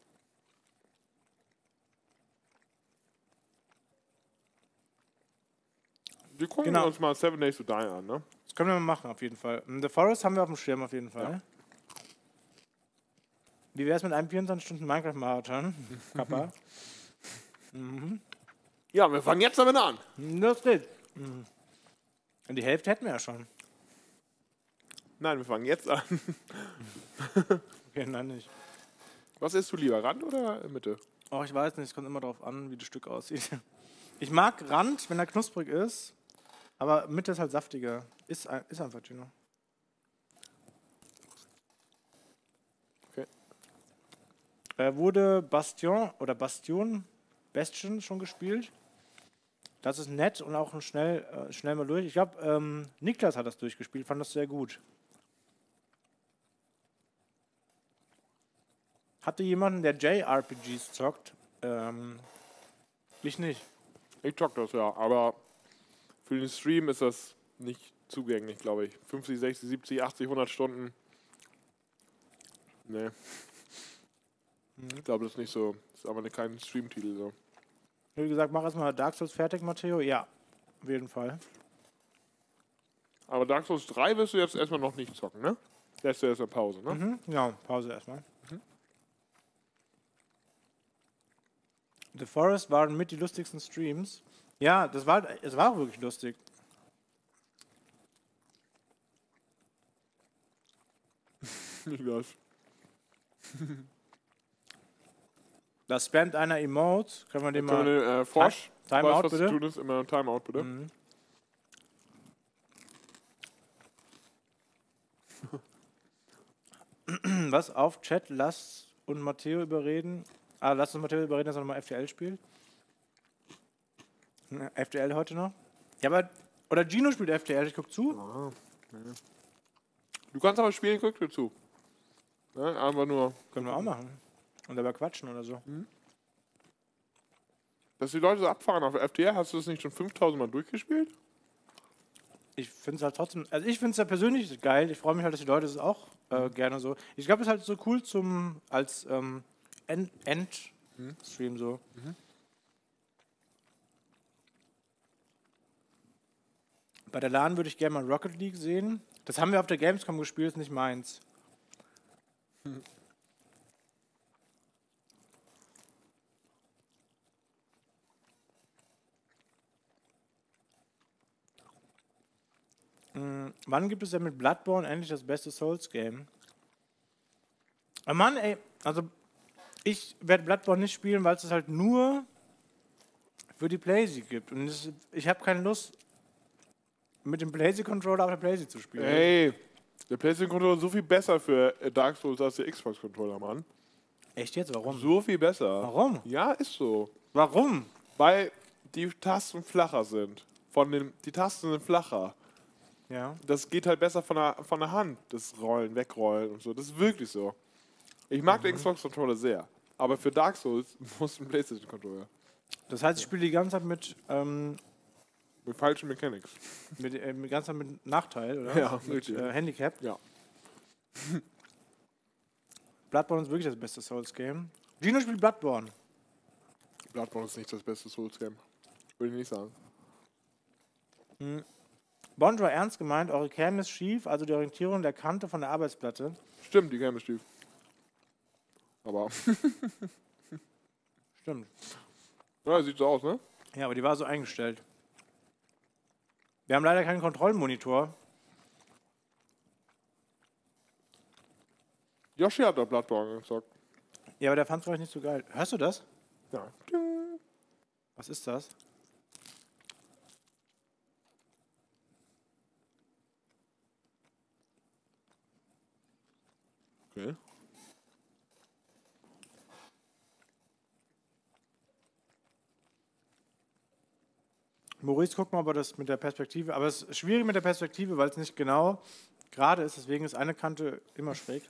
Wir gucken Genau. uns mal Seven Days to Die an, ne? Das können wir mal machen, auf jeden Fall. The Forest haben wir auf dem Schirm, auf jeden Fall. Wie wäre es mit einem vierundzwanzig Stunden Minecraft-Marathon? Kappa. Mhm. Ja, wir fangen jetzt damit an. Das geht. Mhm. Und die Hälfte hätten wir ja schon. Nein, wir fangen jetzt an. Okay, nein, nicht. Was isst du lieber, Rand oder Mitte? Oh, ich weiß nicht, es kommt immer darauf an, wie das Stück aussieht. Ich mag Rand, wenn er knusprig ist, aber Mitte ist halt saftiger. Ist, ein- ist einfach Gino. Okay. Äh, wurde Bastion oder Bastion, Bastion schon gespielt? Das ist nett und auch ein schnell, äh, schnell mal durch. Ich glaube, ähm, Niklas hat das durchgespielt, fand das sehr gut. Hatte jemanden, der J R P Gs zockt? Ähm, ich nicht. Ich zock das, ja, aber für den Stream ist das nicht zugänglich, glaube ich. fünfzig, sechzig, siebzig, achtzig, hundert Stunden. Nee. Ich glaube, das ist nicht so. Das ist aber kein Streamtitel so. Wie gesagt, mach erstmal Dark Souls fertig, Matteo. Ja, auf jeden Fall. Aber Dark Souls drei wirst du jetzt erstmal noch nicht zocken, ne? Lässt du erst eine Pause, ne? Mhm, ja, Pause erstmal. The Forest waren mit die lustigsten Streams. Ja, das war, es war auch wirklich lustig. Ich weiß. Da spammt einer Emote. Können wir den Können mal... wir den, äh, Forsch, Time- weißt, Timeout, was bitte? zu tun ist? Immer Timeout, bitte. Mhm. Was? Auf Chat, lass und Matteo überreden. Ah, lass uns Matteo überreden, dass er nochmal F T L spielt. Na, F T L heute noch? Ja, aber... Oder Gino spielt F T L, ich guck zu. Ah, ja. Du kannst aber spielen, guck dir zu. Ne? Einfach nur, Können wir auch machen. Und dabei quatschen oder so. dass die Leute so abfahren auf F T R. Hast du das nicht schon fünftausend Mal durchgespielt? Ich finde es halt trotzdem, also ich finde es ja persönlich geil. Ich freue mich halt, dass die Leute es auch äh, gerne so. Ich glaube, es ist halt so cool zum als ähm, End- End-Stream so. Bei der LAN würde ich gerne mal Rocket League sehen. Das haben wir auf der Gamescom gespielt, ist nicht meins. Mm, wann gibt es denn mit Bloodborne endlich das beste Souls-Game? Oh Mann, ey, also ich werde Bloodborne nicht spielen, weil es es halt nur für die PlayStation gibt. Und es, ich habe keine Lust, mit dem PlayStation-Controller auf der PlayStation zu spielen. Ey, der PlayStation-Controller ist so viel besser für äh, Dark Souls als der Xbox-Controller, Mann. Echt jetzt? Warum? So viel besser. Warum? Ja, ist so. Warum? Weil die Tasten flacher sind. Von den, die Tasten sind flacher. Ja. Das geht halt besser von der, von der Hand, das Rollen, Wegrollen und so. Das ist wirklich so. Ich mag den Xbox-Controller sehr. Aber für Dark Souls muss ein PlayStation-Controller. Das heißt, ich spiele die ganze Zeit mit, ähm, Mit falschen Mechanics. mit, äh, die ganze Zeit mit Nachteil, oder? Ja, mit richtig. äh, Handicap. Ja. Bloodborne ist wirklich das beste Souls-Game. Gino spielt Bloodborne. Bloodborne ist nicht das beste Souls-Game. Würde ich nicht sagen. Bond war ernst gemeint, eure Cam ist schief, also die Orientierung der Kante von der Arbeitsplatte. Stimmt, die Cam ist schief. Aber, Stimmt. ja, sieht so aus, ne? Ja, aber die war so eingestellt. Wir haben leider keinen Kontrollmonitor. Yoshi hat doch Bloodborne gesagt. Ja, aber der fand es, glaube ich, nicht so geil. Hörst du das? Ja. Was ist das? Okay. Maurice, guck mal, ob er das mit der Perspektive. Aber es ist schwierig mit der Perspektive, weil es nicht genau gerade ist. Deswegen ist eine Kante immer schräg.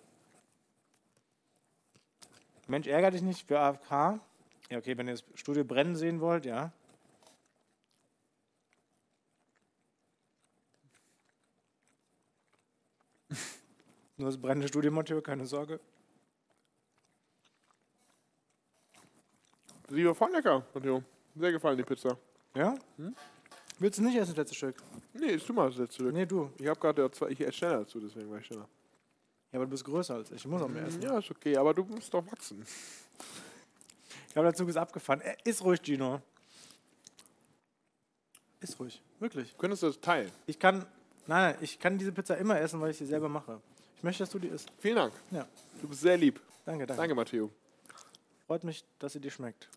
Mensch, ärgere dich nicht für A F K. Ja, okay, wenn ihr das Studio brennen sehen wollt, ja. Nur das brennende Studiomonteur, keine Sorge. Sie war voll lecker, Matteo. Sehr gefallen, die Pizza. Ja? Willst du nicht essen, das letzte Stück? Nee, ist du mal das letzte Stück. Nee, du. Ich hab gerade zwei, ich esse schneller dazu, deswegen war ich schneller. Ja, aber du bist größer als ich. Ich muss auch mehr essen. Ja, ist okay, aber du musst doch wachsen. Ich glaube, der Zug ist abgefahren. Äh, iss ruhig, Gino. Iss ruhig. Wirklich. Könntest du das teilen? Ich kann, nein, nein, ich kann diese Pizza immer essen, weil ich sie selber mache. Ich möchte, dass du die isst. Vielen Dank. Ja. Du bist sehr lieb. Danke, danke. Danke, Matteo. Freut mich, dass sie dir schmeckt.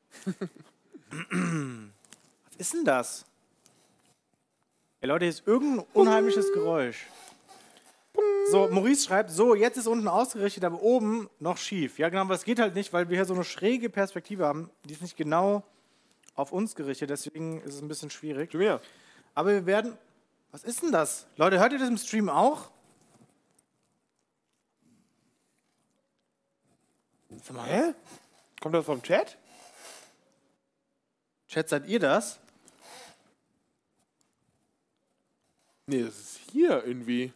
Was ist denn das? Ey, Leute, hier ist irgendein unheimliches Geräusch. So, Maurice schreibt, so, jetzt ist unten ausgerichtet, aber oben noch schief. Ja, genau, aber es geht halt nicht, weil wir hier so eine schräge Perspektive haben. Die ist nicht genau auf uns gerichtet, deswegen ist es ein bisschen schwierig. Zu mir. Aber wir werden... Was ist denn das? Leute, hört ihr das im Stream auch? Sag mal, Hä? Kommt das vom Chat? Chat, seid ihr das? Nee, das ist hier irgendwie.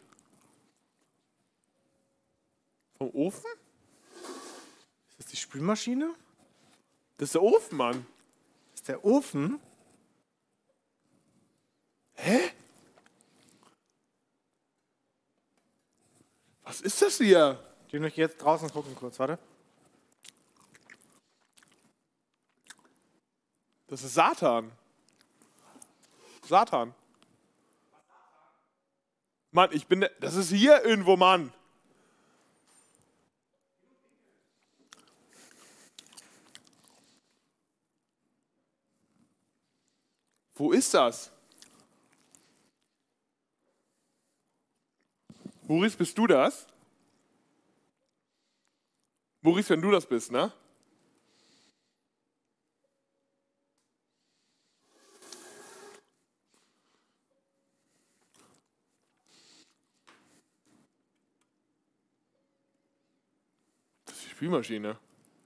Vom Ofen? Ist das die Spülmaschine? Das ist der Ofen, Mann. Ist der Ofen? Hä? Was ist das hier? Ich will jetzt draußen gucken kurz, warte. Das ist Satan. Satan. Mann, ich bin... der- Das ist hier irgendwo, Mann. Wo ist das? Maurice, bist du das? Maurice, wenn du das bist, ne? Das ist die Spülmaschine.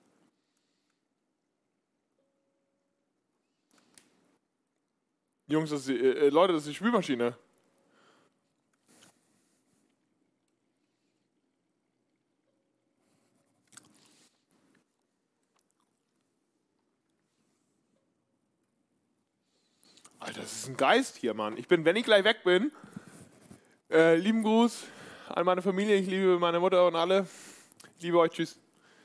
Jungs, das ist die, äh, Leute, das ist die Spülmaschine. Alter, das ist ein Geist hier, Mann. Ich bin, wenn ich gleich weg bin, äh, lieben Gruß an meine Familie, ich liebe meine Mutter und alle. Ich liebe euch, tschüss.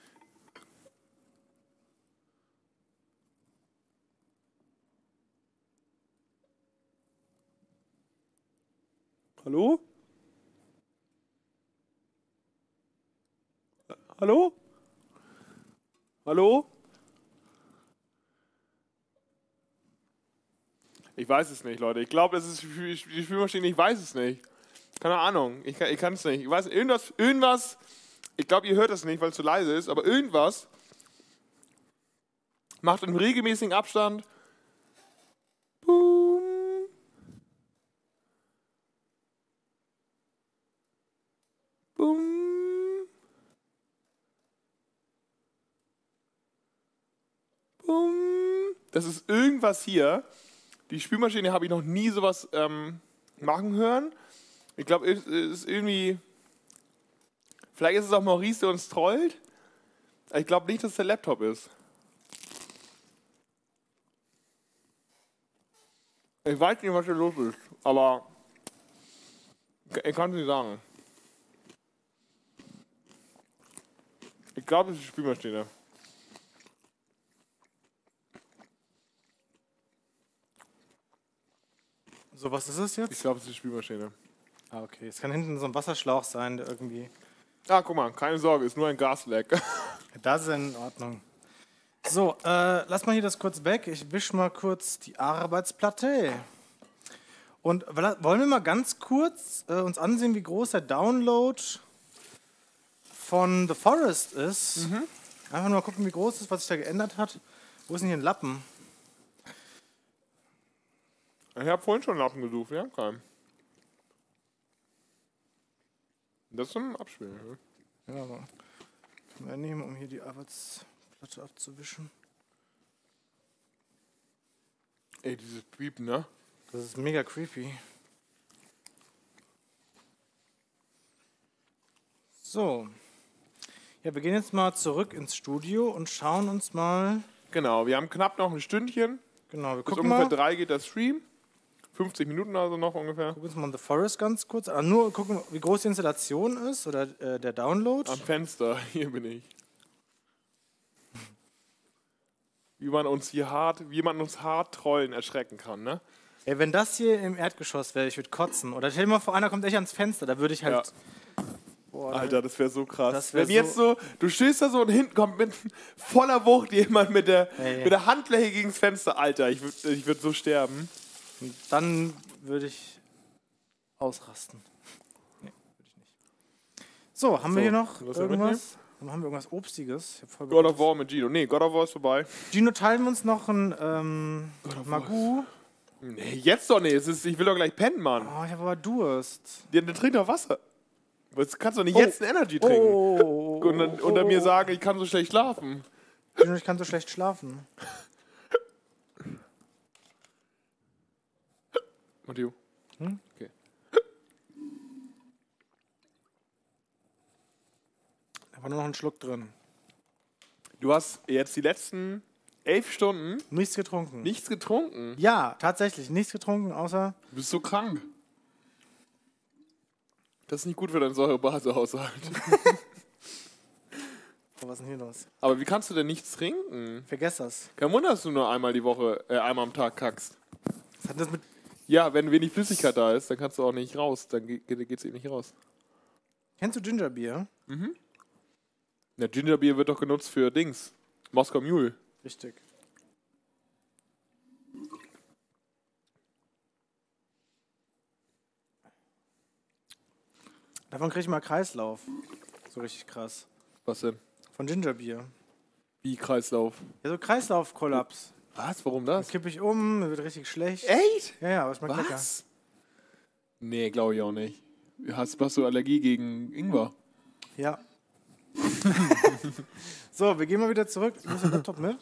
Hallo? Äh, Hallo? Hallo? Ich weiß es nicht, Leute. Ich glaube, es ist die Spülmaschine, ich weiß es nicht. Keine Ahnung, ich, ich kann es nicht. Ich weiß, irgendwas, irgendwas, ich glaube, ihr hört es nicht, weil es zu leise ist, aber irgendwas macht in regelmäßigen Abstand Boom. Boom. Boom. Das ist irgendwas hier. Die Spülmaschine habe ich noch nie sowas ähm, machen hören. Ich glaube, es ist irgendwie... Vielleicht ist es auch Maurice, der uns trollt. Ich glaube nicht, dass es der Laptop ist. Ich weiß nicht, was hier los ist, aber ich kann es nicht sagen. Ich glaube, es ist die Spülmaschine. So, was ist es Ich jetzt? glaube, es ist die Spülmaschine. Ah, okay. Es kann hinten so ein Wasserschlauch sein, der irgendwie... Ah, guck mal, keine Sorge, ist nur ein Gasleck. Das ist in Ordnung. So, äh, lass mal hier das kurz weg. Ich wische mal kurz die Arbeitsplatte. Und wollen wir mal ganz kurz äh, uns ansehen, wie groß der Download von The Forest ist. Mhm. Einfach nur mal gucken, wie groß es ist, was sich da geändert hat. Wo ist denn hier ein Lappen? Ich habe vorhin schon einen Lappen gesucht, ja, keinen. Das ist ein Abspielen. Ne? Ja, aber können wir nehmen, um hier die Arbeitsplatte abzuwischen. Ey, dieses Piepen, ne? Das ist mega creepy. So. Ja, wir gehen jetzt mal zurück ins Studio und schauen uns mal... Genau, wir haben knapp noch ein Stündchen. Genau, wir Bis gucken ungefähr mal. drei geht der Stream. fünfzig Minuten also noch ungefähr. Gucken wir uns mal The Forest ganz kurz an. Nur gucken, wie groß die Installation ist oder äh, der Download. Am Fenster, hier bin ich. Wie man uns hier hart, wie man uns hart Trollen erschrecken kann, ne? Ey, wenn das hier im Erdgeschoss wäre, ich würde kotzen. Oder stell dir mal vor, einer kommt echt ans Fenster, da würde ich halt... Ja. Boah, Alter, das wäre so krass. Das wär Wenn jetzt so, du stehst da so und hinten kommt mit voller Wucht jemand mit der, Ey. mit der Handfläche gegen das Fenster. Alter, ich würde ich würd so sterben. Dann würde ich ausrasten. Nee, würde ich nicht. So, haben So, wir hier noch was irgendwas? Dann haben wir irgendwas Obstiges. Ich hab voll God Bock. of War mit Gino. Nee, God of War ist vorbei. Gino, teilen wir uns noch ein ähm, Magoo? Nee, jetzt doch nicht. Es ist, ich will doch gleich pennen, Mann. Oh, ich habe aber Durst. Ja, dann trink doch Wasser. Du kannst doch nicht Oh. jetzt ein Energy trinken. Oh, Und dann unter mir sagen, ich kann so schlecht schlafen. Gino, ich kann so schlecht schlafen. Matteo. Hm? Okay. Da war nur noch ein Schluck drin. Du hast jetzt die letzten elf Stunden Nichts getrunken. nichts getrunken. Ja, tatsächlich. Nichts getrunken, außer... Du bist so krank. Das ist nicht gut für deinen Säurebasehaushalt. Oh, was ist denn hier los? Aber wie kannst du denn nichts trinken? Vergesst das. Kein Wunder, dass du nur einmal die Woche, äh, einmal am Tag kackst. Was hat das mit... Ja, wenn wenig Flüssigkeit da ist, dann kannst du auch nicht raus. Dann geht es eben nicht raus. Kennst du Gingerbier? Ja, Gingerbier wird doch genutzt für Dings. Moskau Mule. Richtig. Davon kriege ich mal Kreislauf. So richtig krass. Was denn? Von Gingerbier. Wie Kreislauf? Ja, so Kreislaufkollaps. Was? Warum Dann das? kippe ich um, mir wird richtig schlecht. Echt? Ja, ja, aber schmeckt lecker. Was? Nee, glaube ich auch nicht. Hast, hast du Allergie gegen Ingwer? Ja. So, wir gehen mal wieder zurück. Ich muss den Laptop mit.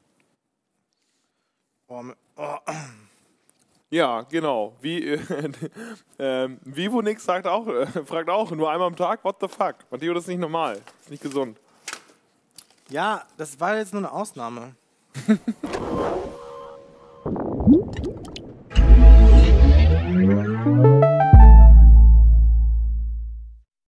Oh, mi- oh. Ja, genau. Wie, äh, ähm, Vivonix sagt auch, äh, fragt auch, nur einmal am Tag, what the fuck? Matteo, das ist nicht normal. Das ist nicht gesund. Ja, das war jetzt nur eine Ausnahme.